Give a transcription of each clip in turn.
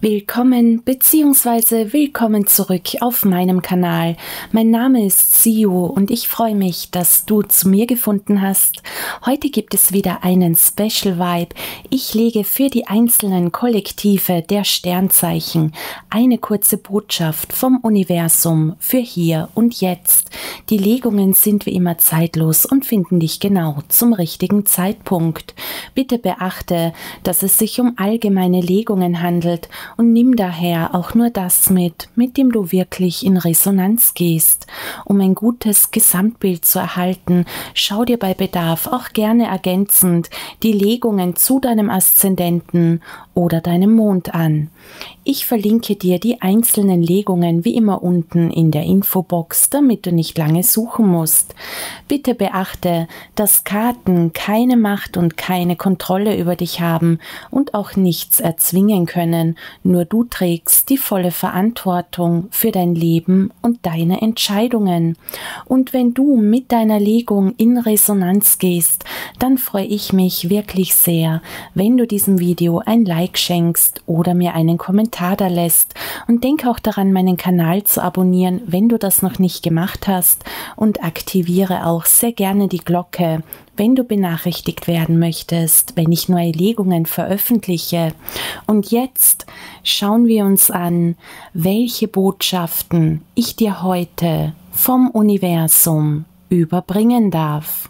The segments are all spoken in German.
Willkommen zurück auf meinem Kanal. Mein Name ist Sio und ich freue mich, dass du zu mir gefunden hast. Heute gibt es wieder einen Special Vibe. Ich lege für die einzelnen Kollektive der Sternzeichen eine kurze Botschaft vom Universum für hier und jetzt. Die Legungen sind wie immer zeitlos und finden dich genau zum richtigen Zeitpunkt. Bitte beachte, dass es sich um allgemeine Legungen handelt und nimm daher auch nur das mit dem du wirklich in Resonanz gehst. Um ein gutes Gesamtbild zu erhalten, schau dir bei Bedarf auch gerne ergänzend die Legungen zu deinem Aszendenten oder deinem Mond an. Ich verlinke dir die einzelnen Legungen wie immer unten in der Infobox, damit du nicht lange suchen musst. Bitte beachte, dass Karten keine Macht und keine Kontrolle über dich haben und auch nichts erzwingen können, nur du trägst die volle Verantwortung für dein Leben und deine Entscheidungen. Und wenn du mit deiner Legung in Resonanz gehst, dann freue ich mich wirklich sehr, wenn du diesem Video ein Like schenkst oder mir einen Kommentar da lässt. Und denk auch daran, meinen Kanal zu abonnieren, wenn du das noch nicht gemacht hast, und aktiviere auch sehr gerne die Glocke, wenn du benachrichtigt werden möchtest, wenn ich neue Legungen veröffentliche. Und jetzt schauen wir uns an, welche Botschaften ich dir heute vom Universum überbringen darf.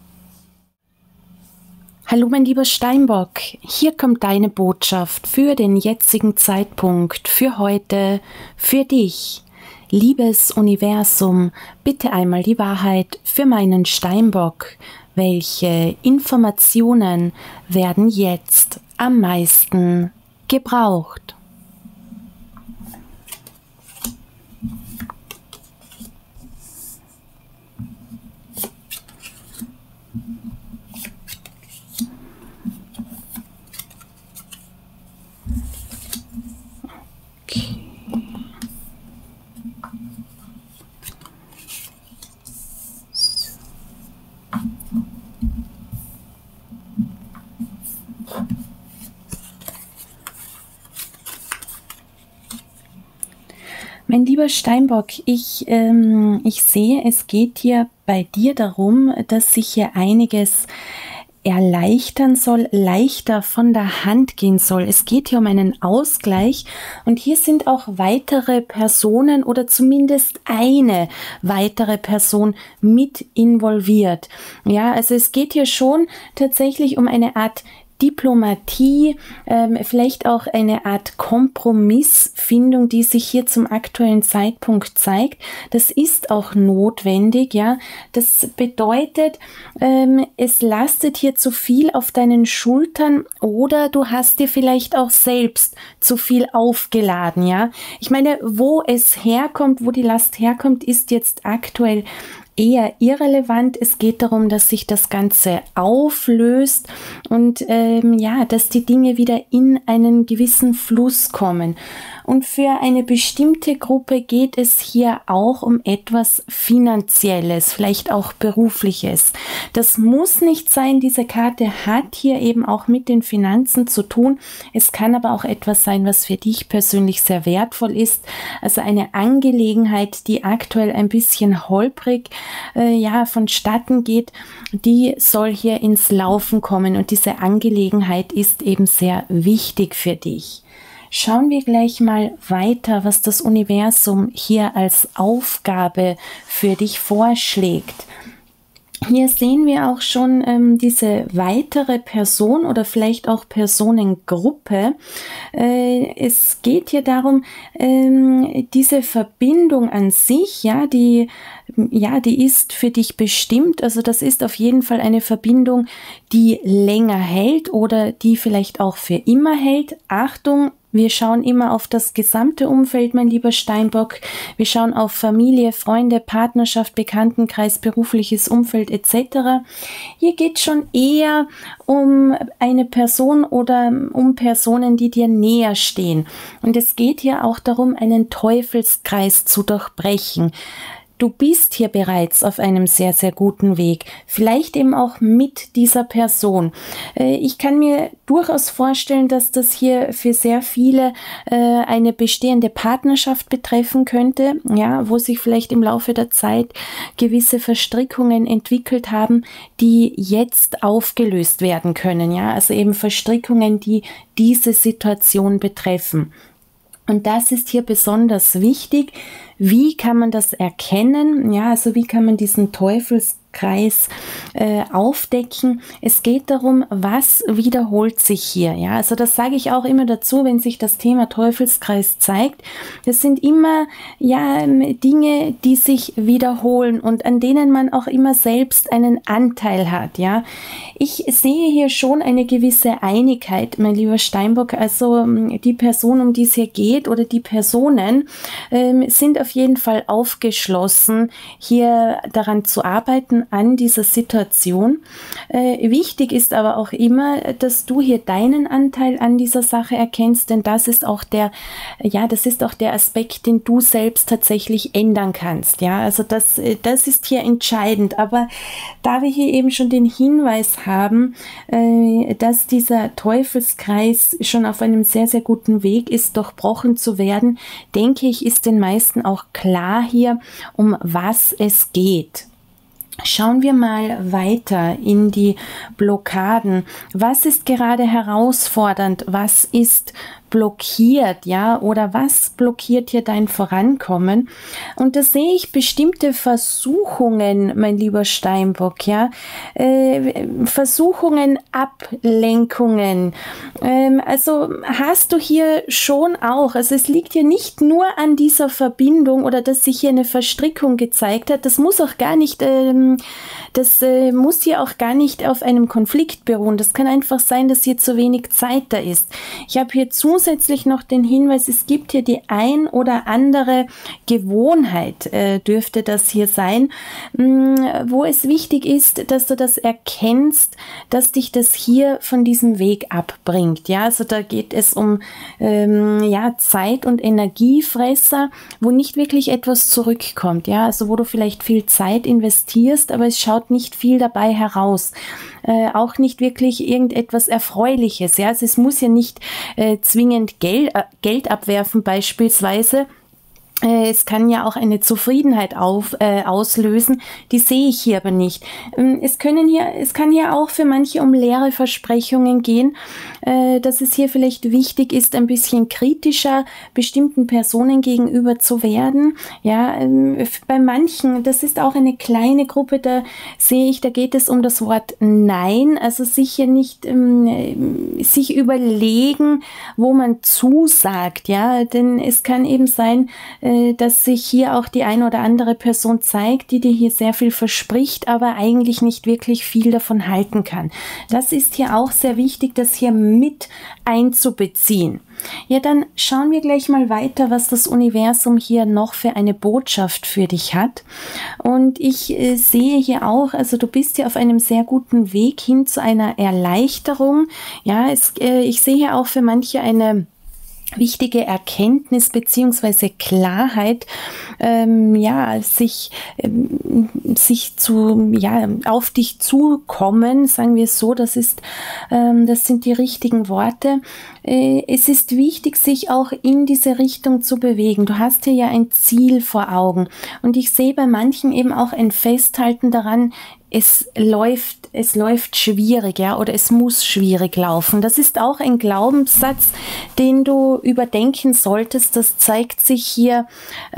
Hallo mein lieber Steinbock, hier kommt deine Botschaft für den jetzigen Zeitpunkt, für heute, für dich. Liebes Universum, bitte einmal die Wahrheit für meinen Steinbock. Welche Informationen werden jetzt am meisten gebraucht? Mein lieber Steinbock, ich sehe, es geht hier bei dir darum, dass sich hier einiges erleichtern soll, leichter von der Hand gehen soll. Es geht hier um einen Ausgleich und hier sind auch weitere Personen oder zumindest eine weitere Person mit involviert. Ja, also es geht hier schon tatsächlich um eine Art Diplomatie, vielleicht auch eine Art Kompromissfindung, die sich hier zum aktuellen Zeitpunkt zeigt. Das ist auch notwendig, ja. Das bedeutet, es lastet hier zu viel auf deinen Schultern oder du hast dir vielleicht auch selbst zu viel aufgeladen, ja. Ich meine, wo es herkommt, wo die Last herkommt, ist jetzt aktuell eher irrelevant. Es geht darum, dass sich das Ganze auflöst und ja, dass die Dinge wieder in einen gewissen Fluss kommen. Und für eine bestimmte Gruppe geht es hier auch um etwas Finanzielles, vielleicht auch Berufliches. Das muss nicht sein, diese Karte hat hier eben auch mit den Finanzen zu tun. Es kann aber auch etwas sein, was für dich persönlich sehr wertvoll ist. Also eine Angelegenheit, die aktuell ein bisschen holprig ja, vonstatten geht, die soll hier ins Laufen kommen und diese Angelegenheit ist eben sehr wichtig für dich. Schauen wir gleich mal weiter, was das Universum hier als Aufgabe für dich vorschlägt. Hier sehen wir auch schon diese weitere Person oder vielleicht auch Personengruppe. Es geht hier darum, diese Verbindung an sich, ja, die ist für dich bestimmt. Also das ist auf jeden Fall eine Verbindung, die länger hält oder die vielleicht auch für immer hält. Achtung! Wir schauen immer auf das gesamte Umfeld, mein lieber Steinbock. Wir schauen auf Familie, Freunde, Partnerschaft, Bekanntenkreis, berufliches Umfeld etc. Hier geht es schon eher um eine Person oder um Personen, die dir näher stehen. Und es geht hier auch darum, einen Teufelskreis zu durchbrechen. du bist hier bereits auf einem sehr, sehr guten Weg. Vielleicht eben auch mit dieser Person. Ich kann mir durchaus vorstellen, dass das hier für sehr viele eine bestehende Partnerschaft betreffen könnte, ja, wo sich vielleicht im Laufe der Zeit gewisse Verstrickungen entwickelt haben, die jetzt aufgelöst werden können, ja, also eben Verstrickungen, die diese Situation betreffen. Und das ist hier besonders wichtig. Wie kann man das erkennen? Ja, also wie kann man diesen Teufelskreis aufdecken? Es geht darum, was wiederholt sich hier? Ja, also das sage ich auch immer dazu, wenn sich das Thema Teufelskreis zeigt. Das sind immer Dinge, die sich wiederholen und an denen man auch immer selbst einen Anteil hat. Ja, ich sehe hier schon eine gewisse Einigkeit, mein lieber Steinbock. Also die Person, um die es hier geht, oder die Personen sind auf jeden Fall aufgeschlossen, hier daran zu arbeiten, an dieser Situation. Wichtig ist aber auch immer, dass du hier deinen Anteil an dieser Sache erkennst, denn das ist auch der Aspekt, den du selbst tatsächlich ändern kannst. Ja, also das ist hier entscheidend. Aber da wir hier eben schon den Hinweis haben, dass dieser Teufelskreis schon auf einem sehr, sehr guten Weg ist, durchbrochen zu werden, denke ich, ist den meisten auch klar hier, um was es geht. Schauen wir mal weiter in die Blockaden. Was ist gerade herausfordernd? Was ist blockiert, ja, oder was blockiert hier dein Vorankommen? Und da sehe ich bestimmte Versuchungen, mein lieber Steinbock, ja, Versuchungen, Ablenkungen. Also hast du hier schon auch, also es liegt hier nicht nur an dieser Verbindung oder dass sich hier eine Verstrickung gezeigt hat, das muss auch gar nicht, muss hier auch gar nicht auf einem Konflikt beruhen. Das kann einfach sein, dass hier zu wenig Zeit da ist. Ich habe hier zusätzlich noch den Hinweis, es gibt hier die ein oder andere Gewohnheit, dürfte das hier sein, wo es wichtig ist, dass du das erkennst, dass dich das hier von diesem Weg abbringt. Ja, also da geht es um Zeit- und Energiefresser, wo nicht wirklich etwas zurückkommt. Ja, also wo du vielleicht viel Zeit investierst, aber es schaut nicht viel dabei heraus. Auch nicht wirklich irgendetwas Erfreuliches. Ja, also es muss ja nicht zwingend Geld abwerfen beispielsweise. Es kann ja auch eine Zufriedenheit auslösen, die sehe ich hier aber nicht. Es kann hier auch für manche um leere Versprechungen gehen, dass es hier vielleicht wichtig ist, ein bisschen kritischer bestimmten Personen gegenüber zu werden. Ja, bei manchen, das ist auch eine kleine Gruppe, da sehe ich, da geht es um das Wort Nein, also sicher nicht sich überlegen, wo man zusagt, ja, denn es kann eben sein, dass sich hier auch die eine oder andere Person zeigt, die dir hier sehr viel verspricht, aber eigentlich nicht wirklich viel davon halten kann. Das ist hier auch sehr wichtig, das hier mit einzubeziehen. Ja, dann schauen wir gleich mal weiter, was das Universum hier noch für eine Botschaft für dich hat. Und ich sehe hier auch, also du bist hier auf einem sehr guten Weg hin zu einer Erleichterung. Ja, ich sehe hier auch für manche eine wichtige Erkenntnis beziehungsweise Klarheit, auf dich zukommen, sagen wir es so, das sind die richtigen Worte. Es ist wichtig, sich auch in diese Richtung zu bewegen. Du hast hier ja ein Ziel vor Augen und ich sehe bei manchen eben auch ein Festhalten daran, es läuft schwierig, ja, oder es muss schwierig laufen. Das ist auch ein Glaubenssatz, den du überdenken solltest. Das zeigt sich hier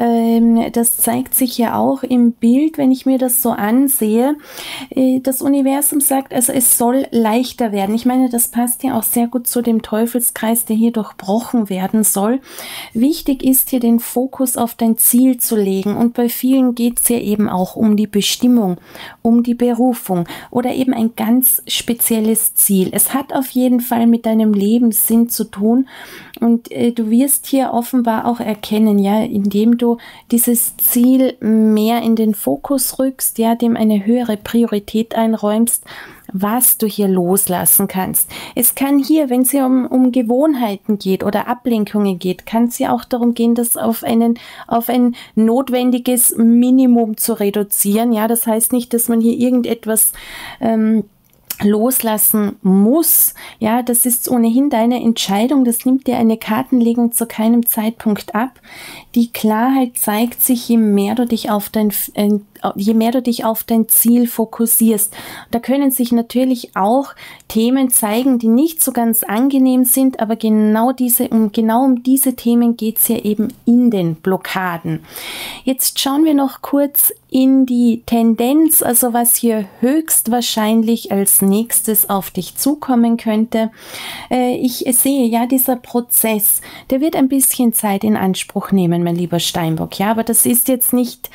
auch im Bild, wenn ich mir das so ansehe. Das Universum sagt, also es soll leichter werden. Ich meine, das passt ja auch sehr gut zu dem Teufelskreis, der hier durchbrochen werden soll. Wichtig ist hier den Fokus auf dein Ziel zu legen und bei vielen geht es ja eben auch um die Bestimmung, um die Berufung oder eben ein ganz spezielles Ziel. Es hat auf jeden Fall mit deinem Lebenssinn zu tun und du wirst hier offenbar auch erkennen, ja, indem du dieses Ziel mehr in den Fokus rückst, ja, dem eine höhere Priorität einräumst, was du hier loslassen kannst. Es kann hier, wenn es hier um Gewohnheiten geht oder Ablenkungen geht, kann es ja auch darum gehen, das auf ein notwendiges Minimum zu reduzieren. Ja, das heißt nicht, dass man hier irgendetwas loslassen muss. Ja, das ist ohnehin deine Entscheidung. Das nimmt dir eine Kartenlegung zu keinem Zeitpunkt ab. Die Klarheit zeigt sich, je mehr du dich auf dein Ziel fokussierst. Da können sich natürlich auch Themen zeigen, die nicht so ganz angenehm sind, aber genau um diese Themen geht es ja eben in den Blockaden. Jetzt schauen wir noch kurz in die Tendenz, also was hier höchstwahrscheinlich als nächstes auf dich zukommen könnte. Ich sehe ja, dieser Prozess, der wird ein bisschen Zeit in Anspruch nehmen, mein lieber Steinbock. Ja, aber das ist jetzt nicht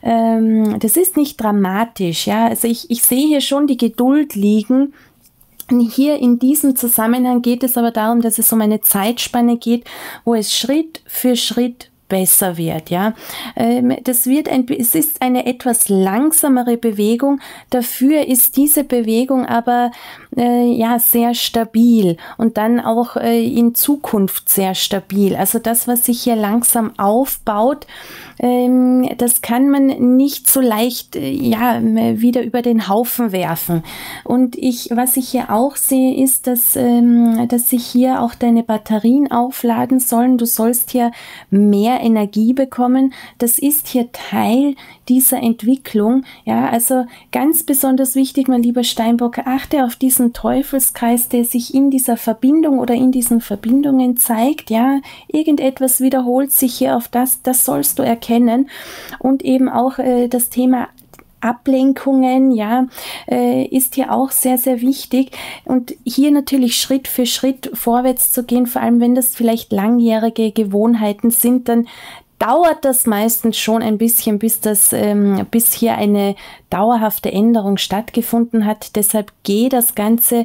dramatisch. Ja, also ich sehe hier schon die Geduld liegen. Hier in diesem Zusammenhang geht es aber darum, dass es um eine Zeitspanne geht, wo es Schritt für Schritt besser wird, ja. Es ist eine etwas langsamere Bewegung, dafür ist diese Bewegung aber sehr stabil und dann auch in Zukunft sehr stabil. Also das, was sich hier langsam aufbaut, das kann man nicht so leicht wieder über den Haufen werfen. Und was ich hier auch sehe, ist, dass sich hier auch deine Batterien aufladen sollen. Du sollst hier mehr Energie bekommen. Das ist hier Teil dieser Entwicklung. Ja, also ganz besonders wichtig, mein lieber Steinbock, achte auf diesen Teufelskreis, der sich in dieser Verbindung oder in diesen Verbindungen zeigt. Ja, irgendetwas wiederholt sich hier auf das sollst du erkennen. Und eben auch das Thema Ablenkungen, ist hier auch sehr, sehr wichtig. Und hier natürlich Schritt für Schritt vorwärts zu gehen, vor allem wenn das vielleicht langjährige Gewohnheiten sind, dann dauert das meistens schon ein bisschen, bis hier eine dauerhafte Änderung stattgefunden hat. Deshalb geh das Ganze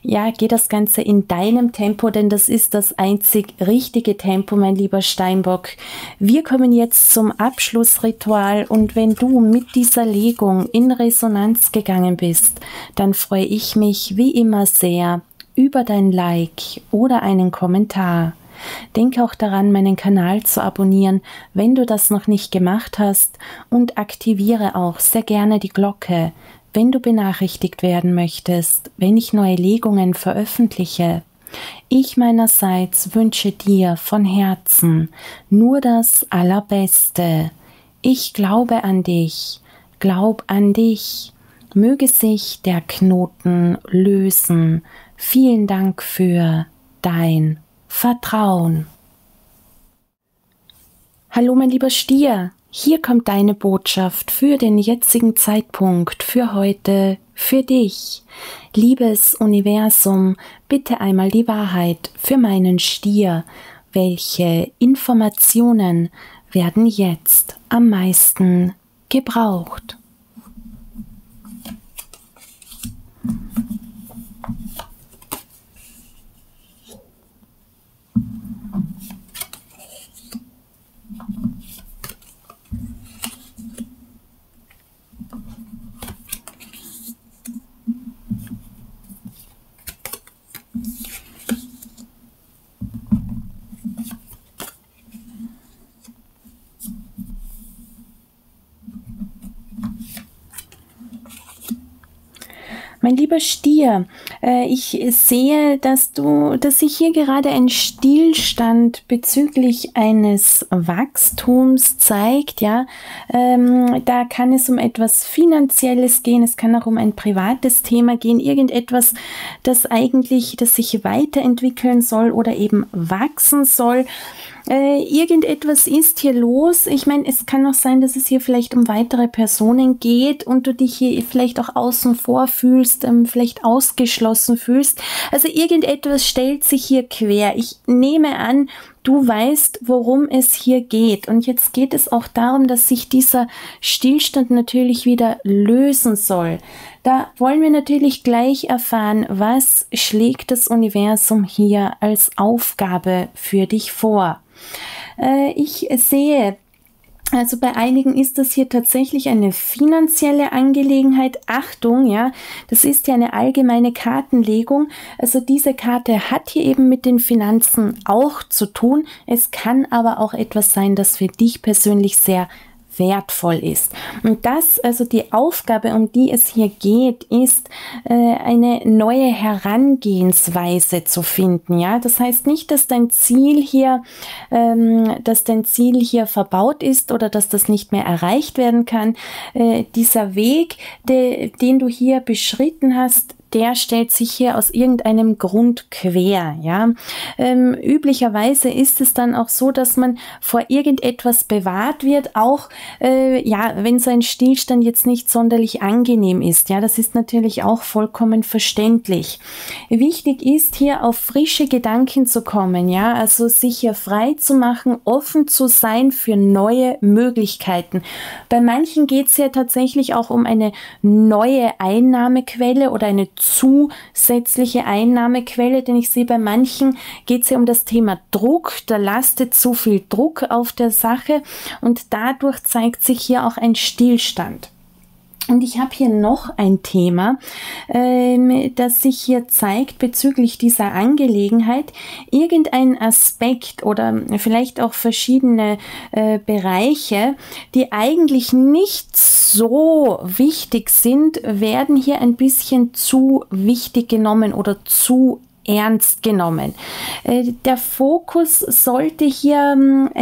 in deinem Tempo, denn das ist das einzig richtige Tempo, mein lieber Steinbock. Wir kommen jetzt zum Abschlussritual und wenn du mit dieser Legung in Resonanz gegangen bist, dann freue ich mich wie immer sehr über dein Like oder einen Kommentar. Denke auch daran, meinen Kanal zu abonnieren, wenn du das noch nicht gemacht hast, und aktiviere auch sehr gerne die Glocke, wenn du benachrichtigt werden möchtest, wenn ich neue Legungen veröffentliche. Ich meinerseits wünsche dir von Herzen nur das Allerbeste. Ich glaube an dich, glaub an dich. Möge sich der Knoten lösen. Vielen Dank für dein Vertrauen. Hallo mein lieber Stier, hier kommt deine Botschaft für den jetzigen Zeitpunkt, für heute, für dich. Liebes Universum, bitte einmal die Wahrheit für meinen Stier. Welche Informationen werden jetzt am meisten gebraucht? Mein lieber Stier, ich sehe, dass sich hier gerade ein Stillstand bezüglich eines Wachstums zeigt, ja. Da kann es um etwas Finanzielles gehen, es kann auch um ein privates Thema gehen, irgendetwas, das sich weiterentwickeln soll oder eben wachsen soll. Irgendetwas ist hier los. Ich meine, es kann auch sein, dass es hier vielleicht um weitere Personen geht und du dich hier vielleicht auch außen vor fühlst, vielleicht ausgeschlossen fühlst. Also irgendetwas stellt sich hier quer. Ich nehme an, du weißt, worum es hier geht. Und jetzt geht es auch darum, dass sich dieser Stillstand natürlich wieder lösen soll. Da wollen wir natürlich gleich erfahren, was schlägt das Universum hier als Aufgabe für dich vor. Ich sehe, Also bei einigen ist das hier tatsächlich eine finanzielle Angelegenheit. Achtung, ja, das ist ja eine allgemeine Kartenlegung. Also diese Karte hat hier eben mit den Finanzen auch zu tun. Es kann aber auch etwas sein, das für dich persönlich sehr wertvoll ist. Und das, also die Aufgabe, um die es hier geht, ist, eine neue Herangehensweise zu finden. Ja, das heißt nicht, dass dein Ziel hier verbaut ist oder dass das nicht mehr erreicht werden kann. Dieser Weg, den du hier beschritten hast, der stellt sich hier aus irgendeinem Grund quer, ja. Üblicherweise ist es dann auch so, dass man vor irgendetwas bewahrt wird, auch, ja, wenn so ein Stillstand jetzt nicht sonderlich angenehm ist, ja, das ist natürlich auch vollkommen verständlich. Wichtig ist hier auf frische Gedanken zu kommen, ja, also sich hier frei zu machen, offen zu sein für neue Möglichkeiten. Bei manchen geht es ja tatsächlich auch um eine neue Einnahmequelle oder eine zusätzliche Einnahmequelle, denn ich sehe, bei manchen geht es ja um das Thema Druck, da lastet zu viel Druck auf der Sache und dadurch zeigt sich hier auch ein Stillstand. Und ich habe hier noch ein Thema, das sich hier zeigt bezüglich dieser Angelegenheit. Irgendein Aspekt oder vielleicht auch verschiedene Bereiche, die eigentlich nicht so wichtig sind, werden hier ein bisschen zu wichtig genommen oder zu ernst genommen. Der Fokus sollte sich hier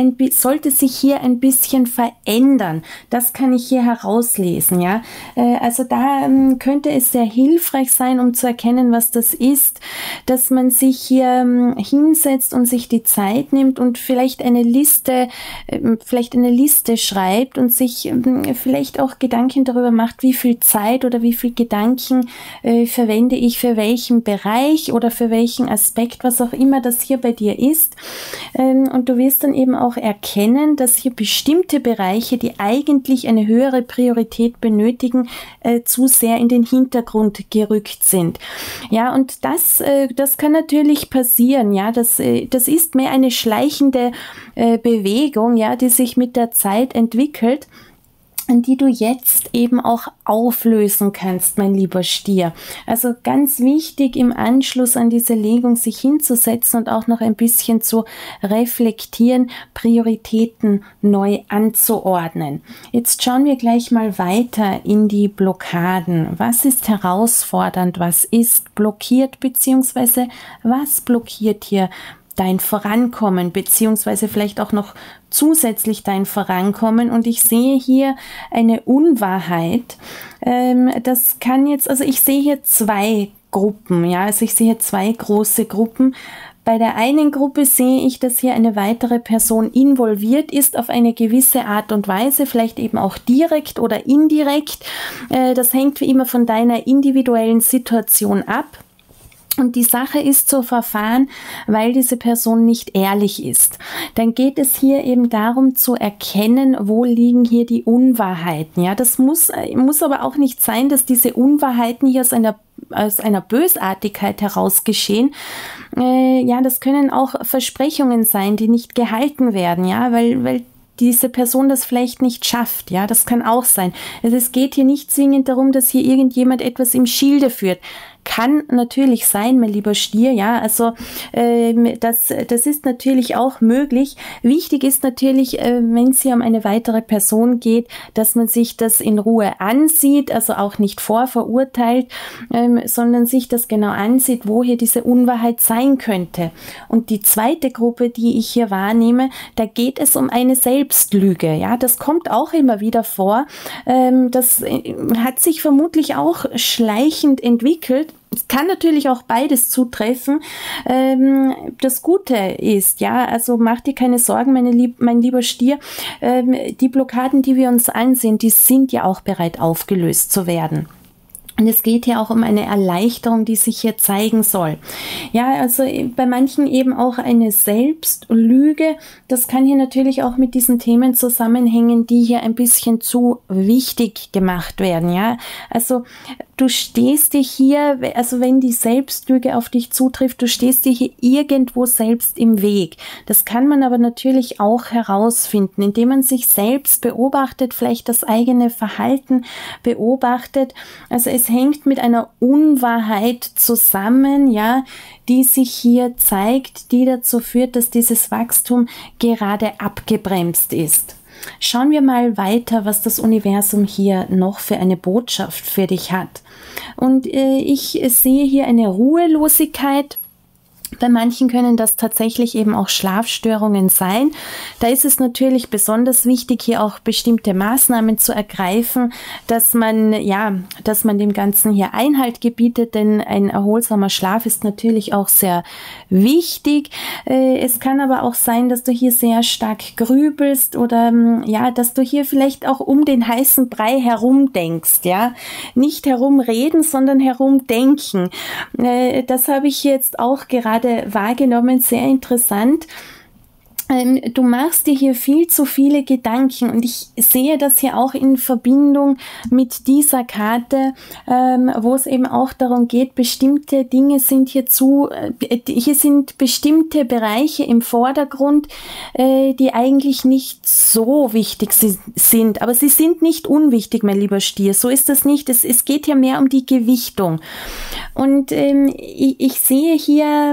ein bisschen verändern. Das kann ich hier herauslesen, ja. Also da könnte es sehr hilfreich sein, um zu erkennen, was das ist, dass man sich hier hinsetzt und sich die Zeit nimmt und vielleicht eine Liste schreibt und sich vielleicht auch Gedanken darüber macht, wie viel Zeit oder wie viel Gedanken verwende ich für welchen Bereich oder für welchen Aspekt, was auch immer das hier bei dir ist. Und du wirst dann eben auch erkennen, dass hier bestimmte Bereiche, die eigentlich eine höhere Priorität benötigen, zu sehr in den Hintergrund gerückt sind. Ja, und das kann natürlich passieren. Ja, das ist mehr eine schleichende Bewegung, ja, die sich mit der Zeit entwickelt, die du jetzt eben auch auflösen kannst, mein lieber Stier. Also ganz wichtig, im Anschluss an diese Legung sich hinzusetzen und auch noch ein bisschen zu reflektieren, Prioritäten neu anzuordnen. Jetzt schauen wir gleich mal weiter in die Blockaden. Was ist herausfordernd? Was ist blockiert? Beziehungsweise was blockiert hier dein Vorankommen, beziehungsweise vielleicht auch noch zusätzlich dein Vorankommen? Und ich sehe hier eine Unwahrheit. Das kann jetzt, also ich sehe hier zwei Gruppen, ja, also ich sehe hier zwei große Gruppen. Bei der einen Gruppe sehe ich, dass hier eine weitere Person involviert ist auf eine gewisse Art und Weise, vielleicht eben auch direkt oder indirekt. Das hängt wie immer von deiner individuellen Situation ab. Und die Sache ist zu verfahren, weil diese Person nicht ehrlich ist. Dann geht es hier eben darum zu erkennen, wo liegen hier die Unwahrheiten. Ja, das muss aber auch nicht sein, dass diese Unwahrheiten hier aus einer Bösartigkeit heraus geschehen. Ja, das können auch Versprechungen sein, die nicht gehalten werden. Ja, weil diese Person das vielleicht nicht schafft, ja, das kann auch sein. Also es geht hier nicht zwingend darum, dass hier irgendjemand etwas im Schilde führt. Kann natürlich sein, mein lieber Stier, ja, also das ist natürlich auch möglich. Wichtig ist natürlich, wenn es hier um eine weitere Person geht, dass man sich das in Ruhe ansieht, also auch nicht vorverurteilt, sondern sich das genau ansieht, wo hier diese Unwahrheit sein könnte. Und die zweite Gruppe, die ich hier wahrnehme, da geht es um eine Selbstlüge, ja, das kommt auch immer wieder vor. Das hat sich vermutlich auch schleichend entwickelt. Es kann natürlich auch beides zutreffen. Das Gute ist, ja, also mach dir keine Sorgen, mein lieber Stier, die Blockaden, die wir uns ansehen, die sind ja auch bereit aufgelöst zu werden. Und es geht hier auch um eine Erleichterung, die sich hier zeigen soll. Ja, also bei manchen eben auch eine Selbstlüge. Das kann hier natürlich auch mit diesen Themen zusammenhängen, die hier ein bisschen zu wichtig gemacht werden. Ja, also du stehst dir hier, also wenn die Selbstlüge auf dich zutrifft, du stehst dir hier irgendwo selbst im Weg. Das kann man aber natürlich auch herausfinden, indem man sich selbst beobachtet, vielleicht das eigene Verhalten beobachtet. Also es hängt mit einer Unwahrheit zusammen, ja, die sich hier zeigt, die dazu führt, dass dieses Wachstum gerade abgebremst ist. Schauen wir mal weiter, was das Universum hier noch für eine Botschaft für dich hat. Und ich sehe hier eine Ruhelosigkeit. Bei manchen können das tatsächlich eben auch Schlafstörungen sein. Da ist es natürlich besonders wichtig, hier auch bestimmte Maßnahmen zu ergreifen, dass man dem Ganzen hier Einhalt gebietet, denn ein erholsamer Schlaf ist natürlich auch sehr wichtig. Es kann aber auch sein, dass du hier sehr stark grübelst oder dass du hier vielleicht auch um den heißen Brei herumdenkst, ja. Nicht herumreden, sondern herumdenken. Das habe ich jetzt auch gerade wahrgenommen, sehr interessant. Du machst dir hier viel zu viele Gedanken und ich sehe das hier auch in Verbindung mit dieser Karte, wo es eben auch darum geht, bestimmte Dinge sind hier sind bestimmte Bereiche im Vordergrund, die eigentlich nicht so wichtig sind, aber sie sind nicht unwichtig, mein lieber Stier, so ist das nicht, es geht hier mehr um die Gewichtung und ich sehe hier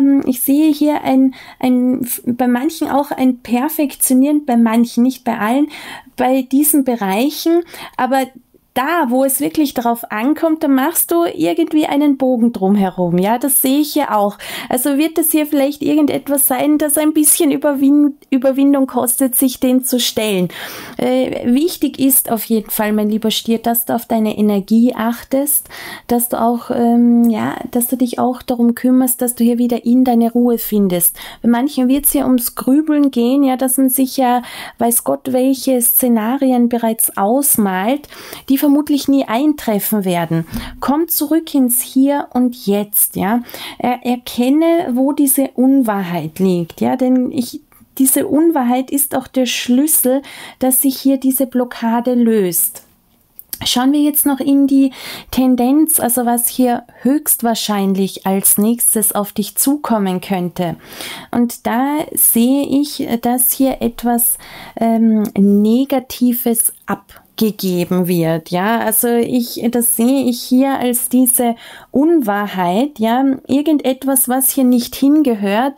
bei manchen auch ein Perfektionieren, bei manchen, nicht bei allen, bei diesen Bereichen, aber da, wo es wirklich darauf ankommt, da machst du irgendwie einen Bogen drumherum. Ja, das sehe ich ja auch. Also wird es hier vielleicht irgendetwas sein, das ein bisschen Überwindung kostet, sich dem zu stellen. Wichtig ist auf jeden Fall, mein lieber Stier, dass du auf deine Energie achtest, dass du auch, dass du dich auch darum kümmerst, dass du hier wieder in deine Ruhe findest. Bei manchen wird es hier ums Grübeln gehen, ja, dass man sich ja, weiß Gott, welche Szenarien bereits ausmalt, die vermutlich nie eintreffen werden. Komm zurück ins Hier und Jetzt, ja. Erkenne, wo diese Unwahrheit liegt, ja, denn diese Unwahrheit ist auch der Schlüssel, dass sich hier diese Blockade löst. Schauen wir jetzt noch in die Tendenz, also was hier höchstwahrscheinlich als nächstes auf dich zukommen könnte. Und da sehe ich, dass hier etwas Negatives abgegeben wird, ja, also das sehe ich hier als diese Unwahrheit, ja, irgendetwas, was hier nicht hingehört,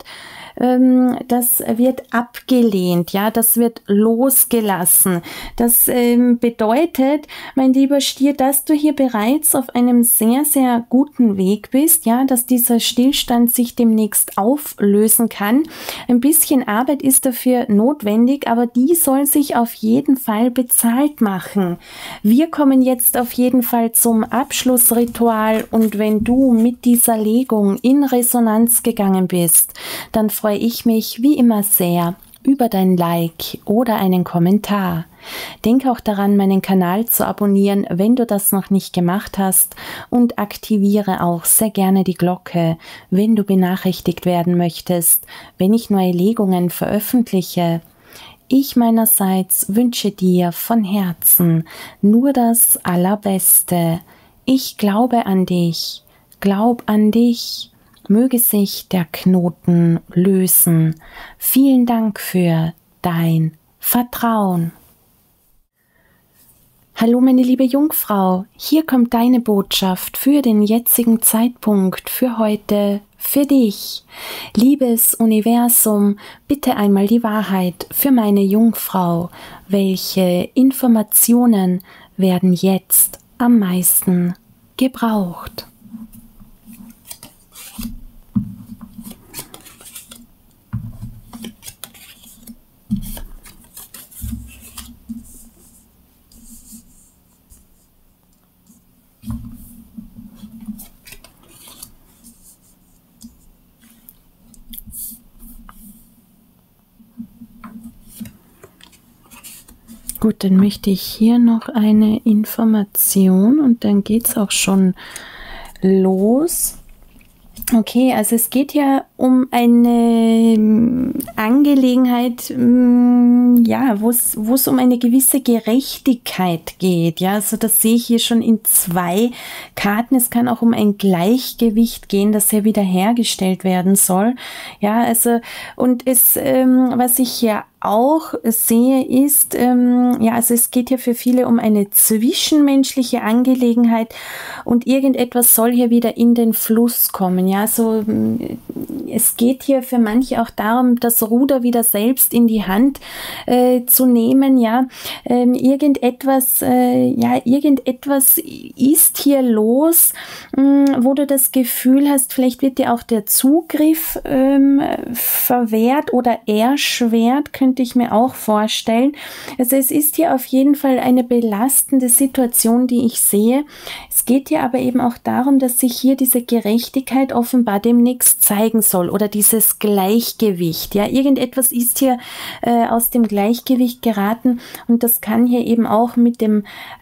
das wird abgelehnt, ja, das wird losgelassen. Das bedeutet, mein lieber Stier, dass du hier bereits auf einem sehr, sehr guten Weg bist, ja, dass dieser Stillstand sich demnächst auflösen kann. Ein bisschen Arbeit ist dafür notwendig, aber die soll sich auf jeden Fall bezahlt machen. Wir kommen jetzt auf jeden Fall zum Abschlussritual und wenn du mit dieser Legung in Resonanz gegangen bist, dann freue ich mich wie immer sehr über dein Like oder einen Kommentar. Denk auch daran, meinen Kanal zu abonnieren, wenn du das noch nicht gemacht hast, und aktiviere auch sehr gerne die Glocke, wenn du benachrichtigt werden möchtest, wenn ich neue Legungen veröffentliche. Ich meinerseits wünsche dir von Herzen nur das Allerbeste. Ich glaube an dich. Glaub an dich. Möge sich der Knoten lösen. Vielen Dank für dein Vertrauen. Hallo meine liebe Jungfrau, hier kommt deine Botschaft für den jetzigen Zeitpunkt, für heute, für dich. Liebes Universum, bitte einmal die Wahrheit für meine Jungfrau. Welche Informationen werden jetzt am meisten gebraucht? Gut, dann möchte ich hier noch eine Information und dann geht es auch schon los. Okay, also es geht ja um eine Angelegenheit, ja, wo es um eine gewisse Gerechtigkeit geht. Ja, also das sehe ich hier schon in 2 Karten. Es kann auch um ein Gleichgewicht gehen, das ja wiederhergestellt werden soll. Ja, also und was ich hier auch sehe, ist, ja, also es geht hier für viele um eine zwischenmenschliche Angelegenheit und irgendetwas soll hier wieder in den Fluss kommen. Ja, so es geht hier für manche auch darum, das Ruder wieder selbst in die Hand zu nehmen. Ja, irgendetwas ist hier los, wo du das Gefühl hast, vielleicht wird dir auch der Zugriff verwehrt oder erschwert, könnte ich mir auch vorstellen. Also es ist hier auf jeden Fall eine belastende Situation, die ich sehe. Es geht hier aber eben auch darum, dass sich hier diese Gerechtigkeit offenbar demnächst zeigen soll oder dieses Gleichgewicht. Ja, irgendetwas ist hier aus dem Gleichgewicht geraten und das kann hier eben auch mit den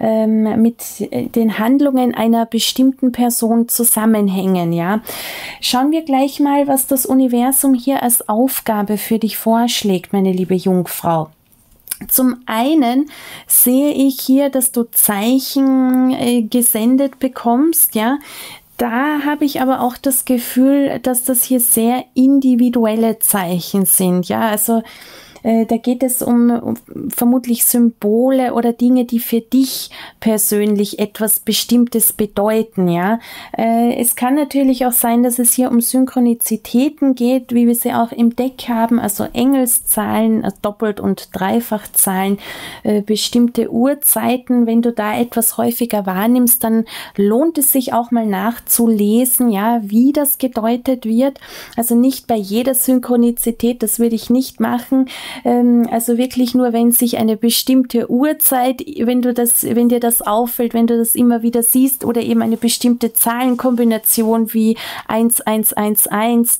Handlungen einer bestimmten Person zusammenhängen. Ja, schauen wir gleich mal, was das Universum hier als Aufgabe für dich vorschlägt, meine liebe Jungfrau. Zum einen sehe ich hier, dass du Zeichen gesendet bekommst, ja. Da habe ich aber auch das Gefühl, dass das hier sehr individuelle Zeichen sind, ja. Also da geht es um vermutlich Symbole oder Dinge, die für dich persönlich etwas Bestimmtes bedeuten, ja. Es kann natürlich auch sein, dass es hier um Synchronizitäten geht, wie wir sie auch im Deck haben, also Engelszahlen, also Doppelt- und Dreifachzahlen, bestimmte Uhrzeiten. Wenn du da etwas häufiger wahrnimmst, dann lohnt es sich auch mal nachzulesen, ja, wie das gedeutet wird. Also nicht bei jeder Synchronizität, das würde ich nicht machen. Also wirklich nur, wenn sich eine bestimmte Uhrzeit, wenn dir das auffällt, wenn du das immer wieder siehst oder eben eine bestimmte Zahlenkombination wie 1111,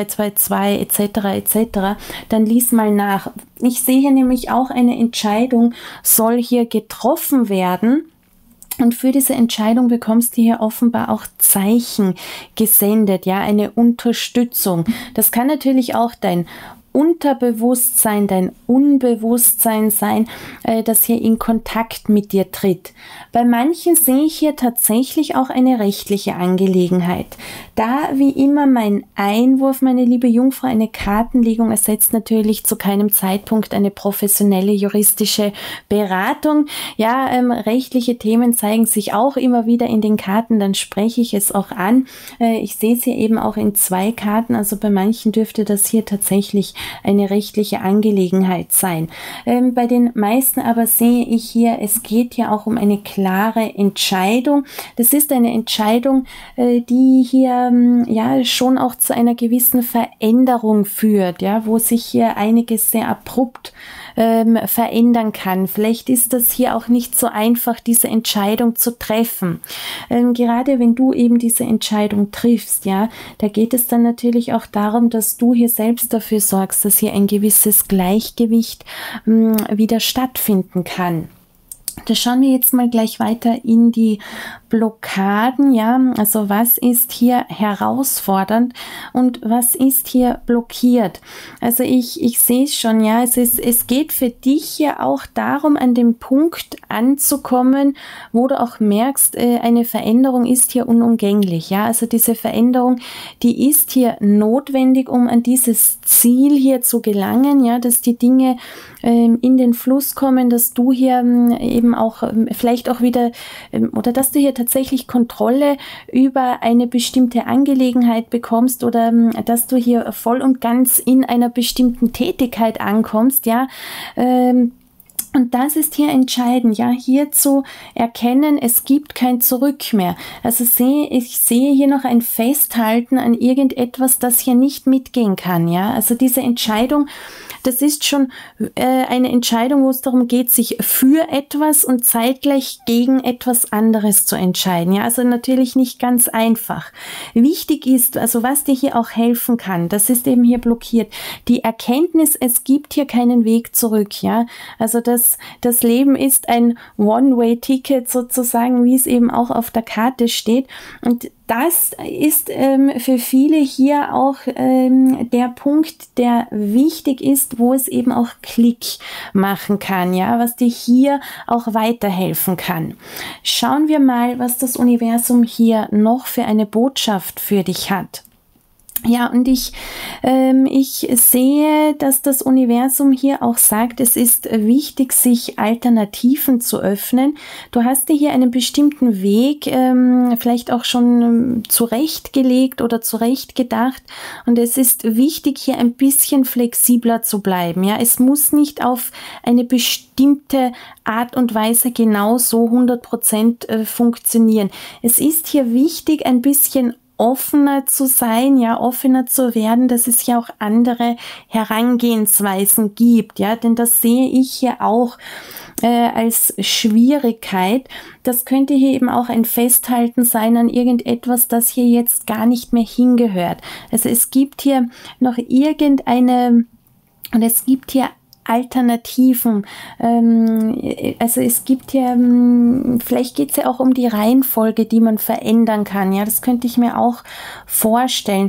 2222 etc., dann lies mal nach. Ich sehe hier nämlich auch, eine Entscheidung soll hier getroffen werden. Und für diese Entscheidung bekommst du hier offenbar auch Zeichen gesendet, ja, eine Unterstützung. Das kann natürlich auch dein Unterbewusstsein, dein Unbewusstsein sein, das hier in Kontakt mit dir tritt. Bei manchen sehe ich hier tatsächlich auch eine rechtliche Angelegenheit. Da wie immer mein Einwurf, meine liebe Jungfrau, eine Kartenlegung ersetzt natürlich zu keinem Zeitpunkt eine professionelle juristische Beratung. Ja, rechtliche Themen zeigen sich auch immer wieder in den Karten, dann spreche ich es auch an. Ich sehe es hier eben auch in 2 Karten, also bei manchen dürfte das hier tatsächlich eine rechtliche Angelegenheit sein. Bei den meisten aber sehe ich hier, es geht ja auch um eine klare Entscheidung. Das ist eine Entscheidung, die hier ja schon auch zu einer gewissen Veränderung führt, ja, wo sich hier einiges sehr abrupt verändern kann. Vielleicht ist das hier auch nicht so einfach, diese Entscheidung zu treffen. Gerade wenn du eben diese Entscheidung triffst, ja, da geht es dann natürlich auch darum, dass du hier selbst dafür sorgst, dass hier ein gewisses Gleichgewicht wieder stattfinden kann. Da schauen wir jetzt mal gleich weiter in die Blockaden, ja, also was ist hier herausfordernd und was ist hier blockiert? Also ich sehe es schon, ja, es geht für dich hier auch darum, an dem Punkt anzukommen, wo du auch merkst, eine Veränderung ist hier unumgänglich, ja, also diese Veränderung, die ist hier notwendig, um an dieses Ziel hier zu gelangen, ja, dass die Dinge in den Fluss kommen, dass du hier eben auch vielleicht auch wieder oder dass du hier tatsächlich Kontrolle über eine bestimmte Angelegenheit bekommst oder dass du hier voll und ganz in einer bestimmten Tätigkeit ankommst, ja. Und das ist hier entscheidend, ja, hier zu erkennen, es gibt kein Zurück mehr. Also ich sehe hier noch ein Festhalten an irgendetwas, das hier nicht mitgehen kann, ja. Also diese Entscheidung, das ist schon eine Entscheidung, wo es darum geht, sich für etwas und zeitgleich gegen etwas anderes zu entscheiden. Ja, also natürlich nicht ganz einfach. Wichtig ist, also was dir hier auch helfen kann, das ist eben hier blockiert, die Erkenntnis, es gibt hier keinen Weg zurück. Ja, also das Leben ist ein One-Way-Ticket sozusagen, wie es eben auch auf der Karte steht. Und das ist für viele hier auch der Punkt, der wichtig ist, wo es eben auch Klick machen kann, ja, was dir hier auch weiterhelfen kann. Schauen wir mal, was das Universum hier noch für eine Botschaft für dich hat. Ja, und ich sehe, dass das Universum hier auch sagt, es ist wichtig, sich Alternativen zu öffnen. Du hast dir hier einen bestimmten Weg vielleicht auch schon zurechtgelegt oder zurechtgedacht, und es ist wichtig, hier ein bisschen flexibler zu bleiben. Ja, es muss nicht auf eine bestimmte Art und Weise genau so 100% funktionieren. Es ist hier wichtig, ein bisschen offener zu sein, ja, offener zu werden, dass es ja auch andere Herangehensweisen gibt, ja, denn das sehe ich hier auch als Schwierigkeit. Das könnte hier eben auch ein Festhalten sein an irgendetwas, das hier jetzt gar nicht mehr hingehört. Also es gibt hier noch und es gibt hier Alternativen. Also es gibt ja, vielleicht geht es ja auch um die Reihenfolge, die man verändern kann. Ja, das könnte ich mir auch vorstellen.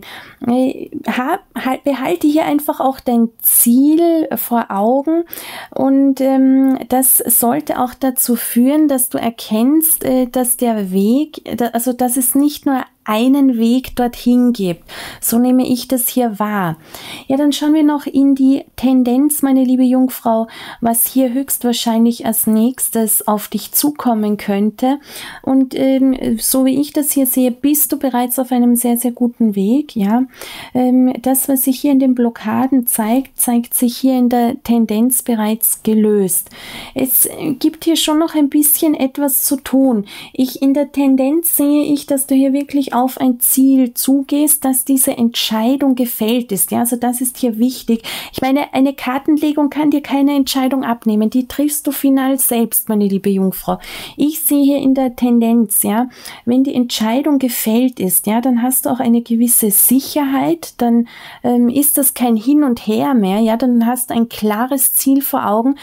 Behalte hier einfach auch dein Ziel vor Augen, und das sollte auch dazu führen, dass du erkennst, dass der Weg, also dass es nicht nur einen Weg dorthin gibt. So nehme ich das hier wahr. Ja, dann schauen wir noch in die Tendenz, meine liebe Jungfrau, was hier höchstwahrscheinlich als nächstes auf dich zukommen könnte. Und so wie ich das hier sehe, bist du bereits auf einem sehr, sehr guten Weg. Ja, das, was sich hier in den Blockaden zeigt, zeigt sich hier in der Tendenz bereits gelöst. Es gibt hier schon noch ein bisschen etwas zu tun. In der Tendenz sehe ich, dass du hier wirklich auf ein Ziel zugehst, dass diese Entscheidung gefällt ist. Ja, also das ist hier wichtig. Ich meine, eine Kartenlegung kann dir keine Entscheidung abnehmen. Die triffst du final selbst, meine liebe Jungfrau. Ich sehe hier in der Tendenz, ja, wenn die Entscheidung gefällt ist, ja, dann hast du auch eine gewisse Sicherheit, dann ist das kein Hin und Her mehr, ja, dann hast du ein klares Ziel vor Augen.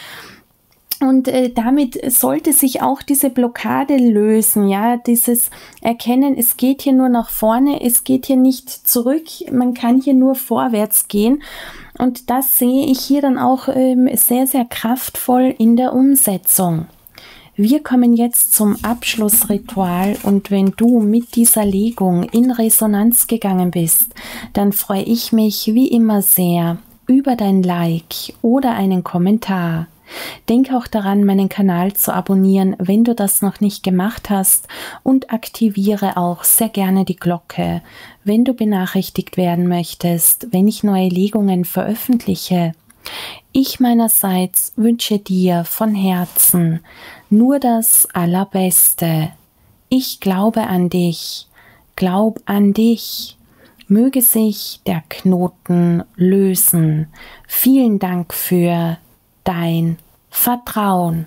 Und damit sollte sich auch diese Blockade lösen, ja, dieses Erkennen, es geht hier nur nach vorne, es geht hier nicht zurück, man kann hier nur vorwärts gehen. Und das sehe ich hier dann auch sehr, sehr kraftvoll in der Umsetzung. Wir kommen jetzt zum Abschlussritual, und wenn du mit dieser Legung in Resonanz gegangen bist, dann freue ich mich wie immer sehr über dein Like oder einen Kommentar. Denk auch daran, meinen Kanal zu abonnieren, wenn du das noch nicht gemacht hast, und aktiviere auch sehr gerne die Glocke, wenn du benachrichtigt werden möchtest, wenn ich neue Legungen veröffentliche. Ich meinerseits wünsche dir von Herzen nur das Allerbeste. Ich glaube an dich. Glaub an dich. Möge sich der Knoten lösen. Vielen Dank für dein Vertrauen.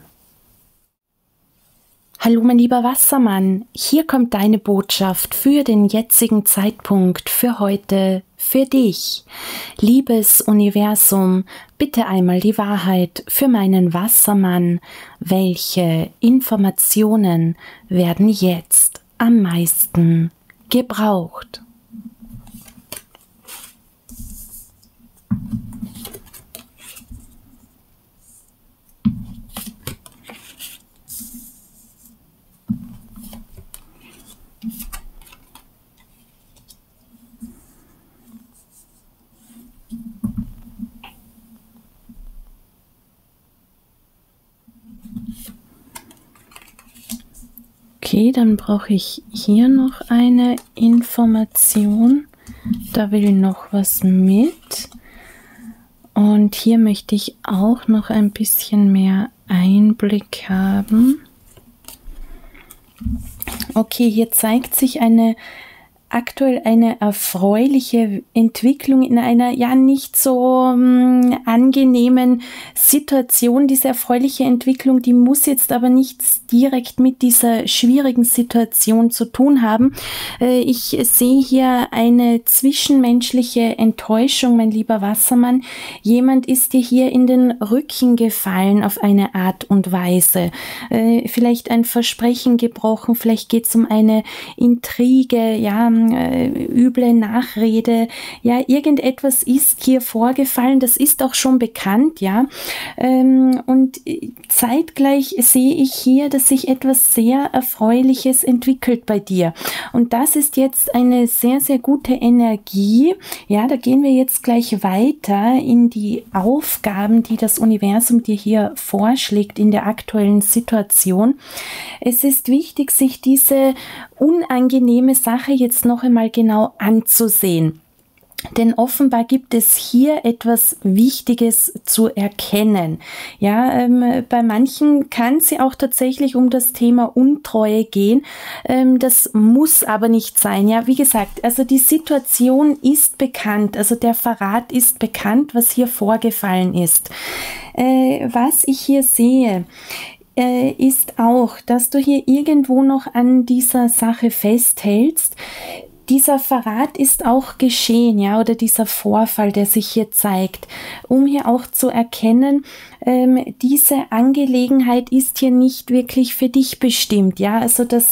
Hallo mein lieber Wassermann, hier kommt deine Botschaft für den jetzigen Zeitpunkt, für heute, für dich. Liebes Universum, bitte einmal die Wahrheit für meinen Wassermann. Welche Informationen werden jetzt am meisten gebraucht? Okay, dann brauche ich hier noch eine Information. Da will noch was mit. Und hier möchte ich auch noch ein bisschen mehr Einblick haben. Okay, hier zeigt sich eine aktuell eine erfreuliche Entwicklung in einer ja nicht so angenehmen Situation. Diese erfreuliche Entwicklung, die muss jetzt aber nichts direkt mit dieser schwierigen Situation zu tun haben. Ich sehe hier eine zwischenmenschliche Enttäuschung, mein lieber Wassermann. Jemand ist dir hier in den Rücken gefallen auf eine Art und Weise. Vielleicht ein Versprechen gebrochen, vielleicht geht es um eine Intrige, ja, üble Nachrede, ja, irgendetwas ist hier vorgefallen, das ist auch schon bekannt, ja, und zeitgleich sehe ich hier, dass sich etwas sehr Erfreuliches entwickelt bei dir und das ist jetzt eine sehr, sehr gute Energie, ja, da gehen wir jetzt gleich weiter in die Aufgaben, die das Universum dir hier vorschlägt in der aktuellen Situation. Es ist wichtig, sich diese unangenehme Sache jetzt noch einmal genau anzusehen. Denn offenbar gibt es hier etwas Wichtiges zu erkennen. Ja, bei manchen kann es ja auch tatsächlich um das Thema Untreue gehen. Das muss aber nicht sein. Ja, wie gesagt, also die Situation ist bekannt. Also der Verrat ist bekannt, was hier vorgefallen ist. Was ich hier sehe, ist auch, dass du hier irgendwo noch an dieser Sache festhältst. Dieser Verrat ist auch geschehen, ja, oder dieser Vorfall, der sich hier zeigt, um hier auch zu erkennen, diese Angelegenheit ist hier nicht wirklich für dich bestimmt, ja, also da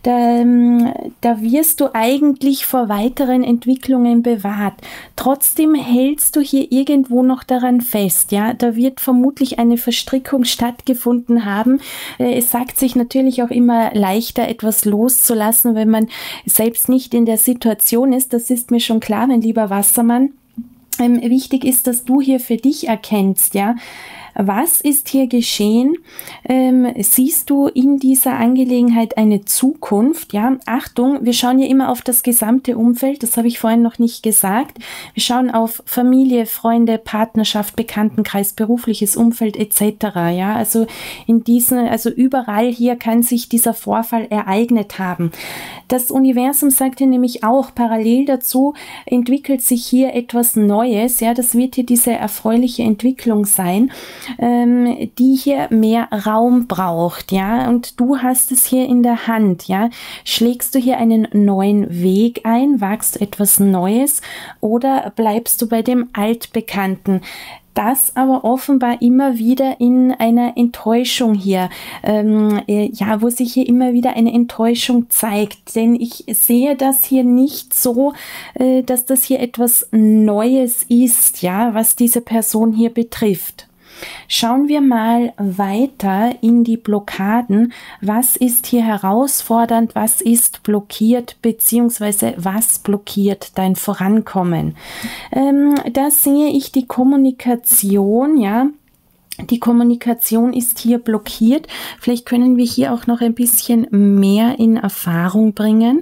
wirst du eigentlich vor weiteren Entwicklungen bewahrt. Trotzdem hältst du hier irgendwo noch daran fest, ja, da wird vermutlich eine Verstrickung stattgefunden haben. Es sagt sich natürlich auch immer leichter, etwas loszulassen, wenn man selbst nicht in der Situation ist, das ist mir schon klar, mein lieber Wassermann. Wichtig ist, dass du hier für dich erkennst, ja, was ist hier geschehen? Siehst du in dieser Angelegenheit eine Zukunft? Ja, Achtung, wir schauen ja immer auf das gesamte Umfeld, das habe ich vorhin noch nicht gesagt. Wir schauen auf Familie, Freunde, Partnerschaft, Bekanntenkreis, berufliches Umfeld etc. Ja, also also überall hier kann sich dieser Vorfall ereignet haben. Das Universum sagt hier nämlich auch, parallel dazu entwickelt sich hier etwas Neues. Ja, das wird hier diese erfreuliche Entwicklung sein, die hier mehr Raum braucht, ja, und du hast es hier in der Hand, ja, schlägst du hier einen neuen Weg ein, wagst du etwas Neues oder bleibst du bei dem Altbekannten? Das aber offenbar immer wieder in einer Enttäuschung hier, ja, wo sich hier immer wieder eine Enttäuschung zeigt, denn ich sehe das hier nicht so, dass das hier etwas Neues ist, ja, was diese Person hier betrifft. Schauen wir mal weiter in die Blockaden. Was ist hier herausfordernd? Was ist blockiert? Beziehungsweise was blockiert dein Vorankommen? Da sehe ich die Kommunikation, ja. Die Kommunikation ist hier blockiert. Vielleicht können wir hier auch noch ein bisschen mehr in Erfahrung bringen.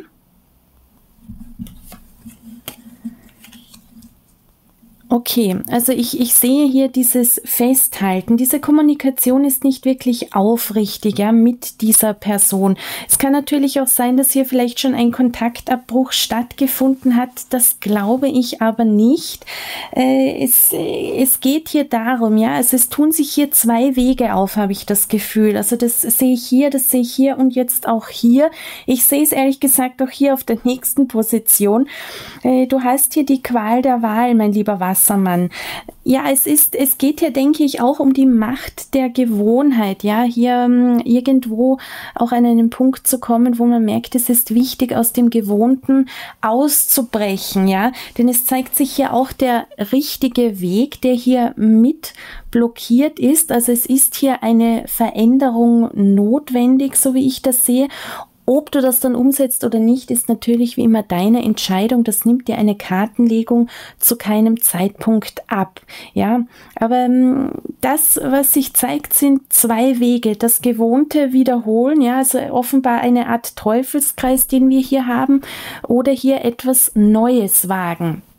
Okay, also ich sehe hier dieses Festhalten. Diese Kommunikation ist nicht wirklich aufrichtig, ja, mit dieser Person. Es kann natürlich auch sein, dass hier vielleicht schon ein Kontaktabbruch stattgefunden hat. Das glaube ich aber nicht. Es geht hier darum, ja, also es tun sich hier zwei Wege auf, habe ich das Gefühl. Also das sehe ich hier und jetzt auch hier. Ich sehe es ehrlich gesagt auch hier auf der nächsten Position. Du hast hier die Qual der Wahl, mein lieber Wassermann. Ja, es geht hier, denke ich, auch um die Macht der Gewohnheit, ja, hier irgendwo auch an einen Punkt zu kommen, wo man merkt, es ist wichtig, aus dem Gewohnten auszubrechen, ja, denn es zeigt sich hier auch der richtige Weg, der hier mit blockiert ist, also es ist hier eine Veränderung notwendig, so wie ich das sehe. Ob du das dann umsetzt oder nicht, ist natürlich wie immer deine Entscheidung. Das nimmt dir eine Kartenlegung zu keinem Zeitpunkt ab. Ja, aber das, was sich zeigt, sind zwei Wege. Das gewohnte Wiederholen, ja, also offenbar eine Art Teufelskreis, den wir hier haben, oder hier etwas Neues wagen.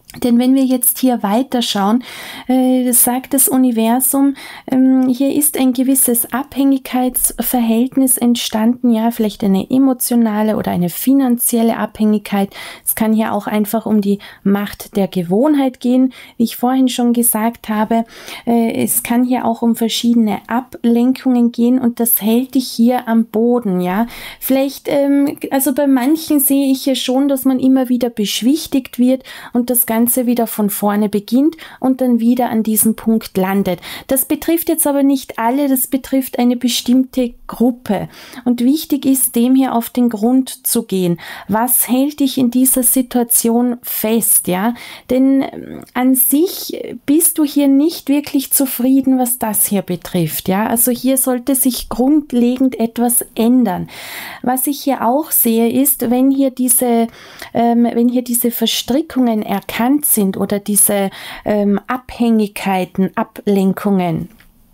Denn wenn wir jetzt hier weiterschauen, sagt das Universum, hier ist ein gewisses Abhängigkeitsverhältnis entstanden, ja, vielleicht eine emotionale oder eine finanzielle Abhängigkeit. Es kann hier auch einfach um die Macht der Gewohnheit gehen, wie ich vorhin schon gesagt habe. Es kann hier auch um verschiedene Ablenkungen gehen und das hält dich hier am Boden, ja. Vielleicht, also bei manchen sehe ich hier schon, dass man immer wieder beschwichtigt wird und das Ganze wieder von vorne beginnt und dann wieder an diesem Punkt landet. Das betrifft jetzt aber nicht alle, das betrifft eine bestimmte Gruppe. Und wichtig ist, dem hier auf den Grund zu gehen. Was hält dich in dieser Situation fest, ja? Denn an sich bist du hier nicht wirklich zufrieden, was das hier betrifft, ja? Also hier sollte sich grundlegend etwas ändern. Was ich hier auch sehe, ist, wenn hier diese Verstrickungen erkannt sind oder diese Abhängigkeiten, Ablenkungen,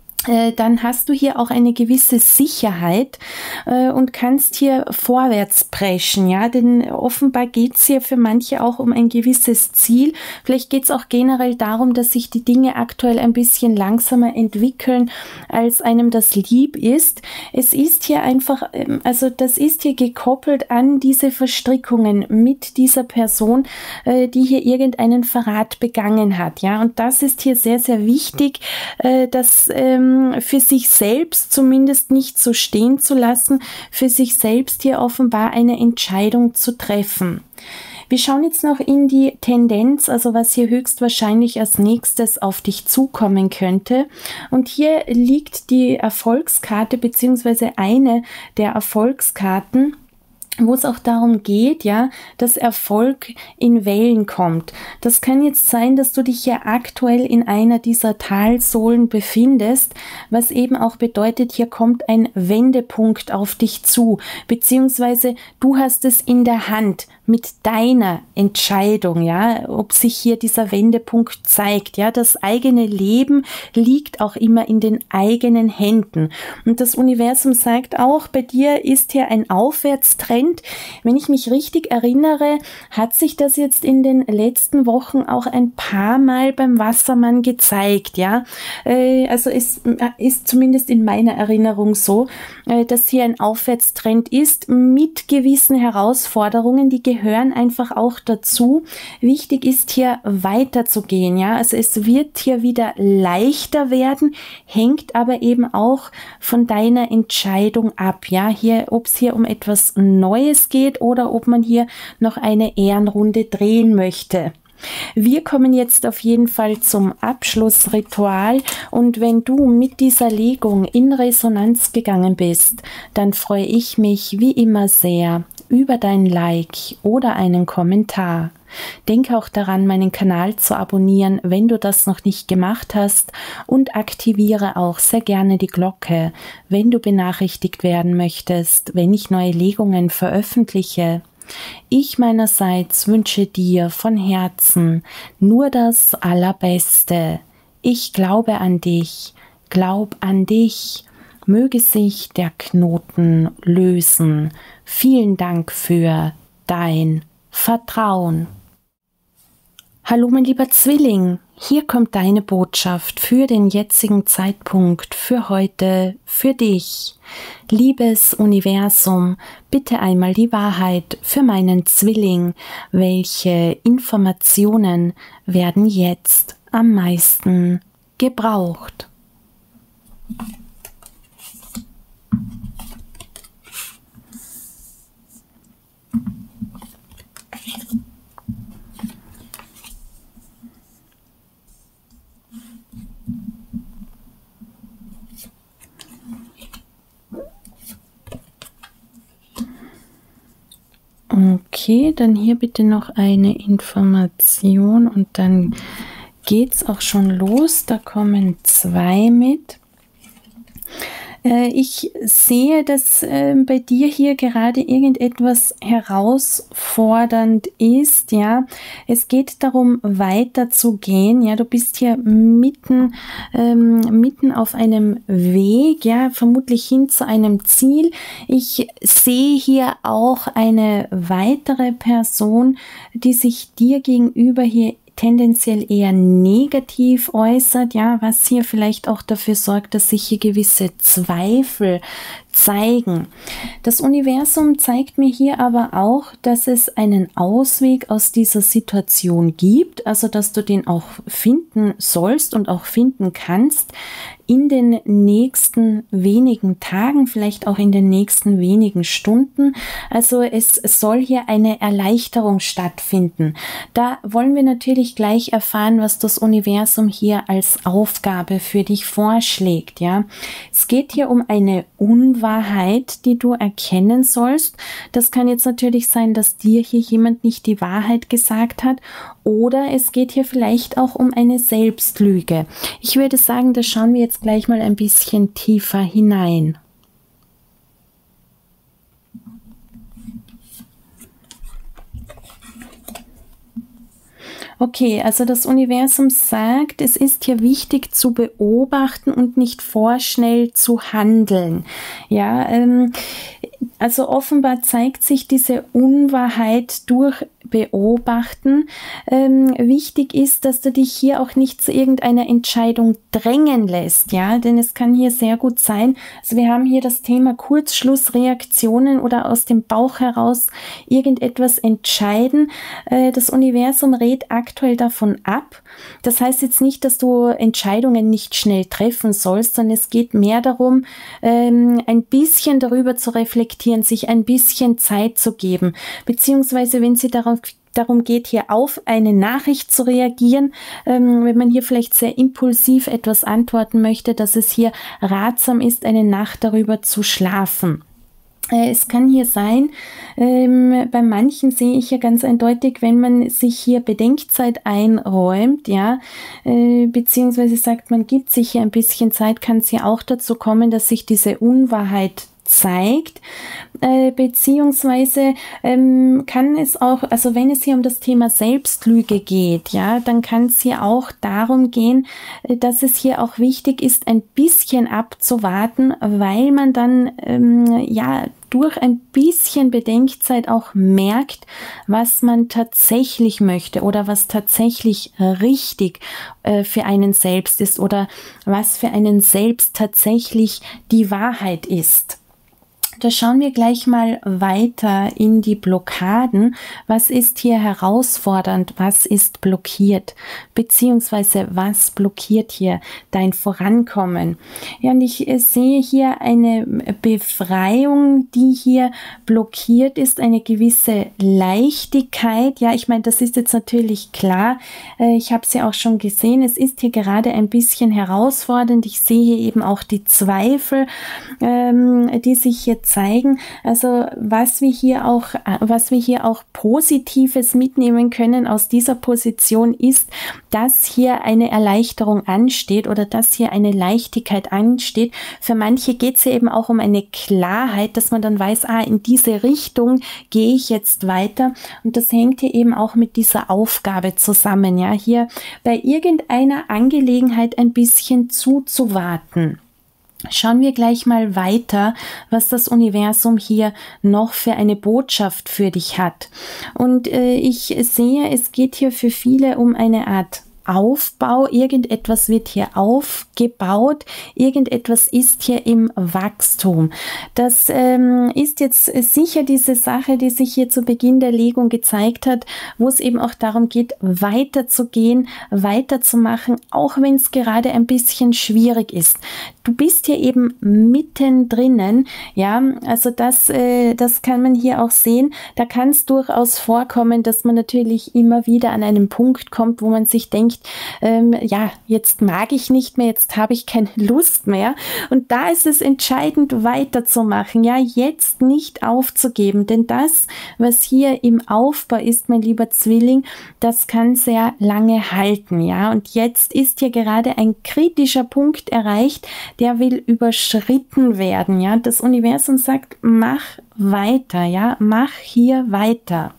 dann hast du hier auch eine gewisse Sicherheit und kannst hier vorwärts preschen, ja, denn offenbar geht es hier für manche auch um ein gewisses Ziel. Vielleicht geht es auch generell darum, dass sich die Dinge aktuell ein bisschen langsamer entwickeln, als einem das lieb ist. Es ist hier einfach, also das ist hier gekoppelt an diese Verstrickungen mit dieser Person, die hier irgendeinen Verrat begangen hat, ja, und das ist hier sehr, sehr wichtig, dass für sich selbst zumindest nicht so stehen zu lassen, für sich selbst hier offenbar eine Entscheidung zu treffen. Wir schauen jetzt noch in die Tendenz, also was hier höchstwahrscheinlich als nächstes auf dich zukommen könnte. Und hier liegt die Erfolgskarte beziehungsweise eine der Erfolgskarten, wo es auch darum geht, ja, dass Erfolg in Wellen kommt. Das kann jetzt sein, dass du dich ja aktuell in einer dieser Talsohlen befindest, was eben auch bedeutet, hier kommt ein Wendepunkt auf dich zu, beziehungsweise du hast es in der Hand mit deiner Entscheidung, ja, ob sich hier dieser Wendepunkt zeigt, ja, das eigene Leben liegt auch immer in den eigenen Händen. Und das Universum sagt auch, bei dir ist hier ein Aufwärtstrend. Wenn ich mich richtig erinnere, hat sich das jetzt in den letzten Wochen auch ein paar Mal beim Wassermann gezeigt, ja. Also es ist zumindest in meiner Erinnerung so, dass hier ein Aufwärtstrend ist mit gewissen Herausforderungen, die gehören einfach auch dazu. Wichtig ist hier weiterzugehen, ja. Also es wird hier wieder leichter werden, hängt aber eben auch von deiner Entscheidung ab, ja. Hier, ob es hier um etwas Neues geht oder ob man hier noch eine Ehrenrunde drehen möchte. Wir kommen jetzt auf jeden Fall zum Abschlussritual und wenn du mit dieser Legung in Resonanz gegangen bist, dann freue ich mich wie immer sehr über dein Like oder einen Kommentar. Denke auch daran, meinen Kanal zu abonnieren, wenn du das noch nicht gemacht hast, und aktiviere auch sehr gerne die Glocke, wenn du benachrichtigt werden möchtest, wenn ich neue Legungen veröffentliche. Ich meinerseits wünsche dir von Herzen nur das Allerbeste. Ich glaube an dich, glaub an dich. Möge sich der Knoten lösen. Vielen Dank für dein Vertrauen. Hallo mein lieber Zwilling, hier kommt deine Botschaft für den jetzigen Zeitpunkt, für heute, für dich. Liebes Universum, bitte einmal die Wahrheit für meinen Zwilling. Welche Informationen werden jetzt am meisten gebraucht? Okay, dann hier bitte noch eine Information und dann geht's auch schon los. Da kommen 2 mit. Ich sehe, dass bei dir hier gerade irgendetwas herausfordernd ist, ja. Es geht darum, weiterzugehen, ja. Du bist hier mitten auf einem Weg, ja, vermutlich hin zu einem Ziel. Ich sehe hier auch eine weitere Person, die sich dir gegenüber hier tendenziell eher negativ äußert, ja, was hier vielleicht auch dafür sorgt, dass sich hier gewisse Zweifel zeigen. Das Universum zeigt mir hier aber auch, dass es einen Ausweg aus dieser Situation gibt, also dass du den auch finden sollst und auch finden kannst in den nächsten wenigen Tagen, vielleicht auch in den nächsten wenigen Stunden. Also es soll hier eine Erleichterung stattfinden. Da wollen wir natürlich gleich erfahren, was das Universum hier als Aufgabe für dich vorschlägt. Ja, es geht hier um eine Unwahrheit, die du erkennen sollst. Das kann jetzt natürlich sein, dass dir hier jemand nicht die Wahrheit gesagt hat, oder es geht hier vielleicht auch um eine Selbstlüge. Ich würde sagen, da schauen wir jetzt gleich mal ein bisschen tiefer hinein. Okay, also das Universum sagt, es ist hier wichtig zu beobachten und nicht vorschnell zu handeln. Ja, also offenbar zeigt sich diese Unwahrheit durch Beobachten. Wichtig ist, dass du dich hier auch nicht zu irgendeiner Entscheidung drängen lässt, ja, denn es kann hier sehr gut sein, also wir haben hier das Thema Kurzschlussreaktionen oder aus dem Bauch heraus irgendetwas entscheiden. Das Universum rät aktuell davon ab. Das heißt jetzt nicht, dass du Entscheidungen nicht schnell treffen sollst, sondern es geht mehr darum, ein bisschen darüber zu reflektieren, sich ein bisschen Zeit zu geben, beziehungsweise wenn sie darum geht, hier auf eine Nachricht zu reagieren, wenn man hier vielleicht sehr impulsiv etwas antworten möchte, dass es hier ratsam ist, eine Nacht darüber zu schlafen. Es kann hier sein, bei manchen sehe ich ja ganz eindeutig, wenn man sich hier Bedenkzeit einräumt, ja, beziehungsweise sagt, man gibt sich hier ein bisschen Zeit, kann es ja auch dazu kommen, dass sich diese Unwahrheit zeigt, beziehungsweise kann es auch, also wenn es hier um das Thema Selbstlüge geht, ja, dann kann es hier auch darum gehen, dass es hier auch wichtig ist, ein bisschen abzuwarten, weil man dann ja durch ein bisschen Bedenkzeit auch merkt, was man tatsächlich möchte oder was tatsächlich richtig für einen selbst ist oder was für einen selbst tatsächlich die Wahrheit ist. Da schauen wir gleich mal weiter in die Blockaden. Was ist hier herausfordernd? Was ist blockiert? Beziehungsweise was blockiert hier dein Vorankommen? Ja, und ich sehe hier eine Befreiung, die hier blockiert ist, eine gewisse Leichtigkeit. Ja, ich meine, das ist jetzt natürlich klar. Ich habe es ja auch schon gesehen. Es ist hier gerade ein bisschen herausfordernd. Ich sehe hier eben auch die Zweifel, die sich hier zeigen, also was wir hier auch Positives mitnehmen können aus dieser Position ist, dass hier eine Erleichterung ansteht oder dass hier eine Leichtigkeit ansteht. Für manche geht es ja eben auch um eine Klarheit, dass man dann weiß, in diese Richtung gehe ich jetzt weiter, und das hängt hier eben auch mit dieser Aufgabe zusammen, ja, hier bei irgendeiner Angelegenheit ein bisschen zuzuwarten. Schauen wir gleich mal weiter, was das Universum hier noch für eine Botschaft für dich hat. Und ich sehe, es geht hier für viele um eine Art Aufbau, irgendetwas wird hier aufgebaut, irgendetwas ist hier im Wachstum. Das ist jetzt sicher diese Sache, die sich hier zu Beginn der Legung gezeigt hat, wo es eben auch darum geht, weiterzugehen, weiterzumachen, auch wenn es gerade ein bisschen schwierig ist. Du bist hier eben mittendrin, ja, also das kann man hier auch sehen. Da kann es durchaus vorkommen, dass man natürlich immer wieder an einen Punkt kommt, wo man sich denkt, ja, jetzt mag ich nicht mehr, jetzt habe ich keine Lust mehr. Und da ist es entscheidend, weiterzumachen, ja, jetzt nicht aufzugeben, denn das, was hier im Aufbau ist, mein lieber Zwilling, das kann sehr lange halten, ja. Und jetzt ist hier gerade ein kritischer Punkt erreicht, der will überschritten werden, ja. Das Universum sagt, mach weiter, ja, mach hier weiter.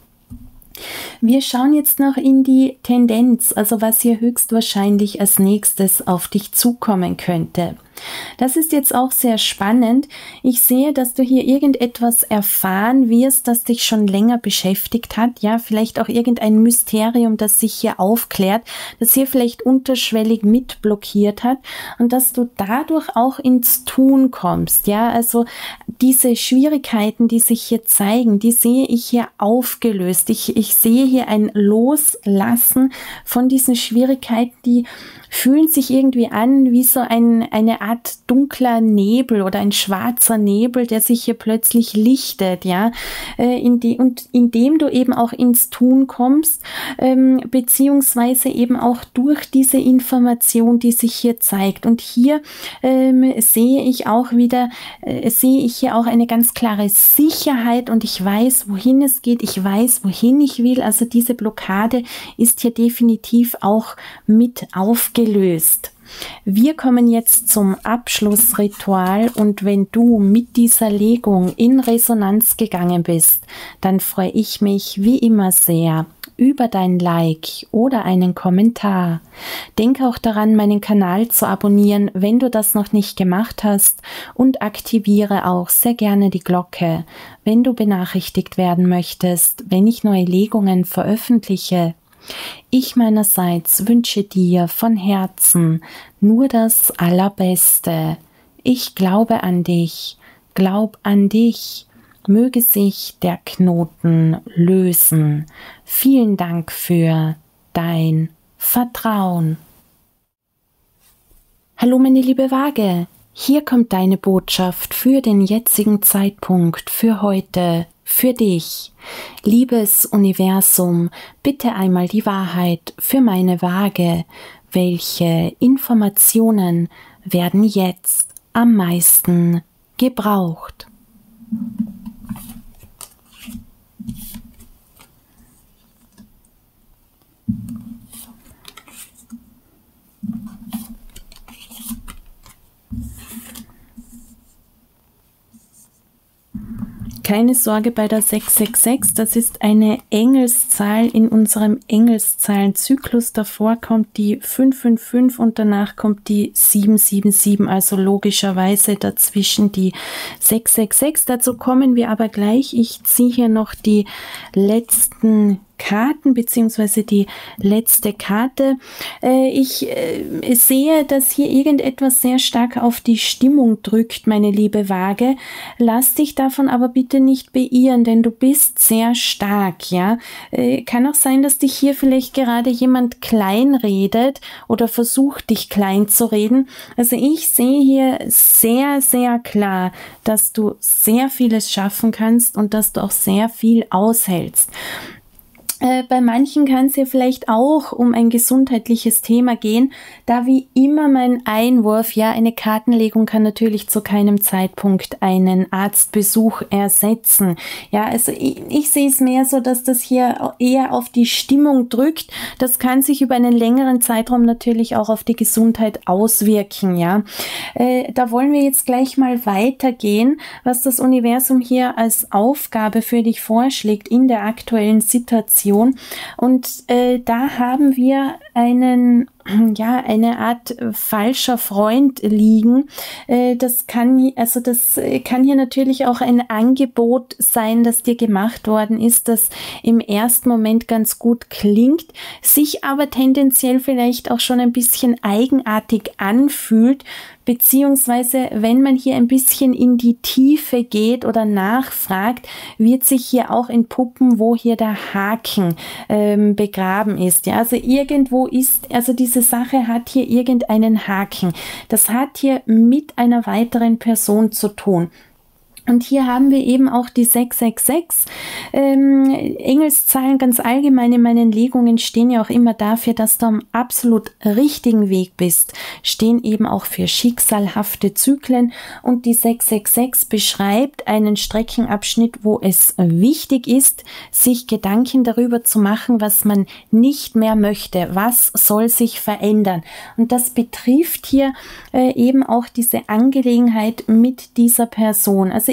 Wir schauen jetzt noch in die Tendenz, also was hier höchstwahrscheinlich als nächstes auf dich zukommen könnte. Das ist jetzt auch sehr spannend. Ich sehe, dass du hier irgendetwas erfahren wirst, das dich schon länger beschäftigt hat. Ja, vielleicht auch irgendein Mysterium, das sich hier aufklärt, das hier vielleicht unterschwellig mit blockiert hat und dass du dadurch auch ins Tun kommst. Ja, also diese Schwierigkeiten, die sich hier zeigen, die sehe ich hier aufgelöst. Ich sehe hier ein Loslassen von diesen Schwierigkeiten, die fühlen sich irgendwie an wie so eine Art dunkler Nebel oder ein schwarzer Nebel, der sich hier plötzlich lichtet, ja, und indem du eben auch ins Tun kommst, beziehungsweise eben auch durch diese Information, die sich hier zeigt. Und hier sehe ich hier auch eine ganz klare Sicherheit und ich weiß, wohin es geht, ich weiß, wohin ich will. Also diese Blockade ist hier definitiv auch mit aufgelöst. Wir kommen jetzt zum Abschlussritual und wenn du mit dieser Legung in Resonanz gegangen bist, dann freue ich mich wie immer sehr über dein Like oder einen Kommentar. Denk auch daran, meinen Kanal zu abonnieren, wenn du das noch nicht gemacht hast und aktiviere auch sehr gerne die Glocke, wenn du benachrichtigt werden möchtest, wenn ich neue Legungen veröffentliche. Ich meinerseits wünsche dir von Herzen nur das Allerbeste. Ich glaube an dich, glaub an dich. Möge sich der Knoten lösen. Vielen Dank für dein Vertrauen. Hallo meine liebe Waage, hier kommt deine Botschaft für den jetzigen Zeitpunkt, für heute, für dich. Liebes Universum, bitte einmal die Wahrheit für meine Waage. Welche Informationen werden jetzt am meisten gebraucht? Keine Sorge bei der 666, das ist eine Engelszahl in unserem Engelszahlenzyklus. Davor kommt die 555 und danach kommt die 777, also logischerweise dazwischen die 666. Dazu kommen wir aber gleich. Ich ziehe hier noch die letzten Karten beziehungsweise die letzte Karte. Ich sehe, dass hier irgendetwas sehr stark auf die Stimmung drückt, meine liebe Waage. Lass dich davon aber bitte nicht beirren, denn du bist sehr stark, ja. Kann auch sein, dass dich hier vielleicht gerade jemand klein redet oder versucht, dich klein zu reden. Also ich sehe hier sehr, sehr klar, dass du sehr vieles schaffen kannst und dass du auch sehr viel aushältst. Bei manchen kann es ja vielleicht auch um ein gesundheitliches Thema gehen, da wie immer mein Einwurf, ja, eine Kartenlegung kann natürlich zu keinem Zeitpunkt einen Arztbesuch ersetzen. Ja, also ich sehe es mehr so, dass das hier eher auf die Stimmung drückt. Das kann sich über einen längeren Zeitraum natürlich auch auf die Gesundheit auswirken, ja. Da wollen wir jetzt gleich mal weitergehen, was das Universum hier als Aufgabe für dich vorschlägt in der aktuellen Situation. Und da haben wir eine Art falscher Freund liegen. Das kann hier natürlich auch ein Angebot sein, das dir gemacht worden ist, das im ersten Moment ganz gut klingt, sich aber tendenziell vielleicht auch schon ein bisschen eigenartig anfühlt, beziehungsweise wenn man hier ein bisschen in die Tiefe geht oder nachfragt, wird sich hier auch entpuppen, wo hier der Haken begraben ist. Ja, also irgendwo diese Sache hat hier irgendeinen Haken. Das hat hier mit einer weiteren Person zu tun. Und hier haben wir eben auch die 666. Engelszahlen ganz allgemein in meinen Legungen stehen ja auch immer dafür, dass du am absolut richtigen Weg bist, stehen eben auch für schicksalhafte Zyklen und die 666 beschreibt einen Streckenabschnitt, wo es wichtig ist, sich Gedanken darüber zu machen, was man nicht mehr möchte, was soll sich verändern. Und das betrifft hier eben auch diese Angelegenheit mit dieser Person. Also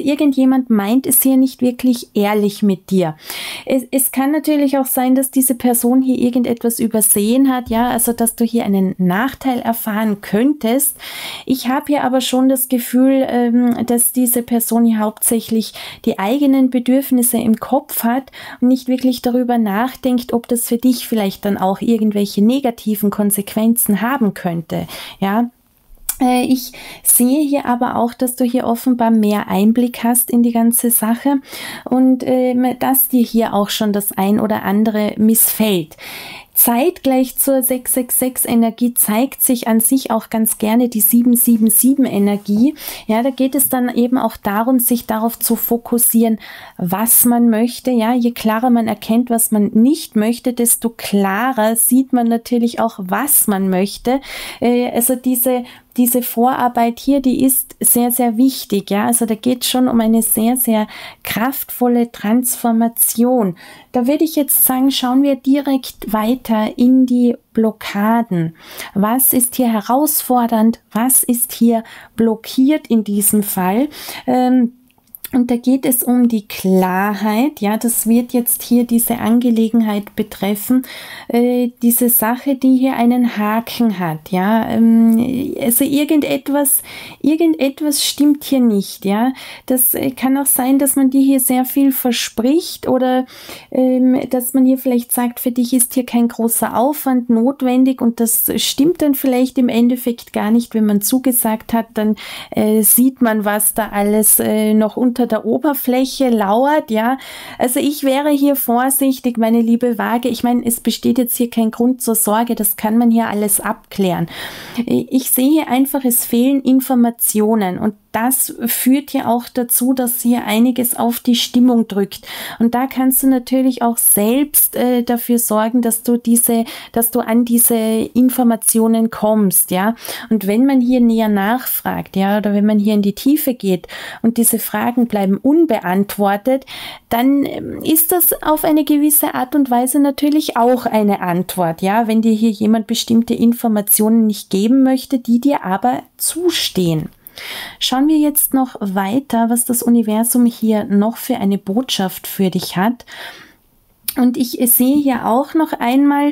irgendjemand meint es hier nicht wirklich ehrlich mit dir. Es kann natürlich auch sein, dass diese Person hier irgendetwas übersehen hat, ja, also dass du hier einen Nachteil erfahren könntest. Ich habe hier aber schon das Gefühl, dass diese Person hier hauptsächlich die eigenen Bedürfnisse im Kopf hat und nicht wirklich darüber nachdenkt, ob das für dich vielleicht dann auch irgendwelche negativen Konsequenzen haben könnte, ja. Ich sehe hier aber auch, dass du hier offenbar mehr Einblick hast in die ganze Sache und dass dir hier auch schon das ein oder andere missfällt. Zeitgleich zur 666-Energie zeigt sich an sich auch ganz gerne die 777-Energie. Ja, da geht es dann eben auch darum, sich darauf zu fokussieren, was man möchte. Ja, je klarer man erkennt, was man nicht möchte, desto klarer sieht man natürlich auch, was man möchte. Also diese Vorarbeit hier, die ist sehr, sehr wichtig. Ja, also da geht es schon um eine sehr, sehr kraftvolle Transformation. Da würde ich jetzt sagen, schauen wir direkt weiter in die Blockaden. Was ist hier herausfordernd? Was ist hier blockiert in diesem Fall? Und da geht es um die Klarheit, ja, das wird jetzt hier diese Angelegenheit betreffen, diese Sache, die hier einen Haken hat, ja, also irgendetwas stimmt hier nicht, ja, das kann auch sein, dass man dir hier sehr viel verspricht oder dass man hier vielleicht sagt, für dich ist hier kein großer Aufwand notwendig und das stimmt dann vielleicht im Endeffekt gar nicht, wenn man zugesagt hat, dann sieht man, was da alles noch unter der Oberfläche lauert, ja. Also ich wäre hier vorsichtig, meine liebe Waage. Ich meine, es besteht jetzt hier kein Grund zur Sorge, das kann man hier alles abklären. Ich sehe einfach, es fehlen Informationen und das führt ja auch dazu, dass hier einiges auf die Stimmung drückt. Und da kannst du natürlich auch selbst dafür sorgen, dass du an diese Informationen kommst, ja. Und wenn man hier näher nachfragt, ja, oder wenn man hier in die Tiefe geht und diese Fragen bleiben unbeantwortet, dann ist das auf eine gewisse Art und Weise natürlich auch eine Antwort, ja, wenn dir hier jemand bestimmte Informationen nicht geben möchte, die dir aber zustehen. Schauen wir jetzt noch weiter, was das Universum hier noch für eine Botschaft für dich hat. Und ich sehe hier auch noch einmal,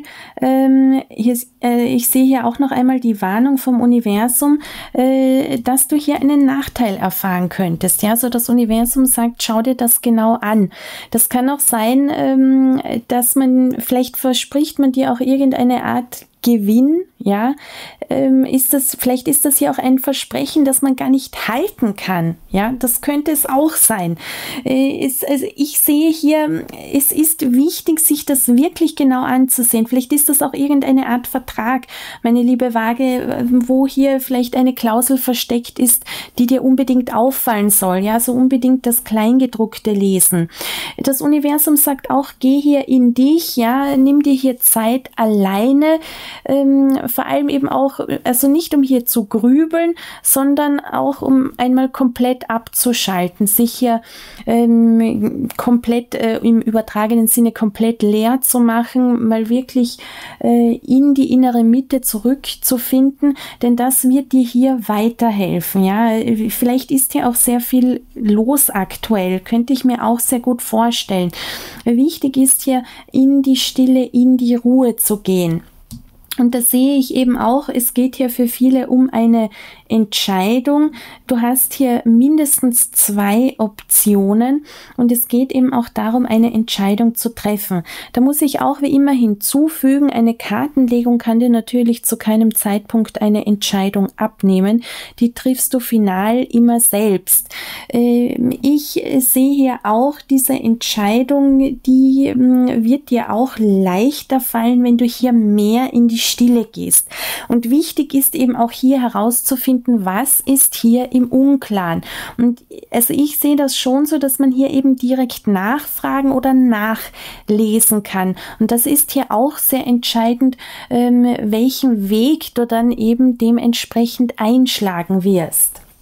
die Warnung vom Universum, dass du hier einen Nachteil erfahren könntest. Ja, so das Universum sagt, schau dir das genau an. Das kann auch sein, dass vielleicht verspricht man dir auch irgendeine Art Gewinn, ja, vielleicht ist das hier auch ein Versprechen, das man gar nicht halten kann, ja, das könnte es auch sein. Also ich sehe hier, es ist wichtig, sich das wirklich genau anzusehen. Vielleicht ist das auch irgendeine Art Vertrag, meine liebe Waage, wo hier vielleicht eine Klausel versteckt ist, die dir unbedingt auffallen soll, ja, so unbedingt das Kleingedruckte lesen. Das Universum sagt auch, geh hier in dich, ja, nimm dir hier Zeit alleine, vor allem eben auch, also nicht um hier zu grübeln, sondern auch um einmal komplett abzuschalten, sich hier komplett im übertragenen Sinne komplett leer zu machen, mal wirklich in die innere Mitte zurückzufinden, denn das wird dir hier weiterhelfen. Ja, vielleicht ist hier auch sehr viel los aktuell, könnte ich mir auch sehr gut vorstellen. Wichtig ist hier, in die Stille, in die Ruhe zu gehen. Und da sehe ich eben auch, es geht hier für viele um eine Entscheidung. Du hast hier mindestens 2 Optionen und es geht eben auch darum, eine Entscheidung zu treffen. Da muss ich auch wie immer hinzufügen, eine Kartenlegung kann dir natürlich zu keinem Zeitpunkt eine Entscheidung abnehmen. Die triffst du final immer selbst. Ich sehe hier auch diese Entscheidung, die wird dir auch leichter fallen, wenn du hier mehr in die Stille gehst. Und wichtig ist eben auch hier herauszufinden, was ist hier im Unklaren. Und also ich sehe das schon so, dass man hier eben direkt nachfragen oder nachlesen kann. Und das ist hier auch sehr entscheidend, welchen Weg du dann eben dementsprechend einschlagen wirst.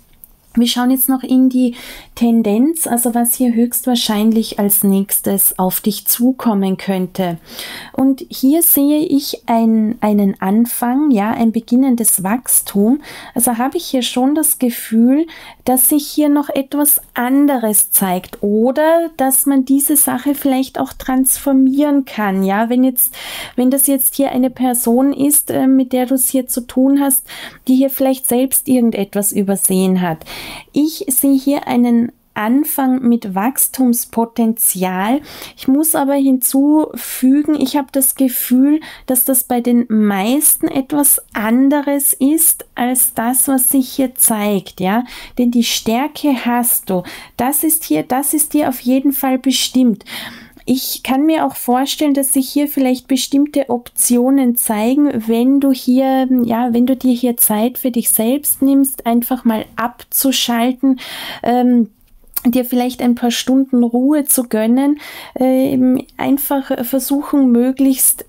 Wir schauen jetzt noch in die Tendenz, also was hier höchstwahrscheinlich als nächstes auf dich zukommen könnte. Und hier sehe ich einen Anfang, ja, ein beginnendes Wachstum. Also habe ich hier schon das Gefühl, dass sich hier noch etwas anderes zeigt oder dass man diese Sache vielleicht auch transformieren kann. Ja, wenn das jetzt hier eine Person ist, mit der du es hier zu tun hast, die hier vielleicht selbst irgendetwas übersehen hat. Ich sehe hier einen Anfang mit Wachstumspotenzial. Ich muss aber hinzufügen, ich habe das Gefühl, dass das bei den meisten etwas anderes ist als das, was sich hier zeigt, ja, denn die Stärke hast du. Das ist dir auf jeden Fall bestimmt. Ich kann mir auch vorstellen, dass sich hier vielleicht bestimmte Optionen zeigen, wenn du dir hier Zeit für dich selbst nimmst, einfach mal abzuschalten, dir vielleicht ein paar Stunden Ruhe zu gönnen, einfach versuchen, möglichst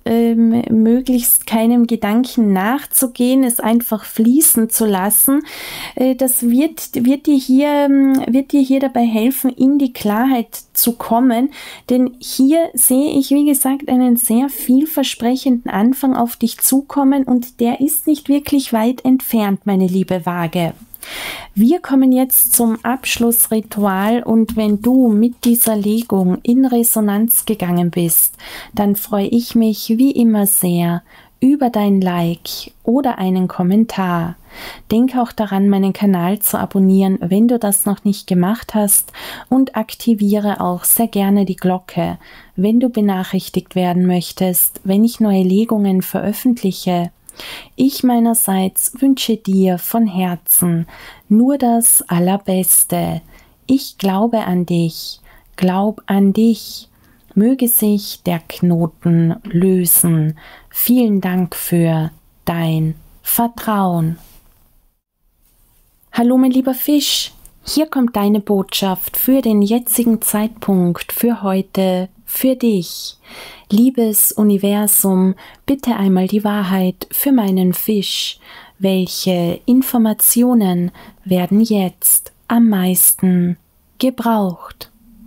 keinem Gedanken nachzugehen, es einfach fließen zu lassen. Das wird dir hier dabei helfen, in die Klarheit zu kommen, denn hier sehe ich, wie gesagt, einen sehr vielversprechenden Anfang auf dich zukommen und der ist nicht wirklich weit entfernt, meine liebe Waage. Wir kommen jetzt zum Abschlussritual und wenn du mit dieser Legung in Resonanz gegangen bist, dann freue ich mich wie immer sehr über dein Like oder einen Kommentar. Denk auch daran, meinen Kanal zu abonnieren, wenn du das noch nicht gemacht hast, und aktiviere auch sehr gerne die Glocke, wenn du benachrichtigt werden möchtest, wenn ich neue Legungen veröffentliche. Ich meinerseits wünsche dir von Herzen nur das Allerbeste. Ich glaube an dich. Glaub an dich. Möge sich der Knoten lösen. Vielen Dank für dein Vertrauen. Hallo mein lieber Fisch, hier kommt deine Botschaft für den jetzigen Zeitpunkt, für heute, für dich. Liebes Universum, bitte einmal die Wahrheit für meinen Fisch. Welche Informationen werden jetzt am meisten gebraucht?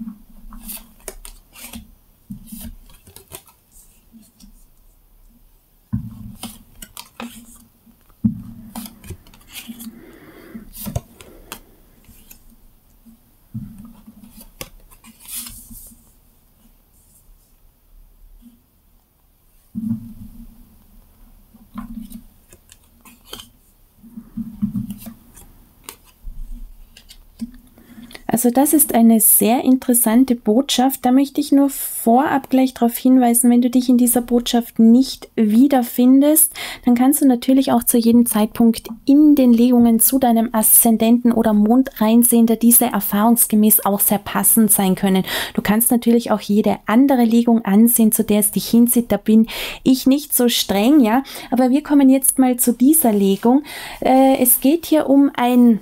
Also das ist eine sehr interessante Botschaft. Da möchte ich nur vorab gleich darauf hinweisen, wenn du dich in dieser Botschaft nicht wiederfindest, dann kannst du natürlich auch zu jedem Zeitpunkt in den Legungen zu deinem Aszendenten oder Mond reinsehen, da diese erfahrungsgemäß auch sehr passend sein können. Du kannst natürlich auch jede andere Legung ansehen, zu der es dich hinzieht. Da bin ich nicht so streng, ja. Aber wir kommen jetzt mal zu dieser Legung. Es geht hier um ein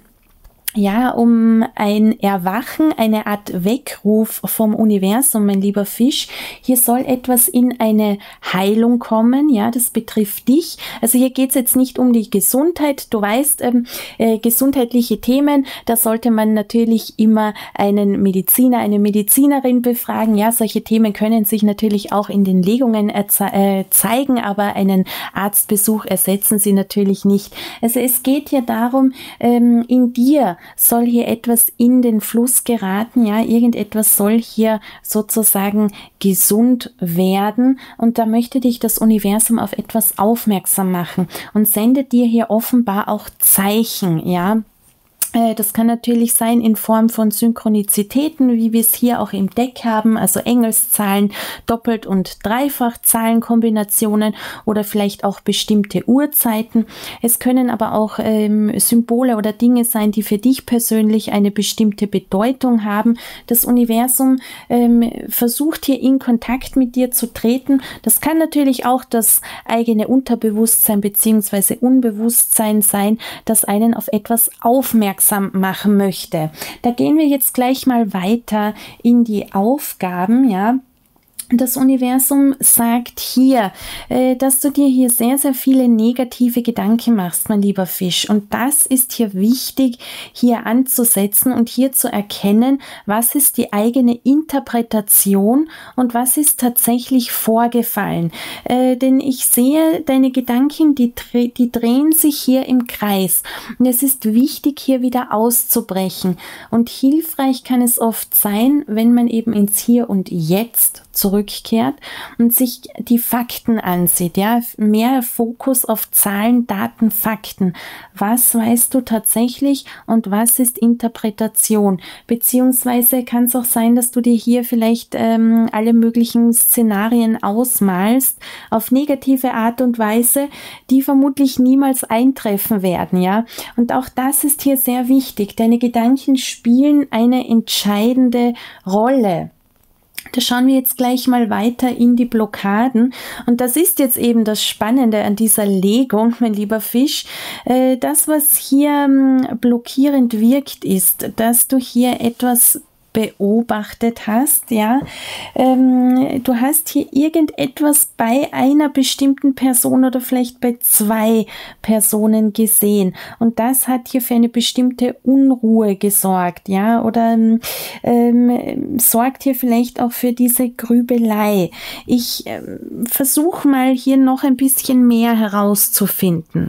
Erwachen, eine Art Weckruf vom Universum, mein lieber Fisch. Hier soll etwas in eine Heilung kommen, ja, das betrifft dich. Also hier geht es jetzt nicht um die Gesundheit. Du weißt, gesundheitliche Themen, da sollte man natürlich immer einen Mediziner, eine Medizinerin befragen. Ja, solche Themen können sich natürlich auch in den Legungen zeigen, aber einen Arztbesuch ersetzen sie natürlich nicht. Also es geht hier darum, in dir soll hier etwas in den Fluss geraten, ja, irgendetwas soll hier sozusagen gesund werden, und da möchte dich das Universum auf etwas aufmerksam machen und sendet dir hier offenbar auch Zeichen, ja. Das kann natürlich sein in Form von Synchronizitäten, wie wir es hier auch im Deck haben, also Engelszahlen, Doppelt- und Dreifachzahlenkombinationen oder vielleicht auch bestimmte Uhrzeiten. Es können aber auch Symbole oder Dinge sein, die für dich persönlich eine bestimmte Bedeutung haben. Das Universum versucht hier in Kontakt mit dir zu treten. Das kann natürlich auch das eigene Unterbewusstsein bzw. Unbewusstsein sein, das einen auf etwas aufmerksam machen möchte. Da gehen wir jetzt gleich mal weiter in die Aufgaben, ja. Das Universum sagt hier, dass du dir hier sehr, sehr viele negative Gedanken machst, mein lieber Fisch. Und das ist hier wichtig, hier anzusetzen und hier zu erkennen, was ist die eigene Interpretation und was ist tatsächlich vorgefallen. Denn ich sehe, deine Gedanken, die drehen sich hier im Kreis. Und es ist wichtig, hier wieder auszubrechen. Und hilfreich kann es oft sein, wenn man eben ins Hier und Jetzt zurückkehrt und sich die Fakten ansieht, ja, mehr Fokus auf Zahlen, Daten, Fakten. Was weißt du tatsächlich und was ist Interpretation? Beziehungsweise kann es auch sein, dass du dir hier vielleicht alle möglichen Szenarien ausmalst, auf negative Art und Weise, die vermutlich niemals eintreffen werden, ja. Und auch das ist hier sehr wichtig. Deine Gedanken spielen eine entscheidende Rolle. Da schauen wir jetzt gleich mal weiter in die Blockaden. Und das ist jetzt eben das Spannende an dieser Legung, mein lieber Fisch. Das, was hier blockierend wirkt, ist, dass du hier etwas beobachtet hast, ja, du hast hier irgendetwas bei einer bestimmten Person oder vielleicht bei zwei Personen gesehen und das hat hier für eine bestimmte Unruhe gesorgt, ja, oder sorgt hier vielleicht auch für diese Grübelei. Ich versuche mal hier noch ein bisschen mehr herauszufinden.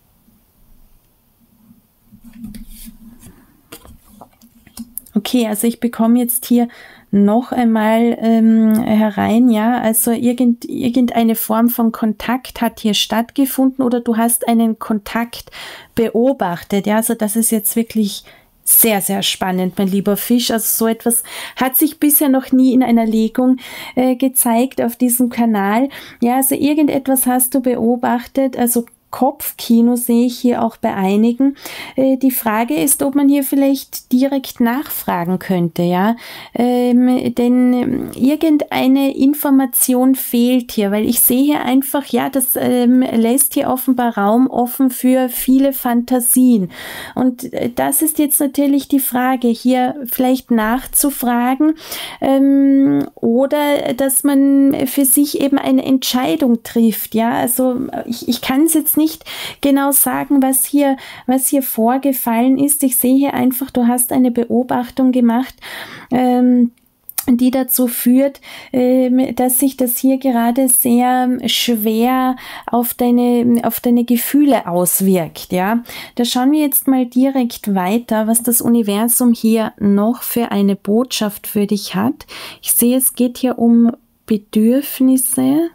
Okay, also ich bekomme jetzt hier noch einmal herein, ja, also irgendeine Form von Kontakt hat hier stattgefunden oder du hast einen Kontakt beobachtet, ja, also das ist jetzt wirklich sehr, sehr spannend, mein lieber Fisch, also so etwas hat sich bisher noch nie in einer Legung gezeigt auf diesem Kanal, ja, also irgendetwas hast du beobachtet, also Kopfkino sehe ich hier auch bei einigen. Die Frage ist, ob man hier vielleicht direkt nachfragen könnte, ja, denn irgendeine Information fehlt hier, weil ich sehe hier einfach, ja, das lässt hier offenbar Raum offen für viele Fantasien und das ist jetzt natürlich die Frage, hier vielleicht nachzufragen oder dass man für sich eben eine Entscheidung trifft, ja, also ich kann es jetzt nicht genau sagen, was hier vorgefallen ist. Ich sehe hier einfach, du hast eine Beobachtung gemacht, die dazu führt, dass sich das hier gerade sehr schwer auf deine Gefühle auswirkt, ja. Da schauen wir jetzt mal direkt weiter, was das Universum hier noch für eine Botschaft für dich hat. Ich sehe, es geht hier um Bedürfnisse.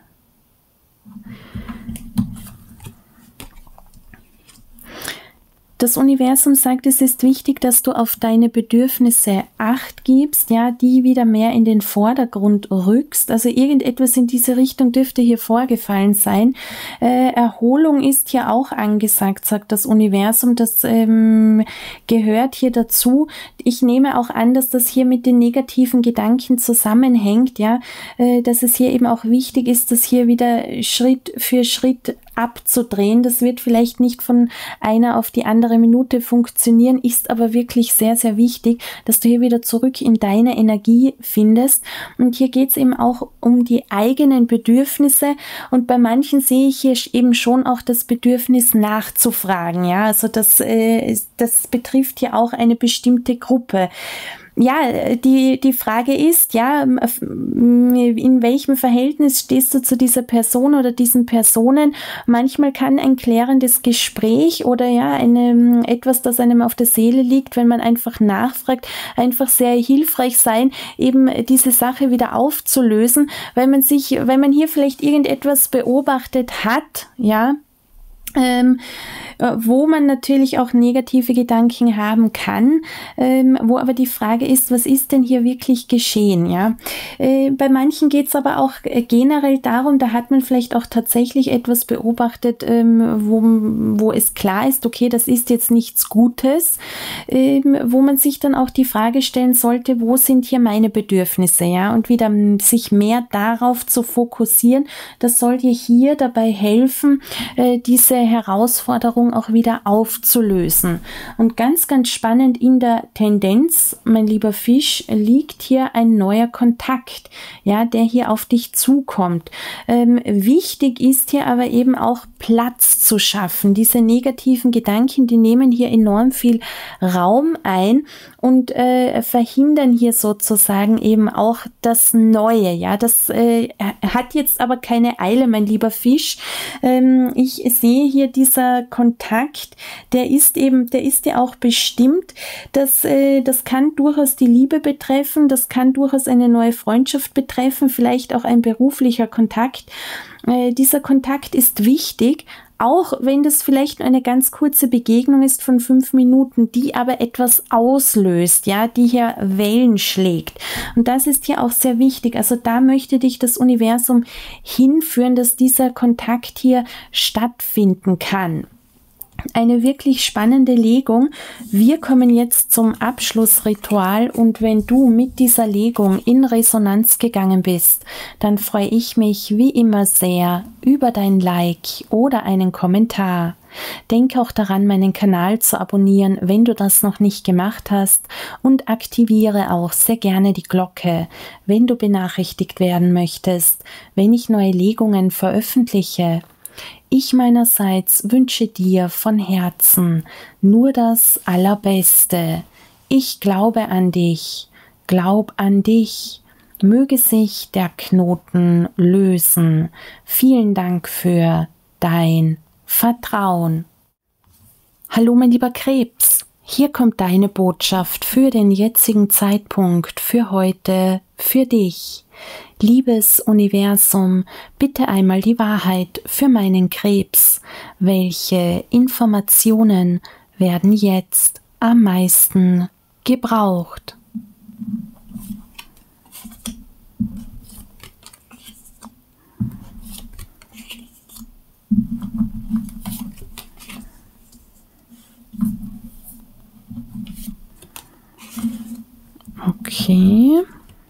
Das Universum sagt, es ist wichtig, dass du auf deine Bedürfnisse Acht gibst, ja, die wieder mehr in den Vordergrund rückst. Also irgendetwas in diese Richtung dürfte hier vorgefallen sein. Erholung ist hier auch angesagt, sagt das Universum. Das gehört hier dazu. Ich nehme auch an, dass das hier mit den negativen Gedanken zusammenhängt, ja, dass es hier eben auch wichtig ist, dass hier wieder Schritt für Schritt abzudrehen. Das wird vielleicht nicht von einer auf die andere Minute funktionieren, ist aber wirklich sehr, sehr wichtig, dass du hier wieder zurück in deine Energie findest. Und hier geht es eben auch um die eigenen Bedürfnisse und bei manchen sehe ich hier eben schon auch das Bedürfnis nachzufragen. Ja, also das betrifft hier auch eine bestimmte Gruppe. Ja, die Frage ist, ja, in welchem Verhältnis stehst du zu dieser Person oder diesen Personen? Manchmal kann ein klärendes Gespräch oder ja, etwas, das einem auf der Seele liegt, wenn man einfach nachfragt, einfach sehr hilfreich sein, eben diese Sache wieder aufzulösen, weil man hier vielleicht irgendetwas beobachtet hat, ja, wo man natürlich auch negative Gedanken haben kann, wo aber die Frage ist, was ist denn hier wirklich geschehen, ja? Bei manchen geht es aber auch generell darum, da hat man vielleicht auch tatsächlich etwas beobachtet, wo es klar ist, okay, das ist jetzt nichts Gutes, wo man sich dann auch die Frage stellen sollte, wo sind hier meine Bedürfnisse, ja? Und wieder sich mehr darauf zu fokussieren, das soll dir hier dabei helfen, diese Herausforderung Verbindung auch wieder aufzulösen. Und ganz, ganz spannend in der Tendenz, mein lieber Fisch, liegt hier ein neuer Kontakt, ja, der hier auf dich zukommt. Wichtig ist hier aber eben auch Platz zu schaffen. Diese negativen Gedanken, die nehmen hier enorm viel Raum ein und verhindern hier sozusagen eben auch das Neue. Ja, das hat jetzt aber keine Eile, mein lieber Fisch. Ich sehe hier dieser Kontakt, der ist ja auch bestimmt. Das kann durchaus die Liebe betreffen, das kann durchaus eine neue Freundschaft betreffen, vielleicht auch ein beruflicher Kontakt. Dieser Kontakt ist wichtig, auch wenn das vielleicht nur eine ganz kurze Begegnung ist von 5 Minuten, die aber etwas auslöst, ja, die hier Wellen schlägt. Und das ist hier auch sehr wichtig. Also da möchte dich das Universum hinführen, dass dieser Kontakt hier stattfinden kann. Eine wirklich spannende Legung. Wir kommen jetzt zum Abschlussritual und wenn du mit dieser Legung in Resonanz gegangen bist, dann freue ich mich wie immer sehr über dein Like oder einen Kommentar. Denke auch daran, meinen Kanal zu abonnieren, wenn du das noch nicht gemacht hast, und aktiviere auch sehr gerne die Glocke, wenn du benachrichtigt werden möchtest, wenn ich neue Legungen veröffentliche. Ich meinerseits wünsche dir von Herzen nur das Allerbeste. Ich glaube an dich, glaub an dich. Möge sich der Knoten lösen. Vielen Dank für dein Vertrauen. Hallo mein lieber Krebs, hier kommt deine Botschaft für den jetzigen Zeitpunkt, für heute, für dich. Liebes Universum, bitte einmal die Wahrheit für meinen Krebs. Welche Informationen werden jetzt am meisten gebraucht? Okay.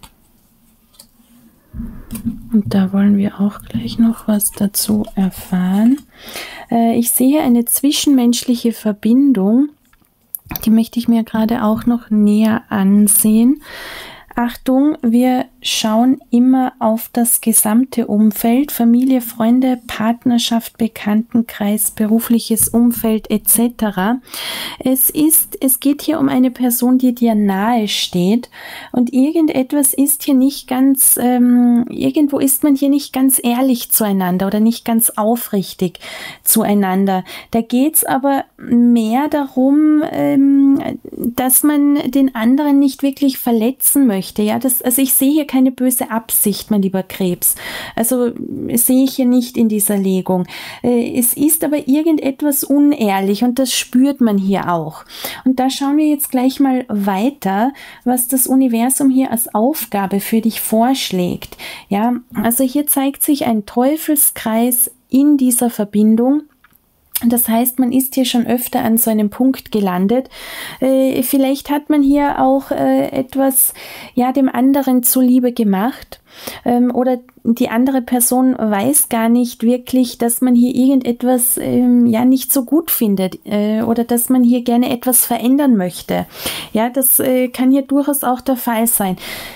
Und da wollen wir auch gleich noch was dazu erfahren. Ich sehe eine zwischenmenschliche Verbindung, die möchte ich mir gerade auch noch näher ansehen. Achtung, wir schauen immer auf das gesamte Umfeld, Familie, Freunde, Partnerschaft, Bekanntenkreis, berufliches Umfeld etc. Es geht hier um eine Person, die dir nahe steht, und irgendetwas ist hier nicht ganz, irgendwo ist man hier nicht ganz ehrlich zueinander oder nicht ganz aufrichtig zueinander. Da geht es aber mehr darum, dass man den anderen nicht wirklich verletzen möchte. Ja, also ich sehe hier keine böse Absicht, mein lieber Krebs. Also sehe ich hier nicht in dieser Legung. Es ist aber irgendetwas unehrlich und das spürt man hier auch. Und da schauen wir jetzt gleich mal weiter, was das Universum hier als Aufgabe für dich vorschlägt. Ja, also hier zeigt sich ein Teufelskreis in dieser Verbindung. Das heißt, man ist hier schon öfter an so einem Punkt gelandet. Vielleicht hat man hier auch etwas, ja, dem anderen zuliebe gemacht. Oder die andere Person weiß gar nicht wirklich, dass man hier irgendetwas ja nicht so gut findet oder dass man hier gerne etwas verändern möchte. Ja, das kann hier durchaus auch der Fall sein.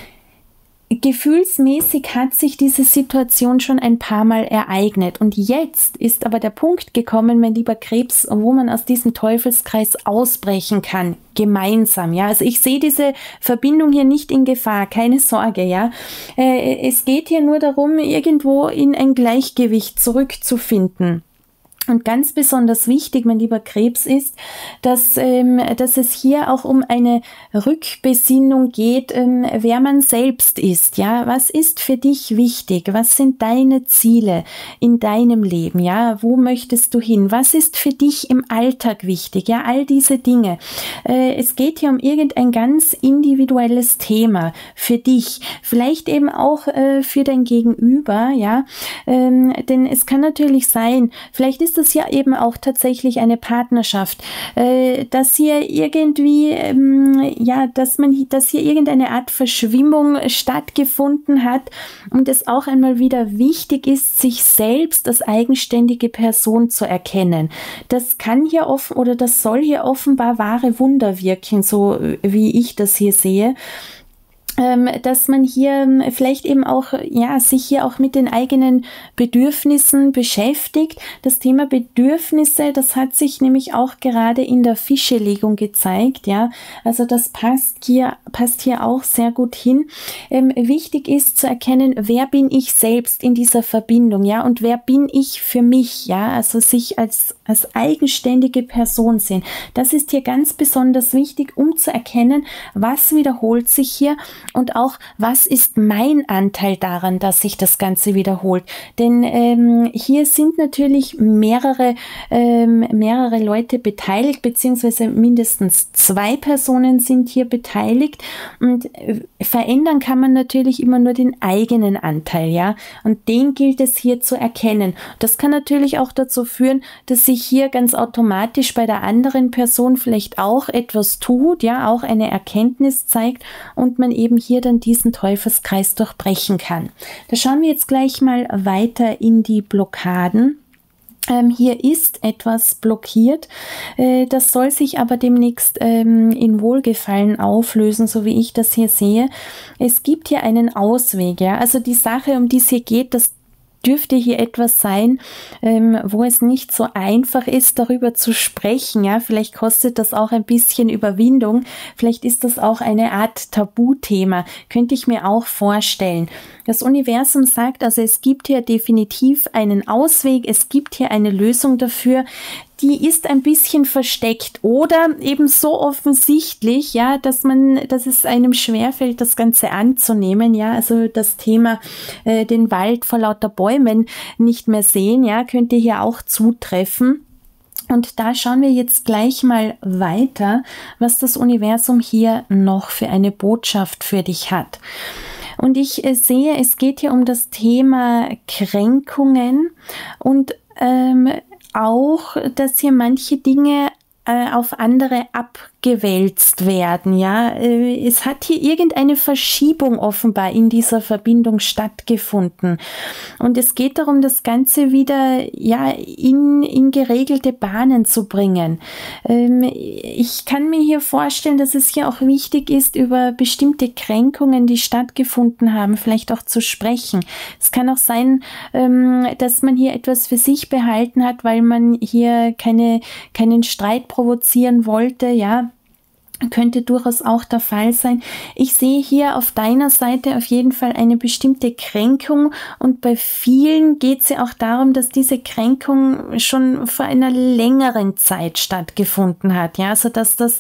Gefühlsmäßig hat sich diese Situation schon ein paar Mal ereignet und jetzt ist aber der Punkt gekommen, mein lieber Krebs, wo man aus diesem Teufelskreis ausbrechen kann, gemeinsam, ja. Also ich sehe diese Verbindung hier nicht in Gefahr, keine Sorge, ja. Es geht hier nur darum, irgendwo in ein Gleichgewicht zurückzufinden. Und ganz besonders wichtig, mein lieber Krebs, ist, dass es hier auch um eine Rückbesinnung geht, wer man selbst ist. Ja, was ist für dich wichtig? Was sind deine Ziele in deinem Leben? Ja, wo möchtest du hin? Was ist für dich im Alltag wichtig? Ja, all diese Dinge. Es geht hier um irgendein ganz individuelles Thema für dich, vielleicht eben auch für dein Gegenüber. Ja, denn es kann natürlich sein, vielleicht ist ist das ja eben auch tatsächlich eine Partnerschaft, dass hier irgendwie, dass hier irgendeine Art Verschwimmung stattgefunden hat und es auch einmal wieder wichtig ist, sich selbst als eigenständige Person zu erkennen. Das kann hier das soll hier offenbar wahre Wunder wirken, so wie ich das hier sehe. Dass man hier vielleicht eben auch, sich hier auch mit den eigenen Bedürfnissen beschäftigt. Das Thema Bedürfnisse, das hat sich nämlich auch gerade in der Fischelegung gezeigt, ja. Also das passt hier auch sehr gut hin. Wichtig ist zu erkennen, wer bin ich selbst in dieser Verbindung, ja, und wer bin ich für mich, ja, also sich als eigenständige Person sehen. Das ist hier ganz besonders wichtig, um zu erkennen, was wiederholt sich hier und auch, was ist mein Anteil daran, dass sich das Ganze wiederholt. Denn hier sind natürlich mehrere Leute beteiligt, beziehungsweise mindestens 2 Personen sind hier beteiligt und verändern kann man natürlich immer nur den eigenen Anteil, ja, und den gilt es hier zu erkennen. Das kann natürlich auch dazu führen, dass sich hier ganz automatisch bei der anderen Person vielleicht auch etwas tut, ja, auch eine Erkenntnis zeigt und man eben hier dann diesen Teufelskreis durchbrechen kann. Da schauen wir jetzt gleich mal weiter in die Blockaden. Hier ist etwas blockiert, das soll sich aber demnächst in Wohlgefallen auflösen, so wie ich das hier sehe. Es gibt hier einen Ausweg, ja, also die Sache, um die es hier geht, das dürfte hier etwas sein, wo es nicht so einfach ist, darüber zu sprechen. Ja, vielleicht kostet das auch ein bisschen Überwindung. Vielleicht ist das auch eine Art Tabuthema. Könnte ich mir auch vorstellen. Das Universum sagt also, es gibt hier definitiv einen Ausweg. Es gibt hier eine Lösung dafür. Die ist ein bisschen versteckt oder eben so offensichtlich, ja, dass es einem schwerfällt, das Ganze anzunehmen, ja, also das Thema den Wald vor lauter Bäumen nicht mehr sehen, ja, könnte hier auch zutreffen. Und da schauen wir jetzt gleich mal weiter, was das Universum hier noch für eine Botschaft für dich hat. Und ich sehe, es geht hier um das Thema Kränkungen und auch, dass hier manche Dinge auf andere abgewälzt werden, ja. Es hat hier irgendeine Verschiebung offenbar in dieser Verbindung stattgefunden. Und es geht darum, das Ganze wieder, ja, in geregelte Bahnen zu bringen. Ich kann mir hier vorstellen, dass es hier auch wichtig ist, über bestimmte Kränkungen, die stattgefunden haben, vielleicht auch zu sprechen. Es kann auch sein, dass man hier etwas für sich behalten hat, weil man hier keinen Streit provozieren wollte, ja, könnte durchaus auch der Fall sein. Ich sehe hier auf deiner Seite auf jeden Fall eine bestimmte Kränkung und bei vielen geht es ja auch darum, dass diese Kränkung schon vor einer längeren Zeit stattgefunden hat. Ja, also dass das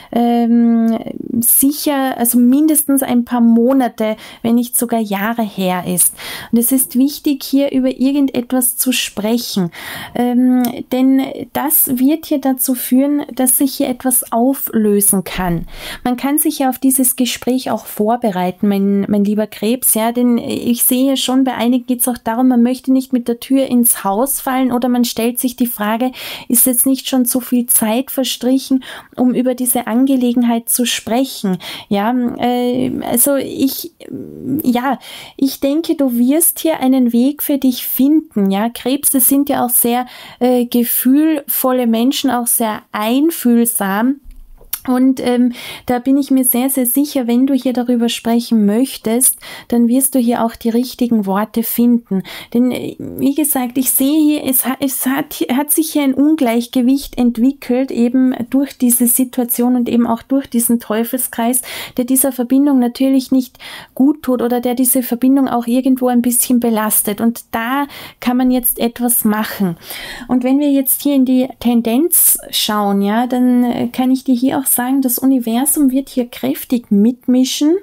sicher, also mindestens ein paar Monate, wenn nicht sogar Jahre her ist. Und es ist wichtig, hier über irgendetwas zu sprechen, denn das wird hier dazu führen, dass sich hier etwas auflösen kann. Man kann sich ja auf dieses Gespräch auch vorbereiten, mein lieber Krebs, ja, denn ich sehe schon, bei einigen geht es auch darum, man möchte nicht mit der Tür ins Haus fallen oder man stellt sich die Frage, ist jetzt nicht schon so viel Zeit verstrichen, um über diese Angelegenheit zu sprechen, ja, also ich denke, du wirst hier einen Weg für dich finden, ja, Krebse sind ja auch sehr gefühlvolle Menschen, auch sehr einfühlsam. Und da bin ich mir sehr, sehr sicher, wenn du hier darüber sprechen möchtest, dann wirst du hier auch die richtigen Worte finden. Denn wie gesagt, ich sehe hier, es hat sich hier ein Ungleichgewicht entwickelt, eben durch diese Situation und eben auch durch diesen Teufelskreis, der dieser Verbindung natürlich nicht gut tut oder der diese Verbindung auch irgendwo ein bisschen belastet. Und da kann man jetzt etwas machen. Und wenn wir jetzt hier in die Tendenz schauen, ja, dann kann ich dir hier auch sagen, das Universum wird hier kräftig mitmischen.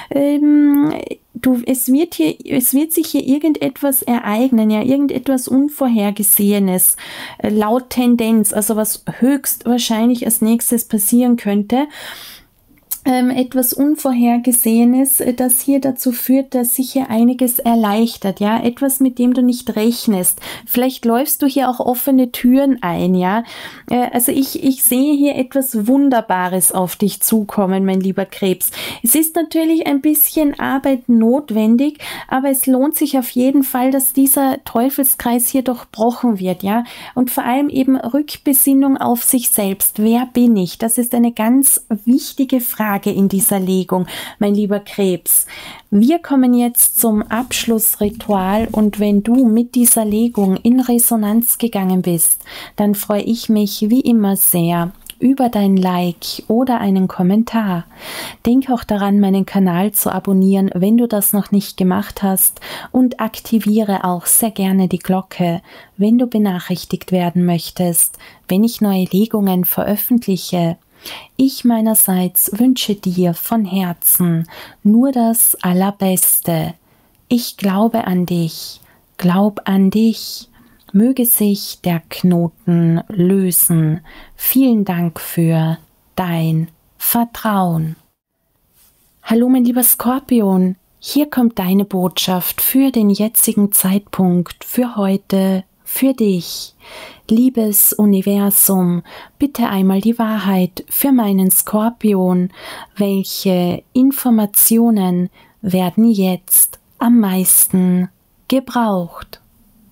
Es wird sich hier irgendetwas ereignen, ja, irgendetwas Unvorhergesehenes, laut Tendenz, also was höchstwahrscheinlich als nächstes passieren könnte. etwas Unvorhergesehenes, das hier dazu führt, dass sich hier einiges erleichtert, ja, etwas, mit dem du nicht rechnest. Vielleicht läufst du hier auch offene Türen ein, ja. Also ich sehe hier etwas Wunderbares auf dich zukommen, mein lieber Krebs. Es ist natürlich ein bisschen Arbeit notwendig, aber es lohnt sich auf jeden Fall, dass dieser Teufelskreis hier durchbrochen wird, ja. Und vor allem eben Rückbesinnung auf sich selbst. Wer bin ich? Das ist eine ganz wichtige Frage in dieser Legung, mein lieber Krebs. Wir kommen jetzt zum Abschlussritual und wenn du mit dieser Legung in Resonanz gegangen bist, dann freue ich mich wie immer sehr über dein Like oder einen Kommentar. Denk auch daran, meinen Kanal zu abonnieren, wenn du das noch nicht gemacht hast, und aktiviere auch sehr gerne die Glocke, wenn du benachrichtigt werden möchtest, wenn ich neue Legungen veröffentliche. Ich meinerseits wünsche dir von Herzen nur das Allerbeste. Ich glaube an dich, glaub an dich. Möge sich der Knoten lösen. Vielen Dank für dein Vertrauen. Hallo mein lieber Skorpion, hier kommt deine Botschaft für den jetzigen Zeitpunkt, für heute, für dich. Liebes Universum, bitte einmal die Wahrheit für meinen Skorpion. Welche Informationen werden jetzt am meisten gebraucht?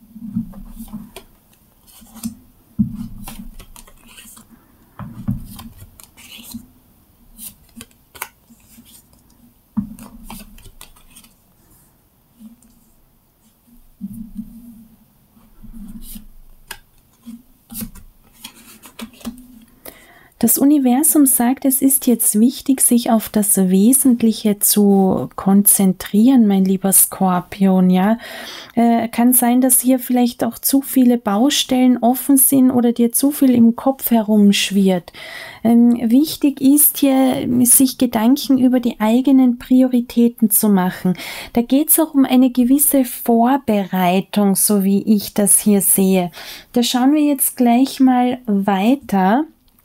Das Universum sagt, es ist jetzt wichtig, sich auf das Wesentliche zu konzentrieren, mein lieber Skorpion, ja. Kann sein, dass hier vielleicht auch zu viele Baustellen offen sind oder dir zu viel im Kopf herumschwirrt. Wichtig ist hier, sich Gedanken über die eigenen Prioritäten zu machen. Da geht es auch um eine gewisse Vorbereitung, so wie ich das hier sehe. Da schauen wir jetzt gleich mal weiter.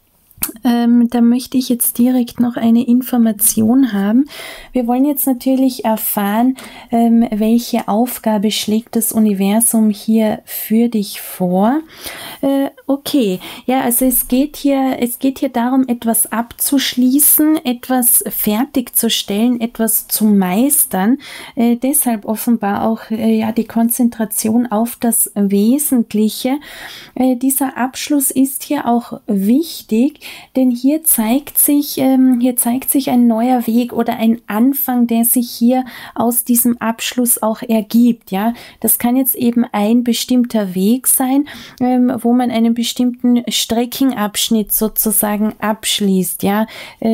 Da möchte ich jetzt direkt noch eine Information haben. Wir wollen jetzt natürlich erfahren, welche Aufgabe schlägt das Universum hier für dich vor. Okay, ja, also es geht hier darum, etwas abzuschließen, etwas fertigzustellen, etwas zu meistern. Deshalb offenbar auch ja die Konzentration auf das Wesentliche. Dieser Abschluss ist hier auch wichtig, denn hier zeigt sich ein neuer Weg oder ein Anfang, der sich hier aus diesem Abschluss auch ergibt. Ja, das kann jetzt eben ein bestimmter Weg sein, wo man einen bestimmten Streckenabschnitt sozusagen abschließt. Ja,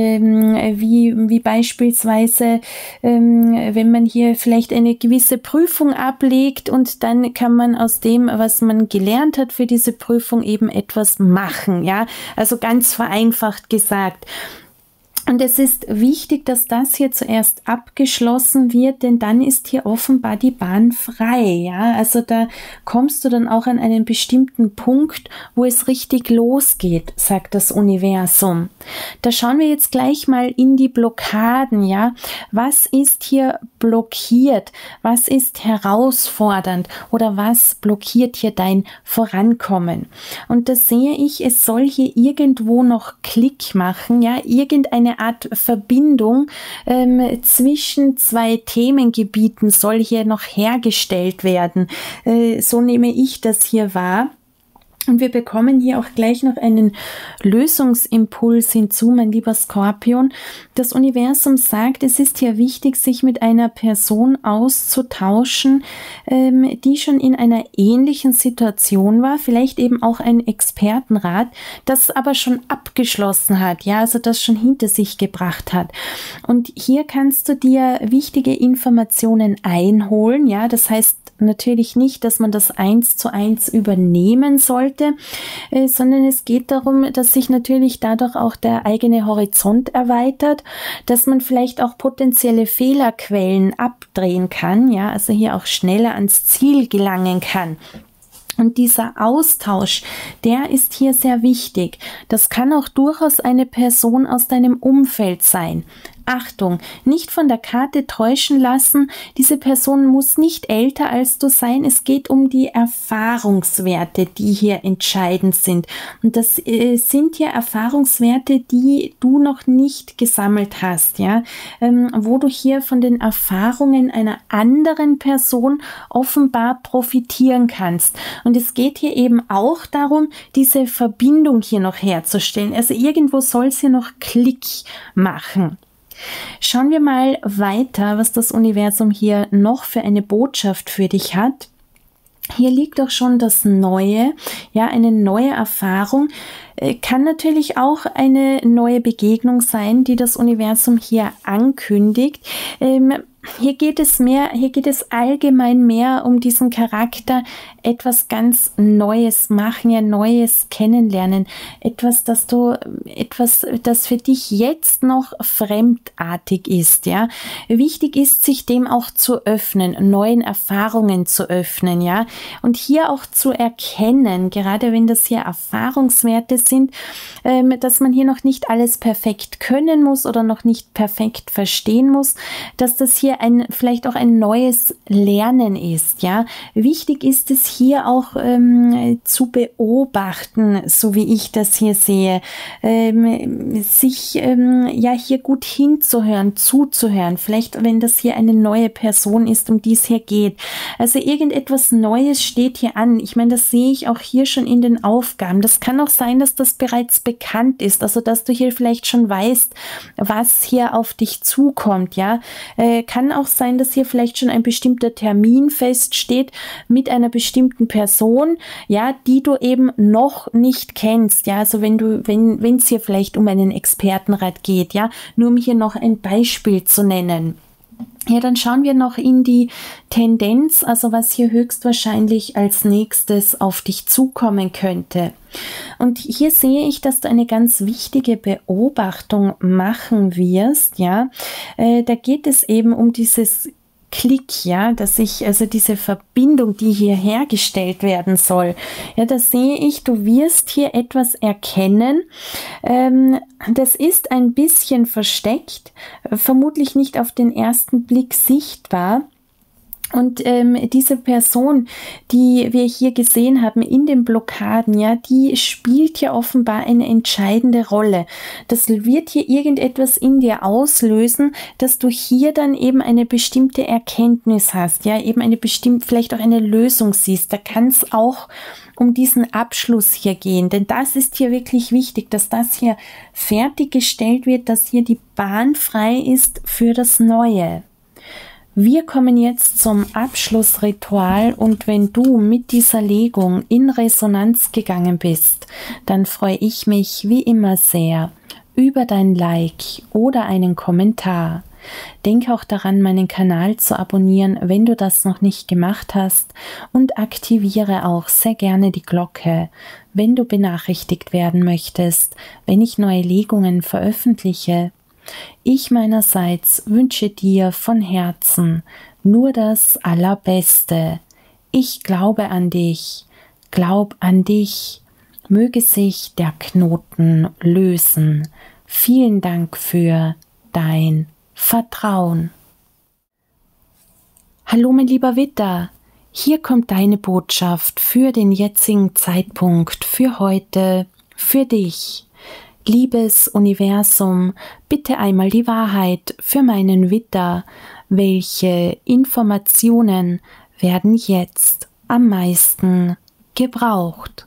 wie beispielsweise, wenn man hier vielleicht eine gewisse Prüfung ablegt und dann kann man aus dem, was man gelernt hat für diese Prüfung, eben etwas machen. Ja, also ganz vereinfacht gesagt. Und es ist wichtig, dass das hier zuerst abgeschlossen wird, denn dann ist hier offenbar die Bahn frei. Ja? Also da kommst du dann auch an einen bestimmten Punkt, wo es richtig losgeht, sagt das Universum. Da schauen wir jetzt gleich mal in die Blockaden. Ja? Was ist hier blockiert? Was ist herausfordernd? Oder was blockiert hier dein Vorankommen? Und da sehe ich, es soll hier irgendwo noch Klick machen, ja, irgendeine Art Verbindung zwischen zwei Themengebieten soll hier noch hergestellt werden. So nehme ich das hier wahr. Und wir bekommen hier auch gleich noch einen Lösungsimpuls hinzu, mein lieber Skorpion. Das Universum sagt, es ist hier wichtig, sich mit einer Person auszutauschen, die schon in einer ähnlichen Situation war, vielleicht eben auch ein Expertenrat, das aber schon abgeschlossen hat, ja, also das schon hinter sich gebracht hat. Und hier kannst du dir wichtige Informationen einholen, ja, das heißt natürlich nicht, dass man das 1:1 übernehmen sollte, sondern es geht darum, dass sich natürlich dadurch auch der eigene Horizont erweitert, dass man vielleicht auch potenzielle Fehlerquellen abdrehen kann, ja, also hier auch schneller ans Ziel gelangen kann. Und dieser Austausch, der ist hier sehr wichtig. Das kann auch durchaus eine Person aus deinem Umfeld sein. Achtung, nicht von der Karte täuschen lassen. Diese Person muss nicht älter als du sein. Es geht um die Erfahrungswerte, die hier entscheidend sind. Und das sind ja Erfahrungswerte, die du noch nicht gesammelt hast, ja, wo du hier von den Erfahrungen einer anderen Person offenbar profitieren kannst. Und es geht hier eben auch darum, diese Verbindung hier noch herzustellen. Also irgendwo soll es hier noch Klick machen. Schauen wir mal weiter, was das Universum hier noch für eine Botschaft für dich hat. Hier liegt auch schon das Neue, ja, eine neue Erfahrung. Kann natürlich auch eine neue Begegnung sein, die das Universum hier ankündigt. Hier geht es allgemein mehr um diesen Charakter, etwas ganz Neues machen, ja, Neues kennenlernen, etwas, das für dich jetzt noch fremdartig ist, ja. Wichtig ist, sich dem auch zu öffnen, neuen Erfahrungen zu öffnen, ja. Und hier auch zu erkennen, gerade wenn das hier Erfahrungswerte sind, dass man hier noch nicht alles perfekt können muss oder noch nicht perfekt verstehen muss, dass das hier vielleicht auch ein neues Lernen ist, ja. Wichtig ist es hier auch zu beobachten, so wie ich das hier sehe, sich ja hier gut hinzuhören, zuzuhören, vielleicht wenn das hier eine neue Person ist, um die es hier geht. Also irgendetwas Neues steht hier an. Ich meine, das sehe ich auch hier schon in den Aufgaben. Das kann auch sein, dass das bereits bekannt ist, also dass du hier vielleicht schon weißt, was hier auf dich zukommt, ja. Kann auch sein, dass hier vielleicht schon ein bestimmter Termin feststeht mit einer bestimmten Person, ja, die du eben noch nicht kennst, ja, also wenn es hier vielleicht um einen Expertenrat geht, ja, nur um hier noch ein Beispiel zu nennen. Ja, dann schauen wir noch in die Tendenz, also was hier höchstwahrscheinlich als nächstes auf dich zukommen könnte. Und hier sehe ich, dass du eine ganz wichtige Beobachtung machen wirst, ja. Da geht es eben um dieses Klick, ja, also diese Verbindung, die hier hergestellt werden soll. Ja, da sehe ich, du wirst hier etwas erkennen. Das ist ein bisschen versteckt, vermutlich nicht auf den ersten Blick sichtbar. Und diese Person, die wir hier gesehen haben in den Blockaden, ja, die spielt ja offenbar eine entscheidende Rolle. Das wird hier irgendetwas in dir auslösen, dass du hier dann eben eine bestimmte Erkenntnis hast, ja, eben vielleicht auch eine Lösung siehst. Da kann es auch um diesen Abschluss hier gehen, denn das ist hier wirklich wichtig, dass das hier fertiggestellt wird, dass hier die Bahn frei ist für das Neue. Wir kommen jetzt zum Abschlussritual und wenn du mit dieser Legung in Resonanz gegangen bist, dann freue ich mich wie immer sehr über dein Like oder einen Kommentar. Denke auch daran, meinen Kanal zu abonnieren, wenn du das noch nicht gemacht hast, und aktiviere auch sehr gerne die Glocke, wenn du benachrichtigt werden möchtest, wenn ich neue Legungen veröffentliche. Ich meinerseits wünsche dir von Herzen nur das Allerbeste. Ich glaube an dich, glaub an dich, möge sich der Knoten lösen. Vielen Dank für dein Vertrauen. Hallo mein lieber Widder, hier kommt deine Botschaft für den jetzigen Zeitpunkt, für heute, für dich. Liebes Universum, bitte einmal die Wahrheit für meinen Widder. Welche Informationen werden jetzt am meisten gebraucht?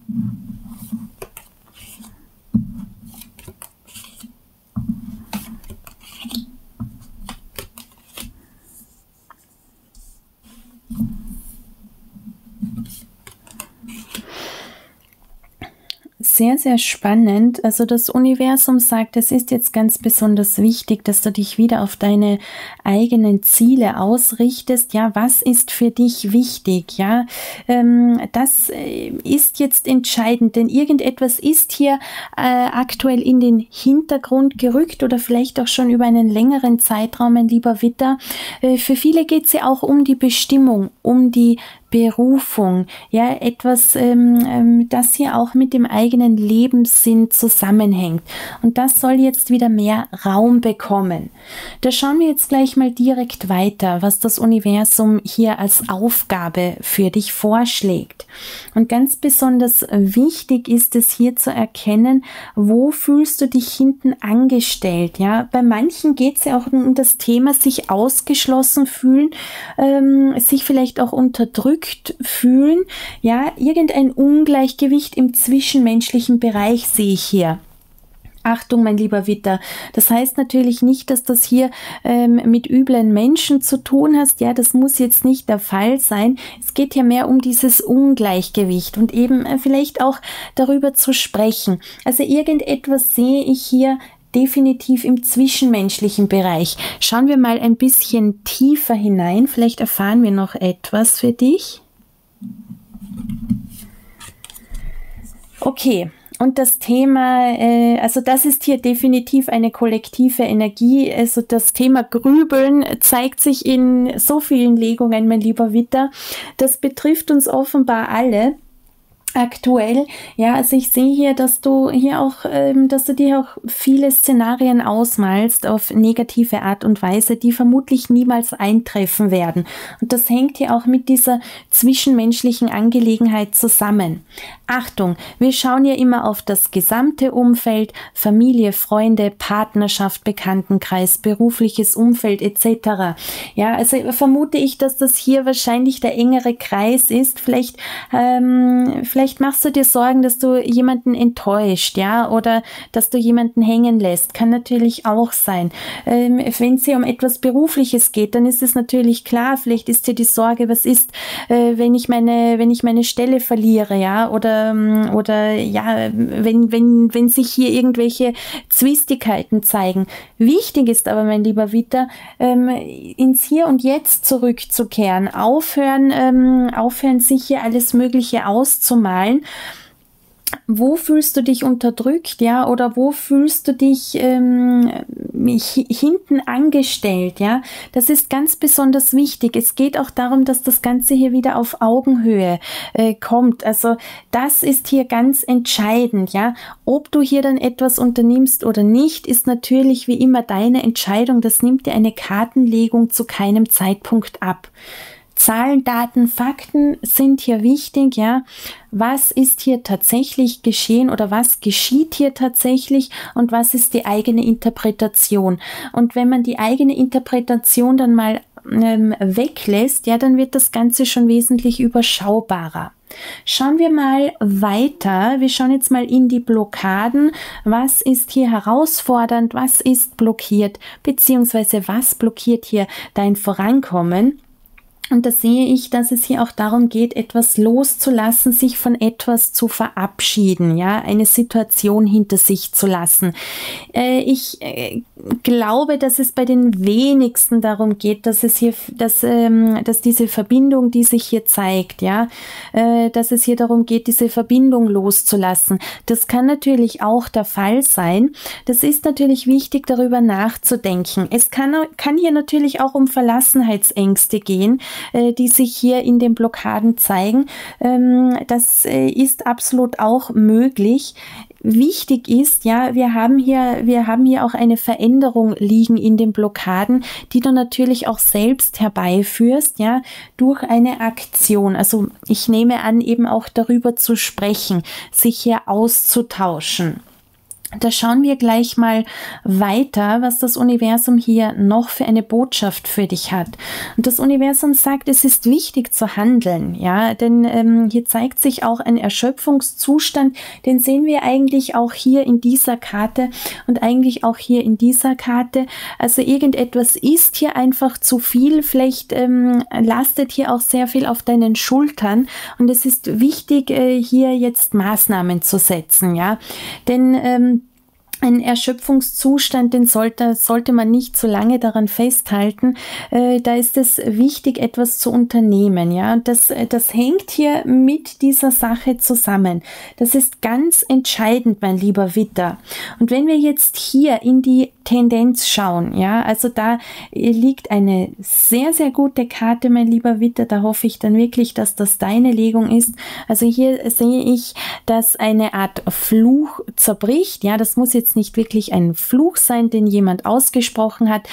Sehr, sehr spannend. Also das Universum sagt, es ist jetzt ganz besonders wichtig, dass du dich wieder auf deine eigenen Ziele ausrichtest. Ja, was ist für dich wichtig? Ja, das ist jetzt entscheidend, denn irgendetwas ist hier aktuell in den Hintergrund gerückt oder vielleicht auch schon über einen längeren Zeitraum, mein lieber Widder. Für viele geht es ja auch um die Bestimmung, um die Berufung, ja, etwas, das hier auch mit dem eigenen Lebenssinn zusammenhängt. Und das soll jetzt wieder mehr Raum bekommen. Da schauen wir jetzt gleich mal direkt weiter, was das Universum hier als Aufgabe für dich vorschlägt. Und ganz besonders wichtig ist es hier zu erkennen, wo fühlst du dich hinten angestellt, ja. Bei manchen geht es ja auch um das Thema sich ausgeschlossen fühlen, sich vielleicht auch unterdrückt fühlen, ja, irgendein Ungleichgewicht im zwischenmenschlichen Bereich sehe ich hier. Achtung, mein lieber Widder, das heißt natürlich nicht, dass das hier mit üblen Menschen zu tun hast, ja, das muss jetzt nicht der Fall sein. Es geht ja mehr um dieses Ungleichgewicht und eben vielleicht auch darüber zu sprechen. Also irgendetwas sehe ich hier definitiv im zwischenmenschlichen Bereich. Schauen wir mal ein bisschen tiefer hinein. Vielleicht erfahren wir noch etwas für dich. Okay. Und das Thema, also das ist hier definitiv eine kollektive Energie. Also das Thema Grübeln zeigt sich in so vielen Legungen, mein lieber Widder. Das betrifft uns offenbar alle. Aktuell, ja, also ich sehe hier, dass du hier auch, dass du dir auch viele Szenarien ausmalst auf negative Art und Weise, die vermutlich niemals eintreffen werden. Und das hängt hier auch mit dieser zwischenmenschlichen Angelegenheit zusammen. Achtung, wir schauen ja immer auf das gesamte Umfeld, Familie, Freunde, Partnerschaft, Bekanntenkreis, berufliches Umfeld etc. Ja, also vermute ich, dass das hier wahrscheinlich der engere Kreis ist. Vielleicht machst du dir Sorgen, dass du jemanden enttäuscht, ja, oder dass du jemanden hängen lässt. Kann natürlich auch sein. Wenn es hier um etwas Berufliches geht, dann ist es natürlich klar, vielleicht ist dir die Sorge, was ist, wenn ich meine Stelle verliere, ja, oder ja, wenn sich hier irgendwelche Zwistigkeiten zeigen. Wichtig ist aber, mein lieber Widder, ins Hier und Jetzt zurückzukehren, aufhören, sich hier alles Mögliche auszumalen. Wo fühlst du dich unterdrückt, ja, oder wo fühlst du dich hinten angestellt, ja? Das ist ganz besonders wichtig. Es geht auch darum, dass das Ganze hier wieder auf Augenhöhe kommt. Also das ist hier ganz entscheidend, ja. Ob du hier dann etwas unternimmst oder nicht, ist natürlich wie immer deine Entscheidung. Das nimmt dir eine Kartenlegung zu keinem Zeitpunkt ab. Zahlen, Daten, Fakten sind hier wichtig, ja. Was ist hier tatsächlich geschehen oder was geschieht hier tatsächlich und was ist die eigene Interpretation? Und wenn man die eigene Interpretation dann mal weglässt, ja, dann wird das Ganze schon wesentlich überschaubarer. Schauen wir mal weiter. Wir schauen jetzt mal in die Blockaden. Was ist hier herausfordernd? Was ist blockiert? Beziehungsweise was blockiert hier dein Vorankommen? Und da sehe ich, dass es hier auch darum geht, etwas loszulassen, sich von etwas zu verabschieden, ja, eine Situation hinter sich zu lassen. Ich glaube, dass es bei den wenigsten darum geht, dass es hier, dass diese Verbindung, die sich hier zeigt, ja, dass es hier darum geht, diese Verbindung loszulassen. Das kann natürlich auch der Fall sein. Das ist natürlich wichtig, darüber nachzudenken. Es kann hier natürlich auch um Verlassenheitsängste gehen, die sich hier in den Blockaden zeigen. Das ist absolut auch möglich. Wichtig ist, ja, wir haben hier auch eine Veränderung liegen in den Blockaden, die du natürlich auch selbst herbeiführst, ja, durch eine Aktion. Also ich nehme an, eben auch darüber zu sprechen, sich hier auszutauschen. Da schauen wir gleich mal weiter, was das Universum hier noch für eine Botschaft für dich hat. Und das Universum sagt, es ist wichtig zu handeln, ja, denn hier zeigt sich auch ein Erschöpfungszustand, den sehen wir eigentlich auch hier in dieser Karte und eigentlich auch hier in dieser Karte. Also irgendetwas ist hier einfach zu viel, vielleicht lastet hier auch sehr viel auf deinen Schultern und es ist wichtig, hier jetzt Maßnahmen zu setzen, ja, denn ein Erschöpfungszustand, den sollte man nicht zu lange daran festhalten. Da ist es wichtig, etwas zu unternehmen. Ja, und das hängt hier mit dieser Sache zusammen. Das ist ganz entscheidend, mein lieber Widder. Und wenn wir jetzt hier in die Tendenz schauen, ja, also da liegt eine sehr, sehr gute Karte, mein lieber Widder. Da hoffe ich dann wirklich, dass das deine Legung ist. Also hier sehe ich, dass eine Art Fluch zerbricht. Ja, das muss jetzt nicht wirklich ein Fluch sein, den jemand ausgesprochen hat.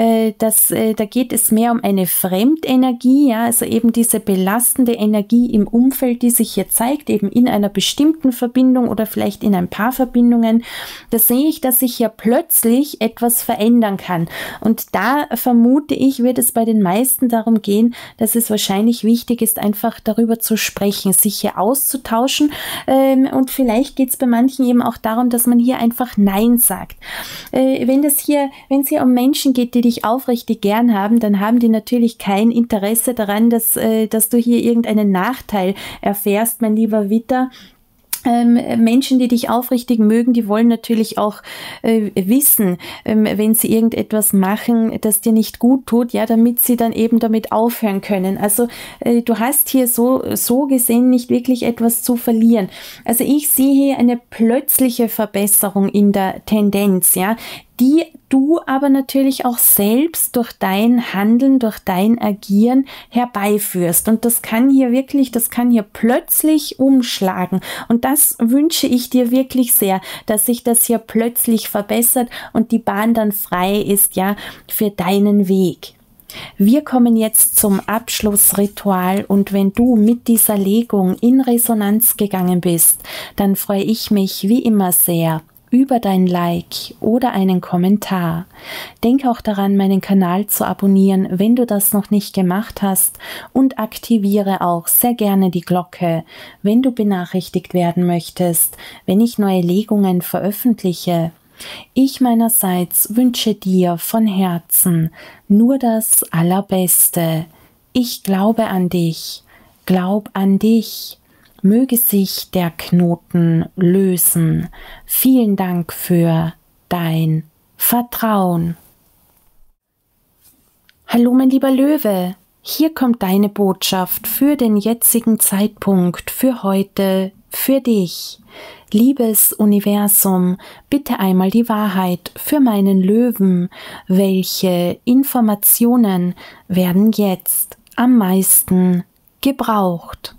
Da geht es mehr um eine Fremdenergie, ja, also eben diese belastende Energie im Umfeld, die sich hier zeigt, eben in einer bestimmten Verbindung oder vielleicht in ein paar Verbindungen. Da sehe ich, dass sich hier plötzlich etwas verändern kann. Und da vermute ich, wird es bei den meisten darum gehen, dass es wahrscheinlich wichtig ist, einfach darüber zu sprechen, sich hier auszutauschen. Und vielleicht geht es bei manchen eben auch darum, dass man hier einfach Nein sagt. Wenn es hier um Menschen geht, die dich aufrichtig gern haben, dann haben die natürlich kein Interesse daran, dass du hier irgendeinen Nachteil erfährst, mein lieber Widder. Menschen, die dich aufrichtig mögen, die wollen natürlich auch wissen, wenn sie irgendetwas machen, das dir nicht gut tut, ja, damit sie dann eben damit aufhören können. Also du hast hier so gesehen nicht wirklich etwas zu verlieren. Also ich sehe hier eine plötzliche Verbesserung in der Tendenz, ja, die du aber natürlich auch selbst durch dein Handeln, durch dein Agieren herbeiführst. Und das kann hier plötzlich umschlagen. Und das wünsche ich dir wirklich sehr, dass sich das hier plötzlich verbessert und die Bahn dann frei ist, ja, für deinen Weg. Wir kommen jetzt zum Abschlussritual und wenn du mit dieser Legung in Resonanz gegangen bist, dann freue ich mich wie immer sehr über dein Like oder einen Kommentar. Denk auch daran, meinen Kanal zu abonnieren, wenn du das noch nicht gemacht hast, und aktiviere auch sehr gerne die Glocke, wenn du benachrichtigt werden möchtest, wenn ich neue Legungen veröffentliche. Ich meinerseits wünsche dir von Herzen nur das Allerbeste. Ich glaube an dich. Glaub an dich. Möge sich der Knoten lösen. Vielen Dank für dein Vertrauen. Hallo mein lieber Löwe, hier kommt deine Botschaft für den jetzigen Zeitpunkt, für heute, für dich. Liebes Universum, bitte einmal die Wahrheit für meinen Löwen. Welche Informationen werden jetzt am meisten gebraucht?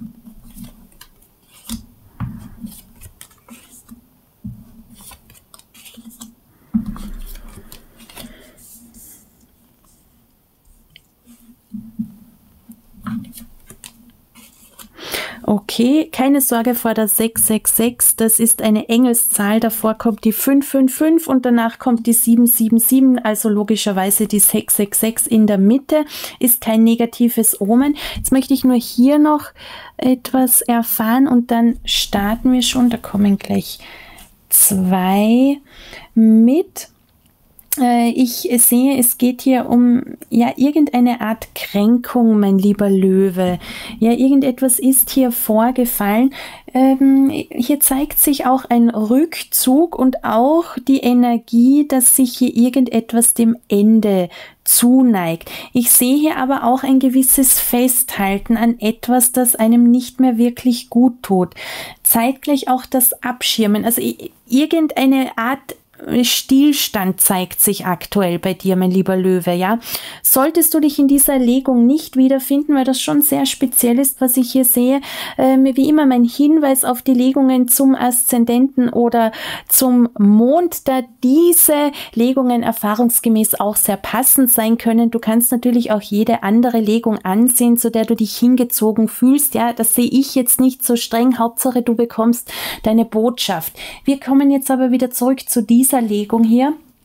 Okay, keine Sorge vor der 666, das ist eine Engelszahl, davor kommt die 555 und danach kommt die 777, also logischerweise die 666 in der Mitte, ist kein negatives Omen. Jetzt möchte ich nur hier noch etwas erfahren und dann starten wir schon, da kommen gleich 2 mit. Ich sehe, es geht hier um ja irgendeine Art Kränkung, mein lieber Löwe. Ja, irgendetwas ist hier vorgefallen. Hier zeigt sich auch ein Rückzug und auch die Energie, dass sich hier irgendetwas dem Ende zuneigt. Ich sehe hier aber auch ein gewisses Festhalten an etwas, das einem nicht mehr wirklich gut tut. Zeitgleich auch das Abschirmen, also irgendeine Art Stillstand zeigt sich aktuell bei dir, mein lieber Löwe, ja. Solltest du dich in dieser Legung nicht wiederfinden, weil das schon sehr speziell ist, was ich hier sehe, wie immer mein Hinweis auf die Legungen zum Aszendenten oder zum Mond, da diese Legungen erfahrungsgemäß auch sehr passend sein können. Du kannst natürlich auch jede andere Legung ansehen, zu der du dich hingezogen fühlst, ja. Das sehe ich jetzt nicht so streng, Hauptsache du bekommst deine Botschaft. Wir kommen jetzt aber wieder zurück zu dieser Legung hier.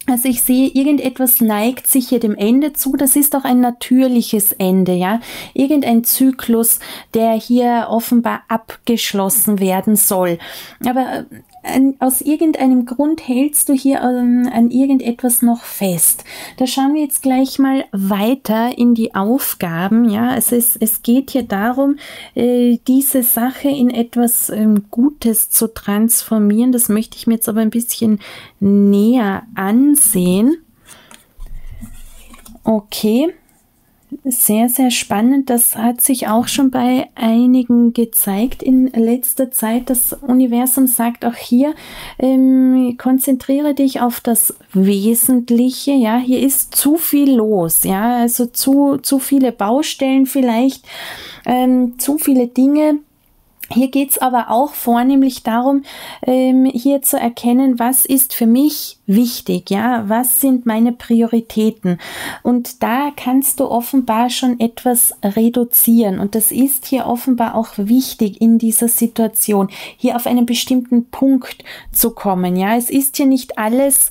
Also ich sehe, irgendetwas neigt sich hier dem Ende zu. Das ist auch ein natürliches Ende, ja. Irgendein Zyklus, der hier offenbar abgeschlossen werden soll. Aber aus irgendeinem Grund hältst du hier an irgendetwas noch fest. Da schauen wir jetzt gleich mal weiter in die Aufgaben. Ja, also es geht hier darum, diese Sache in etwas Gutes zu transformieren. Das möchte ich mir jetzt aber ein bisschen näher ansehen. Okay. Sehr, sehr spannend. Das hat sich auch schon bei einigen gezeigt in letzter Zeit. Das Universum sagt auch hier, konzentriere dich auf das Wesentliche. Ja, hier ist zu viel los. Ja, also zu viele Baustellen vielleicht, zu viele Dinge. Hier geht es aber auch vornehmlich darum, hier zu erkennen, was ist für mich wichtig, ja, was sind meine Prioritäten, und da kannst du offenbar schon etwas reduzieren, und das ist hier offenbar auch wichtig in dieser Situation, hier auf einen bestimmten Punkt zu kommen, ja, es ist hier nicht alles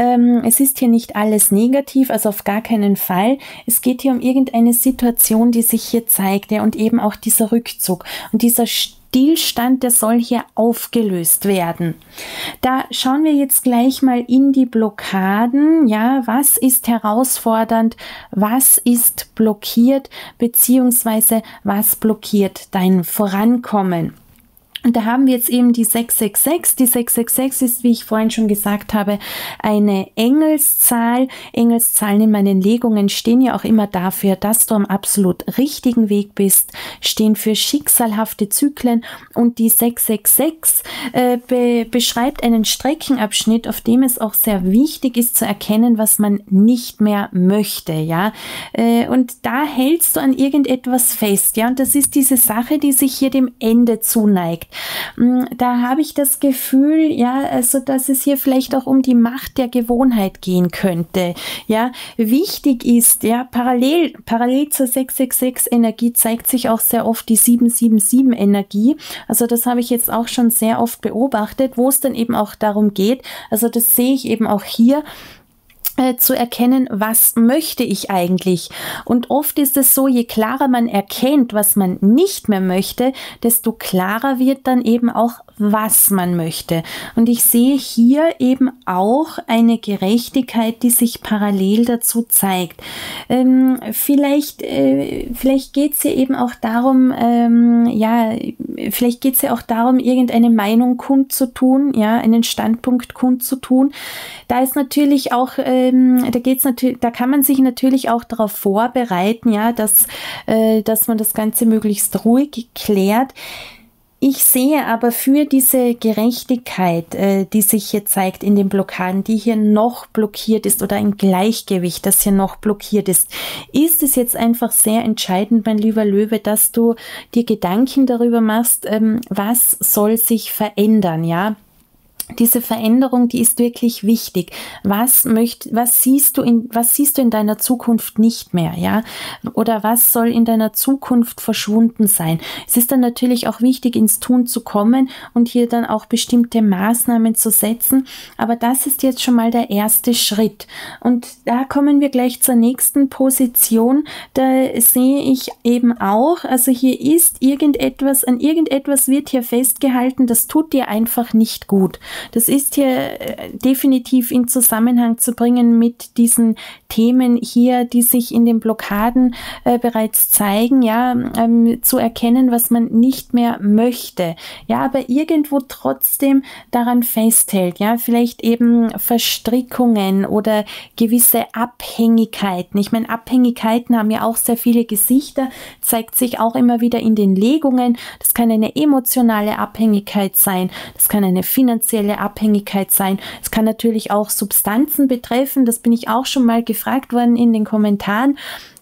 negativ, also auf gar keinen Fall, es geht hier um irgendeine Situation, die sich hier zeigt, ja, und eben auch dieser Rückzug und dieser Stillstand, der soll hier aufgelöst werden. Da schauen wir jetzt gleich mal in die Blockaden. Ja, was ist herausfordernd? Was ist blockiert? Beziehungsweise was blockiert dein Vorankommen? Und da haben wir jetzt eben die 666. Die 666 ist, wie ich vorhin schon gesagt habe, eine Engelszahl. Engelszahlen in meinen Legungen stehen ja auch immer dafür, dass du am absolut richtigen Weg bist, stehen für schicksalhafte Zyklen. Und die 666 beschreibt einen Streckenabschnitt, auf dem es auch sehr wichtig ist zu erkennen, was man nicht mehr möchte. Ja, und da hältst du an irgendetwas fest. Ja, und das ist diese Sache, die sich hier dem Ende zuneigt. Da habe ich das Gefühl, ja, also dass es hier vielleicht auch um die Macht der Gewohnheit gehen könnte. Ja, wichtig ist, ja, parallel zur 666 Energie zeigt sich auch sehr oft die 777 Energie. Also das habe ich jetzt auch schon sehr oft beobachtet, wo es dann eben auch darum geht. Also das sehe ich eben auch hier, zu erkennen, was möchte ich eigentlich. Und oft ist es so, je klarer man erkennt, was man nicht mehr möchte, desto klarer wird dann eben auch, was man möchte. Und ich sehe hier eben auch eine Gerechtigkeit, die sich parallel dazu zeigt. Vielleicht geht es hier eben auch darum, irgendeine Meinung kundzutun, ja, einen Standpunkt kundzutun. Da ist natürlich auch, da kann man sich natürlich auch darauf vorbereiten, ja, dass man das Ganze möglichst ruhig klärt. Ich sehe aber für diese Gerechtigkeit, die sich hier zeigt in den Blockaden, die hier noch blockiert ist, oder ein Gleichgewicht, das hier noch blockiert ist es jetzt einfach sehr entscheidend, mein lieber Löwe, dass du dir Gedanken darüber machst, was soll sich verändern, ja? Diese Veränderung, die ist wirklich wichtig. Was siehst du in deiner Zukunft nicht mehr, ja? Oder was soll in deiner Zukunft verschwunden sein? Es ist dann natürlich auch wichtig, ins Tun zu kommen und hier dann auch bestimmte Maßnahmen zu setzen. Aber das ist jetzt schon mal der erste Schritt. Und da kommen wir gleich zur nächsten Position. Da sehe ich eben auch, also hier ist an irgendetwas wird hier festgehalten, das tut dir einfach nicht gut. Das ist hier definitiv in Zusammenhang zu bringen mit diesen Themen hier, die sich in den Blockaden bereits zeigen, ja, zu erkennen, was man nicht mehr möchte, ja, aber irgendwo trotzdem daran festhält, ja, vielleicht eben Verstrickungen oder gewisse Abhängigkeiten. Ich meine, Abhängigkeiten haben ja auch sehr viele Gesichter, zeigt sich auch immer wieder in den Legungen. Das kann eine emotionale Abhängigkeit sein, das kann eine finanzielle Abhängigkeit sein. Es kann natürlich auch Substanzen betreffen, das bin ich auch schon mal gefragt worden in den Kommentaren.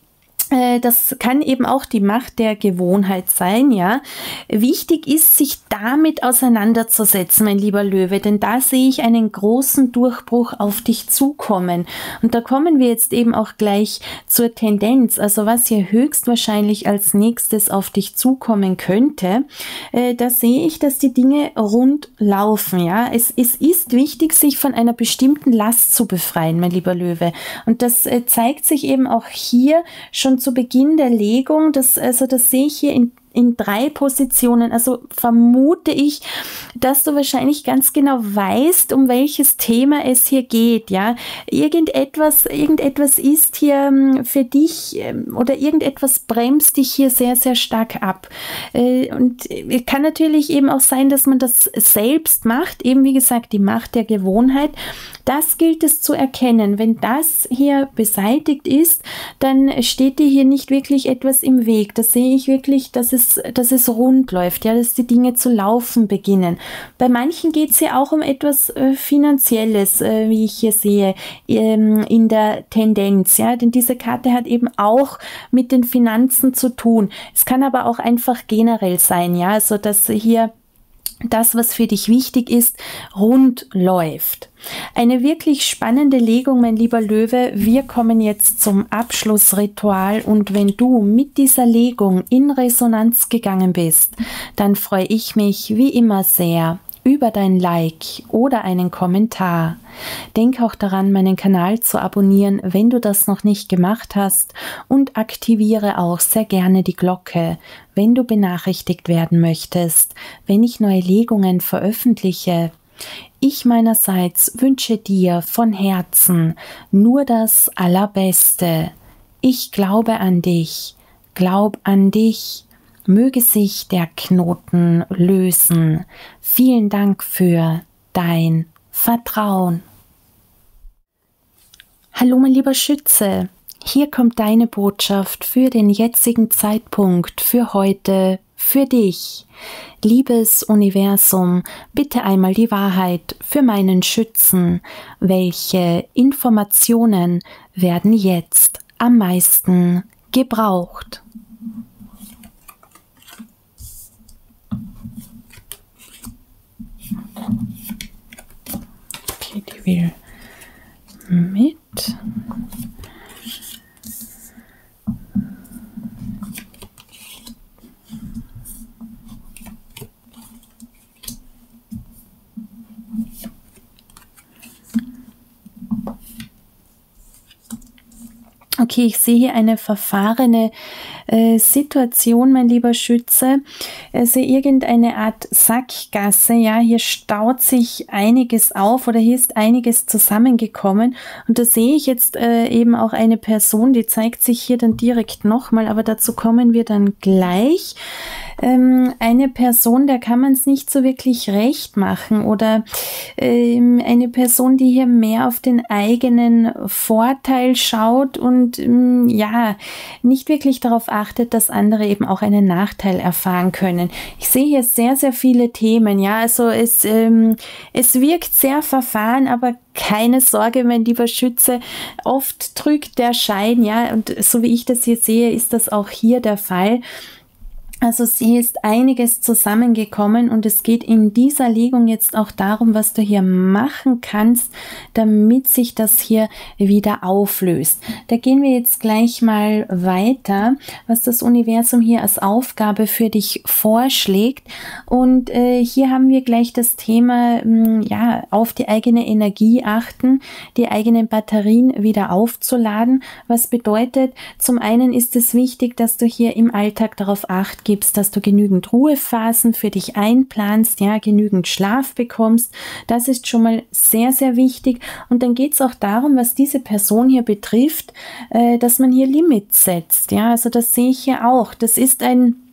Das kann eben auch die Macht der Gewohnheit sein, ja. Wichtig ist, sich damit auseinanderzusetzen, mein lieber Löwe, denn da sehe ich einen großen Durchbruch auf dich zukommen. Und da kommen wir jetzt eben auch gleich zur Tendenz, also was hier höchstwahrscheinlich als nächstes auf dich zukommen könnte. Da sehe ich, dass die Dinge rund laufen, ja. Es ist wichtig, sich von einer bestimmten Last zu befreien, mein lieber Löwe. Und das zeigt sich eben auch hier schon zu Beginn der Legung, das sehe ich hier in 3 Positionen, also vermute ich, dass du wahrscheinlich ganz genau weißt, um welches Thema es hier geht, ja. Irgendetwas ist hier für dich oder irgendetwas bremst dich hier sehr, sehr stark ab. Und kann natürlich eben auch sein, dass man das selbst macht, eben wie gesagt, die Macht der Gewohnheit. Das gilt es zu erkennen. Wenn das hier beseitigt ist, dann steht dir hier nicht wirklich etwas im Weg. Da sehe ich wirklich, dass es rund läuft, ja, dass die Dinge zu laufen beginnen. Bei manchen geht es hier auch um etwas Finanzielles, wie ich hier sehe, in der Tendenz, ja, denn diese Karte hat eben auch mit den Finanzen zu tun. Es kann aber auch einfach generell sein, ja, also dass hier das, was für dich wichtig ist, rund läuft. Eine wirklich spannende Legung, mein lieber Löwe. Wir kommen jetzt zum Abschlussritual und wenn du mit dieser Legung in Resonanz gegangen bist, dann freue ich mich wie immer sehr über dein Like oder einen Kommentar. Denk auch daran, meinen Kanal zu abonnieren, wenn du das noch nicht gemacht hast, und aktiviere auch sehr gerne die Glocke, wenn du benachrichtigt werden möchtest, wenn ich neue Legungen veröffentliche. Ich meinerseits wünsche dir von Herzen nur das Allerbeste. Ich glaube an dich, glaub an dich. Möge sich der Knoten lösen. Vielen Dank für dein Vertrauen. Hallo mein lieber Schütze, hier kommt deine Botschaft für den jetzigen Zeitpunkt, für heute, für dich. Liebes Universum, bitte einmal die Wahrheit für meinen Schützen. Welche Informationen werden jetzt am meisten gebraucht? Okay, die will mit. Okay, ich sehe hier eine verfahrene Situation, mein lieber Schütze. Also irgendeine Art Sackgasse, ja, hier staut sich einiges auf oder hier ist einiges zusammengekommen und da sehe ich jetzt eben auch eine Person, die zeigt sich hier dann direkt nochmal, aber dazu kommen wir dann gleich. Eine Person, der kann man es nicht so wirklich recht machen oder eine Person, die hier mehr auf den eigenen Vorteil schaut und ja, nicht wirklich darauf achtet, dass andere eben auch einen Nachteil erfahren können. Ich sehe hier sehr, sehr viele Themen, ja, also es wirkt sehr verfahren, aber keine Sorge, mein lieber Schütze, oft trügt der Schein, ja, und so wie ich das hier sehe, ist das auch hier der Fall. Also hier ist einiges zusammengekommen und es geht in dieser Legung jetzt auch darum, was du hier machen kannst, damit sich das hier wieder auflöst. Da gehen wir jetzt gleich mal weiter, was das Universum hier als Aufgabe für dich vorschlägt. Und hier haben wir gleich das Thema, ja, auf die eigene Energie achten, die eigenen Batterien wieder aufzuladen. Was bedeutet, zum einen ist es wichtig, dass du hier im Alltag darauf Acht gibst, dass du genügend Ruhephasen für dich einplanst, ja, genügend Schlaf bekommst. Das ist schon mal sehr, sehr wichtig. Und dann geht es auch darum, was diese Person hier betrifft, dass man hier Limits setzt. Ja, also das sehe ich hier auch. Das ist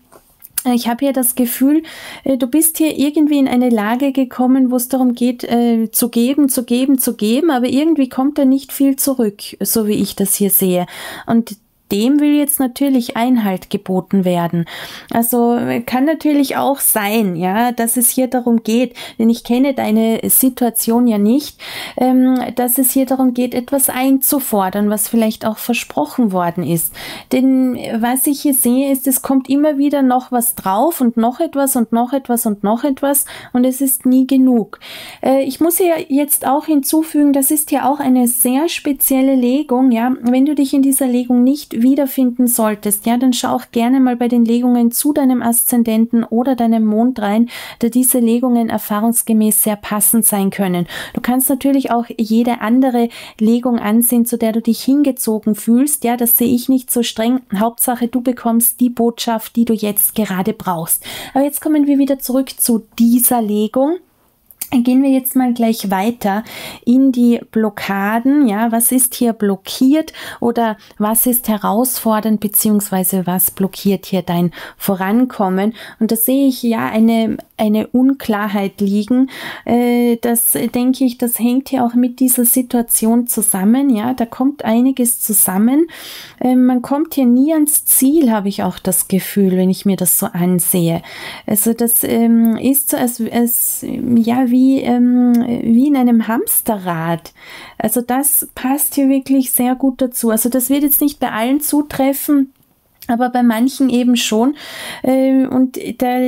ich habe hier das Gefühl, du bist hier irgendwie in eine Lage gekommen, wo es darum geht, zu geben, aber irgendwie kommt da nicht viel zurück, so wie ich das hier sehe. Und dem will jetzt natürlich Einhalt geboten werden. Also kann natürlich auch sein, ja, dass es hier darum geht, denn ich kenne deine Situation ja nicht, dass es hier darum geht, etwas einzufordern, was vielleicht auch versprochen worden ist. Denn was ich hier sehe, ist, es kommt immer wieder noch was drauf und noch etwas und noch etwas und noch etwas und es ist nie genug. Ich muss hier jetzt auch hinzufügen, das ist ja auch eine sehr spezielle Legung, ja. Wenn du dich in dieser Legung nicht wiederfinden solltest, ja, dann schau auch gerne mal bei den Legungen zu deinem Aszendenten oder deinem Mond rein, da diese Legungen erfahrungsgemäß sehr passend sein können. Du kannst natürlich auch jede andere Legung ansehen, zu der du dich hingezogen fühlst, ja, das sehe ich nicht so streng. Hauptsache, du bekommst die Botschaft, die du jetzt gerade brauchst. Aber jetzt kommen wir wieder zurück zu dieser Legung. Gehen wir jetzt mal gleich weiter in die Blockaden. Ja, was ist hier blockiert oder was ist herausfordernd beziehungsweise was blockiert hier dein Vorankommen? Und da sehe ich ja eine Unklarheit liegen. Das denke ich, das hängt hier auch mit dieser Situation zusammen. Ja, da kommt einiges zusammen. Man kommt hier nie ans Ziel, habe ich auch das Gefühl, wenn ich mir das so ansehe. Also das ist so, als ja, wie in einem Hamsterrad. Also das passt hier wirklich sehr gut dazu. Also das wird jetzt nicht bei allen zutreffen, aber bei manchen eben schon. Und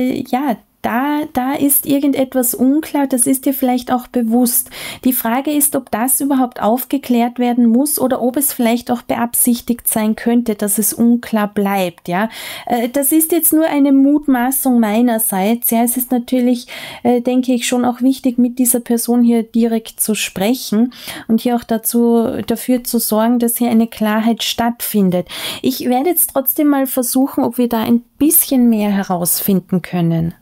da ist irgendetwas unklar, das ist dir vielleicht auch bewusst. Die Frage ist, ob das überhaupt aufgeklärt werden muss oder ob es vielleicht auch beabsichtigt sein könnte, dass es unklar bleibt, ja. Das ist jetzt nur eine Mutmaßung meinerseits, ja. Es ist natürlich, denke ich, schon auch wichtig, mit dieser Person hier direkt zu sprechen und hier auch dafür zu sorgen, dass hier eine Klarheit stattfindet. Ich werde jetzt trotzdem mal versuchen, ob wir da ein bisschen mehr herausfinden können.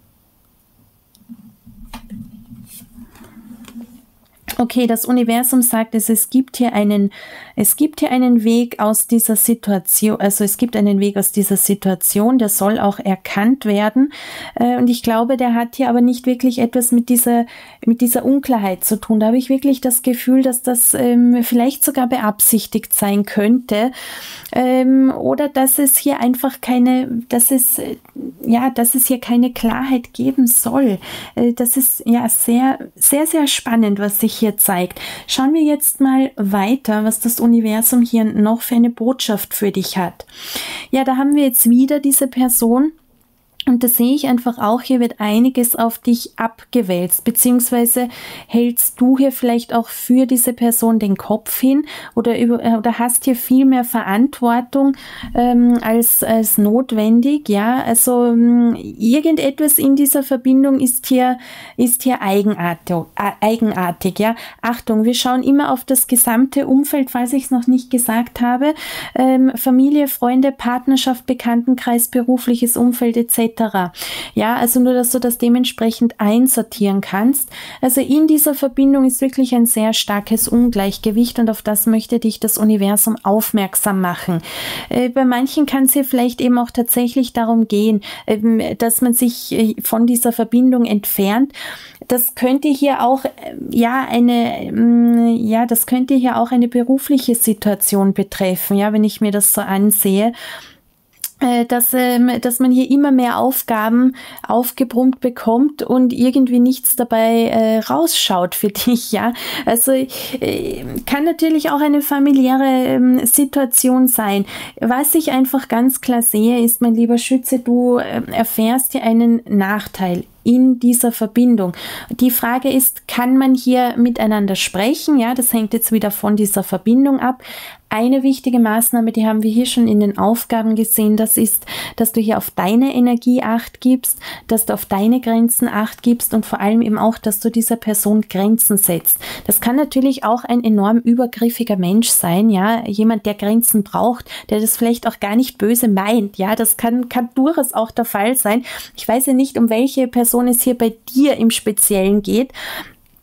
Okay, das Universum sagt es gibt hier einen Weg aus dieser Situation, also es gibt einen Weg aus dieser Situation, der soll auch erkannt werden. Und ich glaube, der hat hier aber nicht wirklich etwas mit dieser Unklarheit zu tun. Da habe ich wirklich das Gefühl, dass das vielleicht sogar beabsichtigt sein könnte. Oder dass es hier einfach dass es hier keine Klarheit geben soll. Das ist ja sehr, sehr, sehr spannend, was sich hier zeigt. Schauen wir jetzt mal weiter, was das Universum hier noch für eine Botschaft für dich hat. Ja, da haben wir jetzt wieder diese Person. Und da sehe ich einfach auch, hier wird einiges auf dich abgewälzt, beziehungsweise hältst du hier vielleicht auch für diese Person den Kopf hin oder hast hier viel mehr Verantwortung als notwendig, ja, also irgendetwas in dieser Verbindung ist hier eigenartig, ja. Achtung, wir schauen immer auf das gesamte Umfeld, falls ich es noch nicht gesagt habe, Familie, Freunde, Partnerschaft, Bekanntenkreis, berufliches Umfeld etc. Ja, also nur, dass du das dementsprechend einsortieren kannst. Also in dieser Verbindung ist wirklich ein sehr starkes Ungleichgewicht und auf das möchte dich das Universum aufmerksam machen. Bei manchen kann es hier vielleicht eben auch tatsächlich darum gehen, dass man sich von dieser Verbindung entfernt. Das könnte hier auch eine berufliche Situation betreffen, ja, wenn ich mir das so ansehe. Dass man hier immer mehr Aufgaben aufgebrummt bekommt und irgendwie nichts dabei rausschaut für dich, ja. Also kann natürlich auch eine familiäre Situation sein. Was ich einfach ganz klar sehe, ist, mein lieber Schütze, du erfährst hier einen Nachteil in dieser Verbindung. Die Frage ist, kann man hier miteinander sprechen? Ja, das hängt jetzt wieder von dieser Verbindung ab. Eine wichtige Maßnahme, die haben wir hier schon in den Aufgaben gesehen, das ist, dass du hier auf deine Energie Acht gibst, dass du auf deine Grenzen Acht gibst und vor allem eben auch, dass du dieser Person Grenzen setzt. Das kann natürlich auch ein enorm übergriffiger Mensch sein, ja, jemand, der Grenzen braucht, der das vielleicht auch gar nicht böse meint, ja, das kann durchaus auch der Fall sein. Ich weiß ja nicht, um welche Person es hier bei dir im Speziellen geht.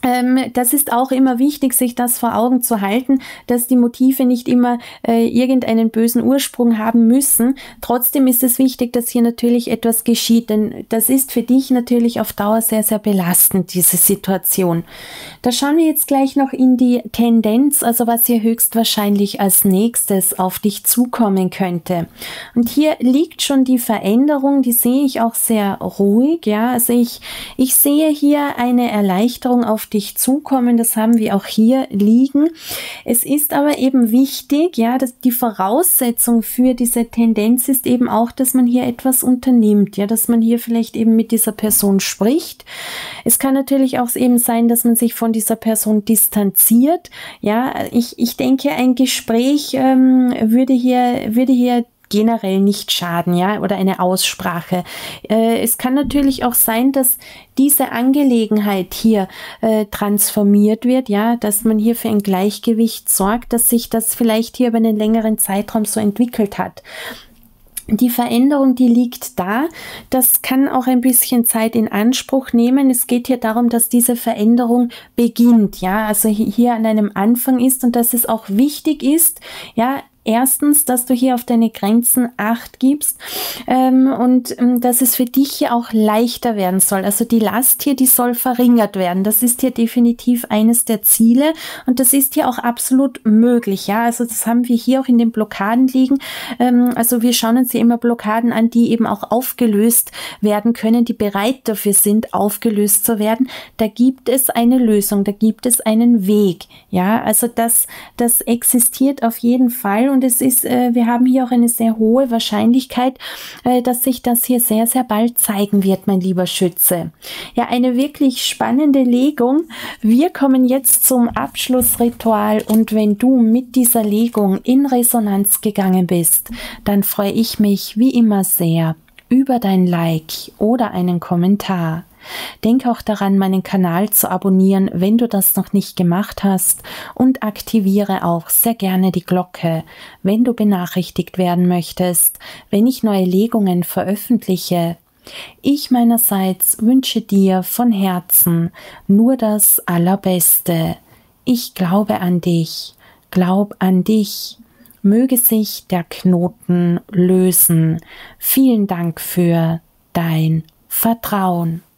Das ist auch immer wichtig, sich das vor Augen zu halten, dass die Motive nicht immer irgendeinen bösen Ursprung haben müssen. Trotzdem ist es wichtig, dass hier natürlich etwas geschieht, denn das ist für dich natürlich auf Dauer sehr, sehr belastend, diese Situation. Da schauen wir jetzt gleich noch in die Tendenz, also was hier höchstwahrscheinlich als nächstes auf dich zukommen könnte. Und hier liegt schon die Veränderung, die sehe ich auch sehr ruhig, ja, also ich sehe hier eine Erleichterung auf dich zukommen, das haben wir auch hier liegen. Es ist aber eben wichtig, ja, dass die Voraussetzung für diese Tendenz ist eben auch, dass man hier etwas unternimmt, ja, dass man hier vielleicht eben mit dieser Person spricht. Es kann natürlich auch eben sein, dass man sich von dieser Person distanziert, ja, ich denke, ein Gespräch würde hier generell nicht schaden, ja, oder eine Aussprache. Es kann natürlich auch sein, dass diese Angelegenheit hier transformiert wird, ja, dass man hier für ein Gleichgewicht sorgt, dass sich das vielleicht hier über einen längeren Zeitraum so entwickelt hat. Die Veränderung, die liegt da, das kann auch ein bisschen Zeit in Anspruch nehmen. Es geht hier darum, dass diese Veränderung beginnt, ja, also hier an einem Anfang ist und dass es auch wichtig ist, ja, erstens, dass du hier auf deine Grenzen Acht gibst und dass es für dich hier auch leichter werden soll. Also die Last hier, die soll verringert werden. Das ist hier definitiv eines der Ziele und das ist hier auch absolut möglich. Ja, also das haben wir hier auch in den Blockaden liegen. Also wir schauen uns hier immer Blockaden an, die eben auch aufgelöst werden können, die bereit dafür sind, aufgelöst zu werden. Da gibt es eine Lösung, da gibt es einen Weg. Ja, also das existiert auf jeden Fall. Und es ist, wir haben hier auch eine sehr hohe Wahrscheinlichkeit, dass sich das hier sehr, sehr bald zeigen wird, mein lieber Schütze. Ja, eine wirklich spannende Legung. Wir kommen jetzt zum Abschlussritual und wenn du mit dieser Legung in Resonanz gegangen bist, dann freue ich mich wie immer sehr über dein Like oder einen Kommentar. Denk auch daran, meinen Kanal zu abonnieren, wenn du das noch nicht gemacht hast und aktiviere auch sehr gerne die Glocke, wenn du benachrichtigt werden möchtest, wenn ich neue Legungen veröffentliche. Ich meinerseits wünsche dir von Herzen nur das Allerbeste. Ich glaube an dich, glaub an dich. Möge sich der Knoten lösen. Vielen Dank für dein Vertrauen.